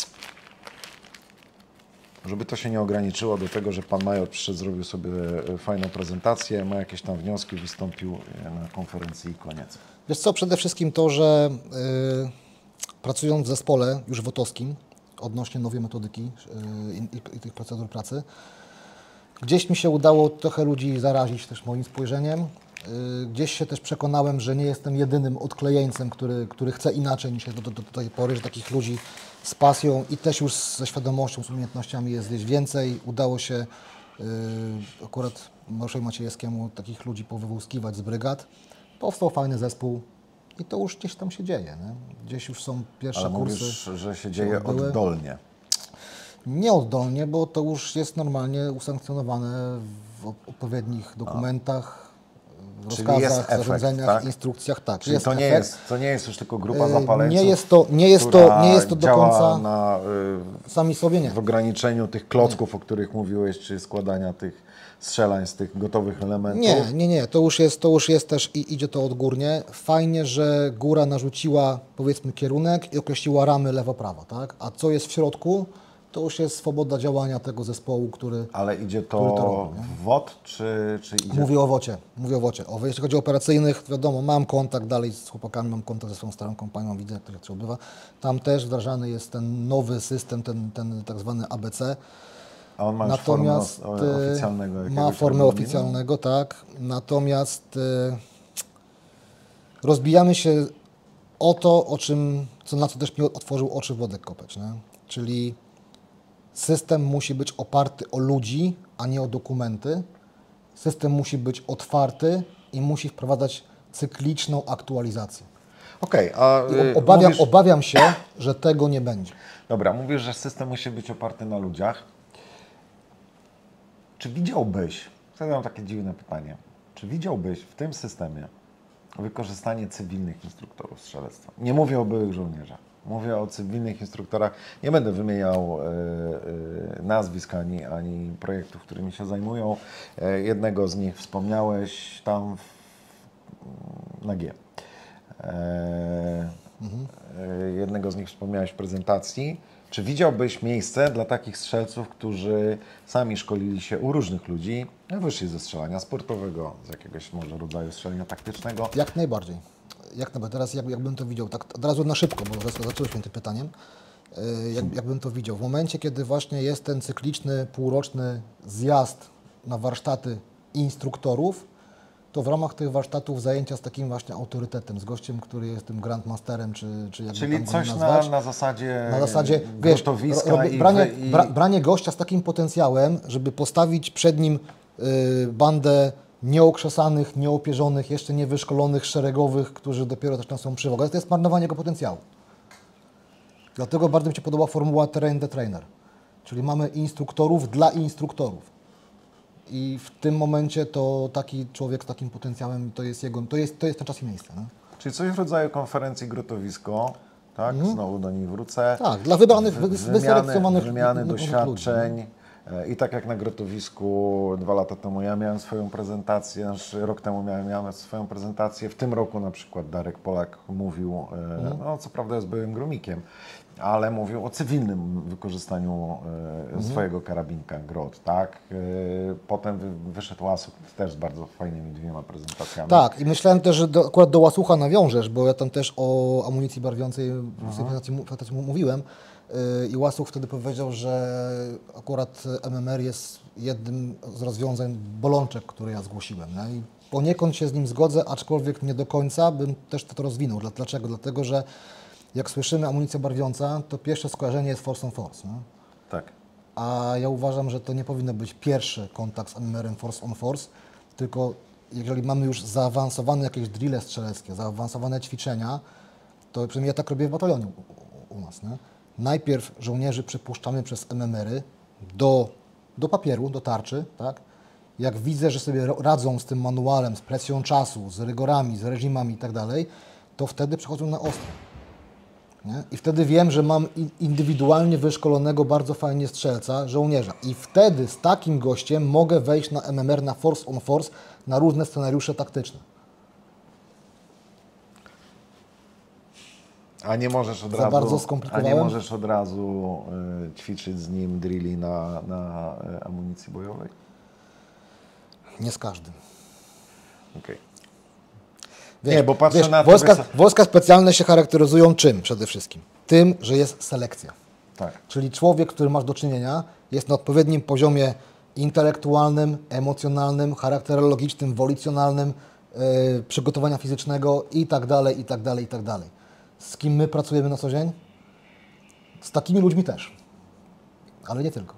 A: żeby to się nie ograniczyło do tego, że Pan Major przyszedł, zrobił sobie fajną prezentację, ma jakieś tam wnioski, wystąpił na konferencji i koniec.
B: Wiesz co, przede wszystkim to, że y, pracując w zespole już wotowskim odnośnie nowej metodyki y, i, i tych procedur pracy, gdzieś mi się udało trochę ludzi zarazić też moim spojrzeniem. Y, gdzieś się też przekonałem, że nie jestem jedynym odklejeńcem, który, który chce inaczej niż do, do, do tej pory, że takich ludzi z pasją i też już ze świadomością, z umiejętnościami jest gdzieś więcej. Udało się y, akurat Marszowi Maciejewskiemu takich ludzi powywłuskiwać z brygad. Powstał fajny zespół i to już gdzieś tam się dzieje. Nie? Gdzieś już są pierwsze
A: Ale
B: kursy.
A: mówisz, że się dzieje
B: odbyły.
A: oddolnie.
B: Nie oddolnie, bo to już jest normalnie usankcjonowane w odpowiednich dokumentach, w
A: Czyli
B: rozkazach,
A: jest efekt,
B: zarządzeniach,
A: tak?
B: instrukcjach. Tak,
A: Czyli
B: jest
A: to nie,
B: efekt.
A: jest, to nie jest już tylko grupa
B: E,
A: zapaleńców,
B: nie jest to- nie jest to-
A: która
B: nie jest to do
A: działa
B: końca-
A: na, y,
B: Sami sobie nie.
A: w ograniczeniu tych klocków, o których mówiłeś, czy składania tych strzelań z tych gotowych elementów.
B: Nie, nie, nie. To już jest, to już jest też i idzie to odgórnie. Fajnie, że góra narzuciła powiedzmy kierunek i określiła ramy lewo-prawo, tak? A co jest w środku, to już jest swoboda działania tego zespołu, który...
A: Ale idzie
B: Który to
A: to
B: robi, nie?
A: w W O D, czy, czy idzie...
B: Mówię o wocie, mówię o wocie. O, jeśli chodzi o operacyjnych, wiadomo, mam kontakt dalej z chłopakami, mam kontakt ze swoją starą kompanią, widzę, jak to, jak to się odbywa. Tam też wdrażany jest ten nowy system, ten, ten tak zwany A B C.
A: A on ma
B: Natomiast
A: formę o- oficjalnego
B: ma
A: jakiegoś
B: formę
A: regulaminu?
B: oficjalnego, tak. Natomiast e, rozbijamy się o to, o czym, co, na co też mi otworzył oczy Włodek Kopeć, nie? Czyli system musi być oparty o ludzi, a nie o dokumenty. System musi być otwarty i musi wprowadzać cykliczną aktualizację.
A: Okej, a
B: I
A: y,
B: ob- obawiam,
A: mówisz,
B: obawiam się, że tego nie będzie.
A: dobra, mówisz, że system musi być oparty na ludziach. Czy widziałbyś, zadam takie dziwne pytanie, czy widziałbyś w tym systemie wykorzystanie cywilnych instruktorów strzelectwa? Nie mówię o byłych żołnierzach, mówię o cywilnych instruktorach. Nie będę wymieniał e, e, nazwisk ani, ani projektów, którymi się zajmują. E, jednego z nich wspomniałeś tam w, na G. E,
B: Mhm.
A: e, jednego z nich wspomniałeś w prezentacji. Czy widziałbyś miejsce dla takich strzelców, którzy sami szkolili się u różnych ludzi, wyszli ze strzelania sportowego, z jakiegoś może rodzaju strzelania taktycznego?
B: Jak najbardziej. Jak najbardziej. Teraz jak, jakbym to widział, tak od razu na szybko, bo zaraz zacząłeś mnie tym pytaniem. Yy, Jak, jakbym to widział. W momencie, kiedy właśnie jest ten cykliczny, półroczny zjazd na warsztaty instruktorów, to w ramach tych warsztatów zajęcia z takim właśnie autorytetem, z gościem, który jest tym grandmasterem, czy, czy jakby
A: Czyli
B: tam go
A: coś
B: nie
A: na,
B: nazwać.
A: na zasadzie,
B: Na zasadzie, wiesz,
A: gotowiska
B: ro- robi-
A: i,
B: branie,
A: wy- i...
B: bra, branie gościa z takim potencjałem, żeby postawić przed nim y, bandę nieokrzesanych, nieopierzonych, jeszcze niewyszkolonych, szeregowych, którzy dopiero zaczynają swoją przywagę. To jest marnowanie jego potencjału. Dlatego bardzo mi się podoba formuła Train the Trainer. Czyli mamy instruktorów dla instruktorów. I w tym momencie to taki człowiek z takim potencjałem, to jest jego, to jest, to jest ten czas i miejsce. Nie?
A: Czyli coś w rodzaju konferencji Grotowisko, tak? Znowu do niej wrócę.
B: Tak, dla wybranych,
A: Wy-
B: wy- wyselekcjonowanych
A: wymiany
B: ludzi.
A: doświadczeń. E, I tak jak na Grotowisku dwa lata temu ja miałem swoją prezentację, znaczy rok temu miałem, miałem swoją prezentację, w tym roku na przykład Darek Polak mówił, e, no co prawda jest byłym gromikiem, ale mówił o cywilnym wykorzystaniu e, swojego karabinka Grot, tak? E, potem wy, wyszedł Łasuk też z bardzo fajnymi dwiema prezentacjami.
B: Tak, i myślałem też, że do, akurat do Łasucha nawiążesz, bo ja tam też o amunicji barwiącej w tej prezentacji, mu- prezentacji mówiłem yy, i Łasuch wtedy powiedział, że akurat M M R jest jednym z rozwiązań bolączek, które ja zgłosiłem. Nie? I poniekąd się z nim zgodzę, aczkolwiek nie do końca bym też to rozwinął. Dla- Dlaczego? Dlatego, że jak słyszymy amunicja barwiąca, to pierwsze skojarzenie jest force on force. Nie?
A: Tak.
B: A ja uważam, że to nie powinno być pierwszy kontakt z M M R-em force on force, tylko jeżeli mamy już zaawansowane jakieś drille strzeleckie, zaawansowane ćwiczenia, to przynajmniej ja tak robię w batalionie u, u nas. Nie? Najpierw żołnierzy przepuszczamy przez M M R-y do, do papieru, do tarczy. Tak? Jak widzę, że sobie ro- radzą z tym manualem, z presją czasu, z rygorami, z reżimami i tak dalej, to wtedy przechodzą na ostro. Nie? I wtedy wiem, że mam in- indywidualnie wyszkolonego, bardzo fajnie strzelca, żołnierza. I wtedy z takim gościem mogę wejść na M M R, na force on force, na różne scenariusze taktyczne.
A: A nie możesz od
B: Za
A: razu,
B: bardzo
A: a
B: skomplikowałem?
A: nie możesz od razu y, ćwiczyć z nim drilli na, na y, amunicji bojowej?
B: Nie z każdym.
A: Okej.
B: Wiesz,
A: Nie, bo patrzę
B: wiesz,
A: na to,
B: wojska,
A: wiesz-
B: wojska specjalne się charakteryzują czym przede wszystkim? Tym, że jest selekcja.
A: Tak.
B: Czyli człowiek, który masz do czynienia, jest na odpowiednim poziomie intelektualnym, emocjonalnym, charakterologicznym, wolicjonalnym, yy, przygotowania fizycznego i tak dalej, i tak dalej, i tak dalej. Z kim my pracujemy na co dzień? Z takimi ludźmi też. Ale nie tylko.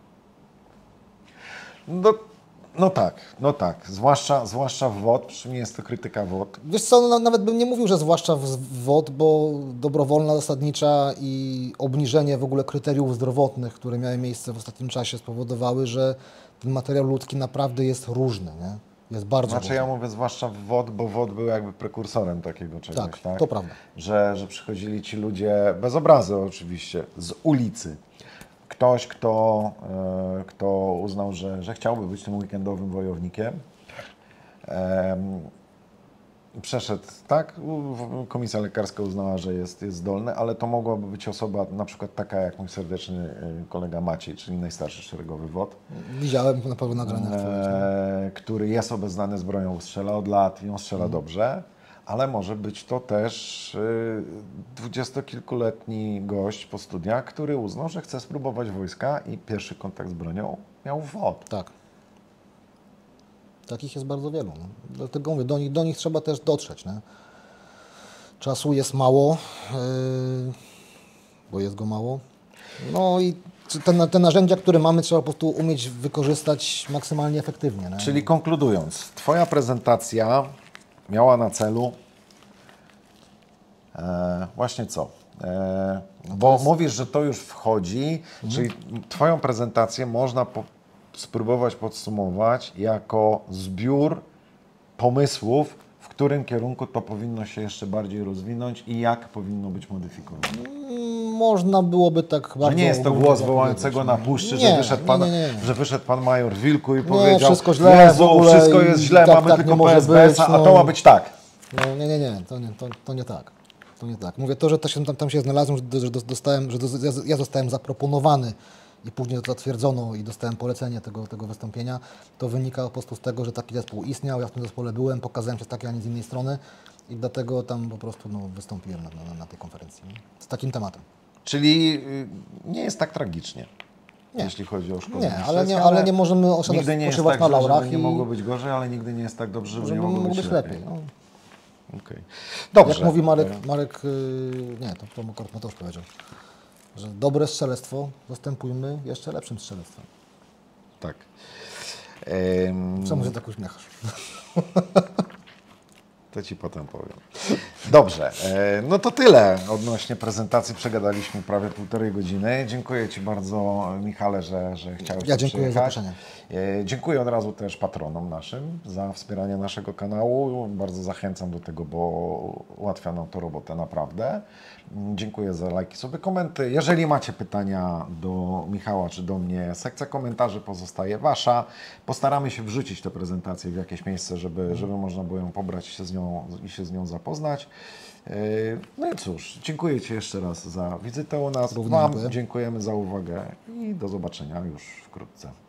A: No, no tak, no tak. Zwłaszcza, zwłaszcza w W O D, przy mnie jest to krytyka W O D.
B: Wiesz co, no, nawet bym nie mówił, że zwłaszcza w w W O D, bo dobrowolna, zasadnicza i obniżenie w ogóle kryteriów zdrowotnych, które miały miejsce w ostatnim czasie, spowodowały, że ten materiał ludzki naprawdę jest różny, nie? Jest bardzo
A: Znaczy
B: różny.
A: ja mówię zwłaszcza w W O D, bo W O D był jakby prekursorem takiego czegoś,
B: Tak,
A: tak?
B: to prawda.
A: Że, że przychodzili ci ludzie, bez obrazy oczywiście, z ulicy. Ktoś, kto, e, kto uznał, że, że chciałby być tym weekendowym wojownikiem. Em, Przeszedł, tak? U- Komisja lekarska uznała, że jest, jest zdolny, ale to mogłaby być osoba na przykład taka jak mój serdeczny e, kolega Maciej, czyli najstarszy szeregowy W O D.
B: Widziałem na pewno nagrania w twoim.
A: E, który jest obeznany z bronią, strzela od lat i on strzela dobrze, ale może być to też y, dwudziestokilkuletni gość po studiach, który uznał, że chce spróbować wojska i pierwszy kontakt z bronią miał w W O P.
B: Tak. Takich jest bardzo wielu. No. Dlatego mówię, do nich, do nich trzeba też dotrzeć. Nie? Czasu jest mało, yy, bo jest go mało. No i te, te narzędzia, które mamy, trzeba po prostu umieć wykorzystać maksymalnie efektywnie. Nie?
A: Czyli konkludując, Twoja prezentacja miała na celu e, właśnie co? E, bo
B: jest-
A: mówisz, że to już wchodzi, czyli Twoją prezentację można po, spróbować podsumować jako zbiór pomysłów, w którym kierunku to powinno się jeszcze bardziej rozwinąć i jak powinno być modyfikowane.
B: Można byłoby tak bardzo...
A: Że nie jest to
B: ogólnie
A: głos
B: tak
A: wołającego na
B: powiedzieć,
A: puszczy,
B: nie.
A: że, wyszedł pan,
B: nie, nie, nie.
A: że wyszedł pan major Wilku i powiedział,
B: wszystko źle, w
A: Jezu,
B: ogóle
A: wszystko jest
B: i
A: źle,
B: tak-
A: mamy
B: tak
A: tylko
B: nie może
A: P S B S,
B: być,
A: a
B: no.
A: to ma być tak.
B: No nie, nie, nie, to nie, to, to nie tak. To nie tak. Mówię to, że to się, tam, tam się znalazłem, że, że dostałem, że do, ja, ja zostałem zaproponowany i później to zatwierdzono i dostałem polecenie tego, tego wystąpienia, to wynika po prostu z tego, że taki zespół istniał, ja w tym zespole byłem, pokazałem się z takiej, a nie z innej strony i dlatego tam po prostu no, wystąpiłem na, na, na tej konferencji. Nie? Z takim tematem.
A: Czyli y, nie jest tak tragicznie,
B: Nie.
A: jeśli chodzi o szkołę.
B: Nie, ale nie, ale nie możemy osiadać,
A: Nigdy nie jest
B: poszywać
A: tak,
B: na
A: że
B: laurach
A: żeby nie
B: i
A: mogło być gorzej, ale nigdy nie jest tak dobrze, żeby
B: żeby
A: nie mogło
B: mogło
A: być
B: być
A: lepiej.
B: lepiej. No.
A: Okej. Dobrze.
B: Jak mówi Marek, Marek yy, nie, to, to Mateusz Mateusz powiedział, że dobre strzelectwo zastępujmy jeszcze lepszym strzelectwem.
A: Tak. Em,
B: Czemu się tak uśmiechasz?
A: To Ci potem powiem. Dobrze, e, no to tyle odnośnie prezentacji. Przegadaliśmy prawie półtorej godziny. Dziękuję Ci bardzo, Michale, że, że chciałeś
B: Ja
A: tu
B: dziękuję za
A: przyjechać.
B: zaproszenie.
A: E, Dziękuję od razu też patronom naszym za wspieranie naszego kanału. Bardzo zachęcam do tego, bo ułatwia nam to robotę naprawdę. Dziękuję za lajki, sobie komenty. Jeżeli macie pytania do Michała czy do mnie, sekcja komentarzy pozostaje Wasza. Postaramy się wrzucić tę prezentację w jakieś miejsce, żeby, żeby można było ją pobrać i się z nią, i się z nią zapoznać. Yy, No i cóż, dziękuję Ci jeszcze raz za wizytę u nas.
B: Również
A: Wam
B: dziękuję.
A: dziękujemy za uwagę i do zobaczenia już wkrótce.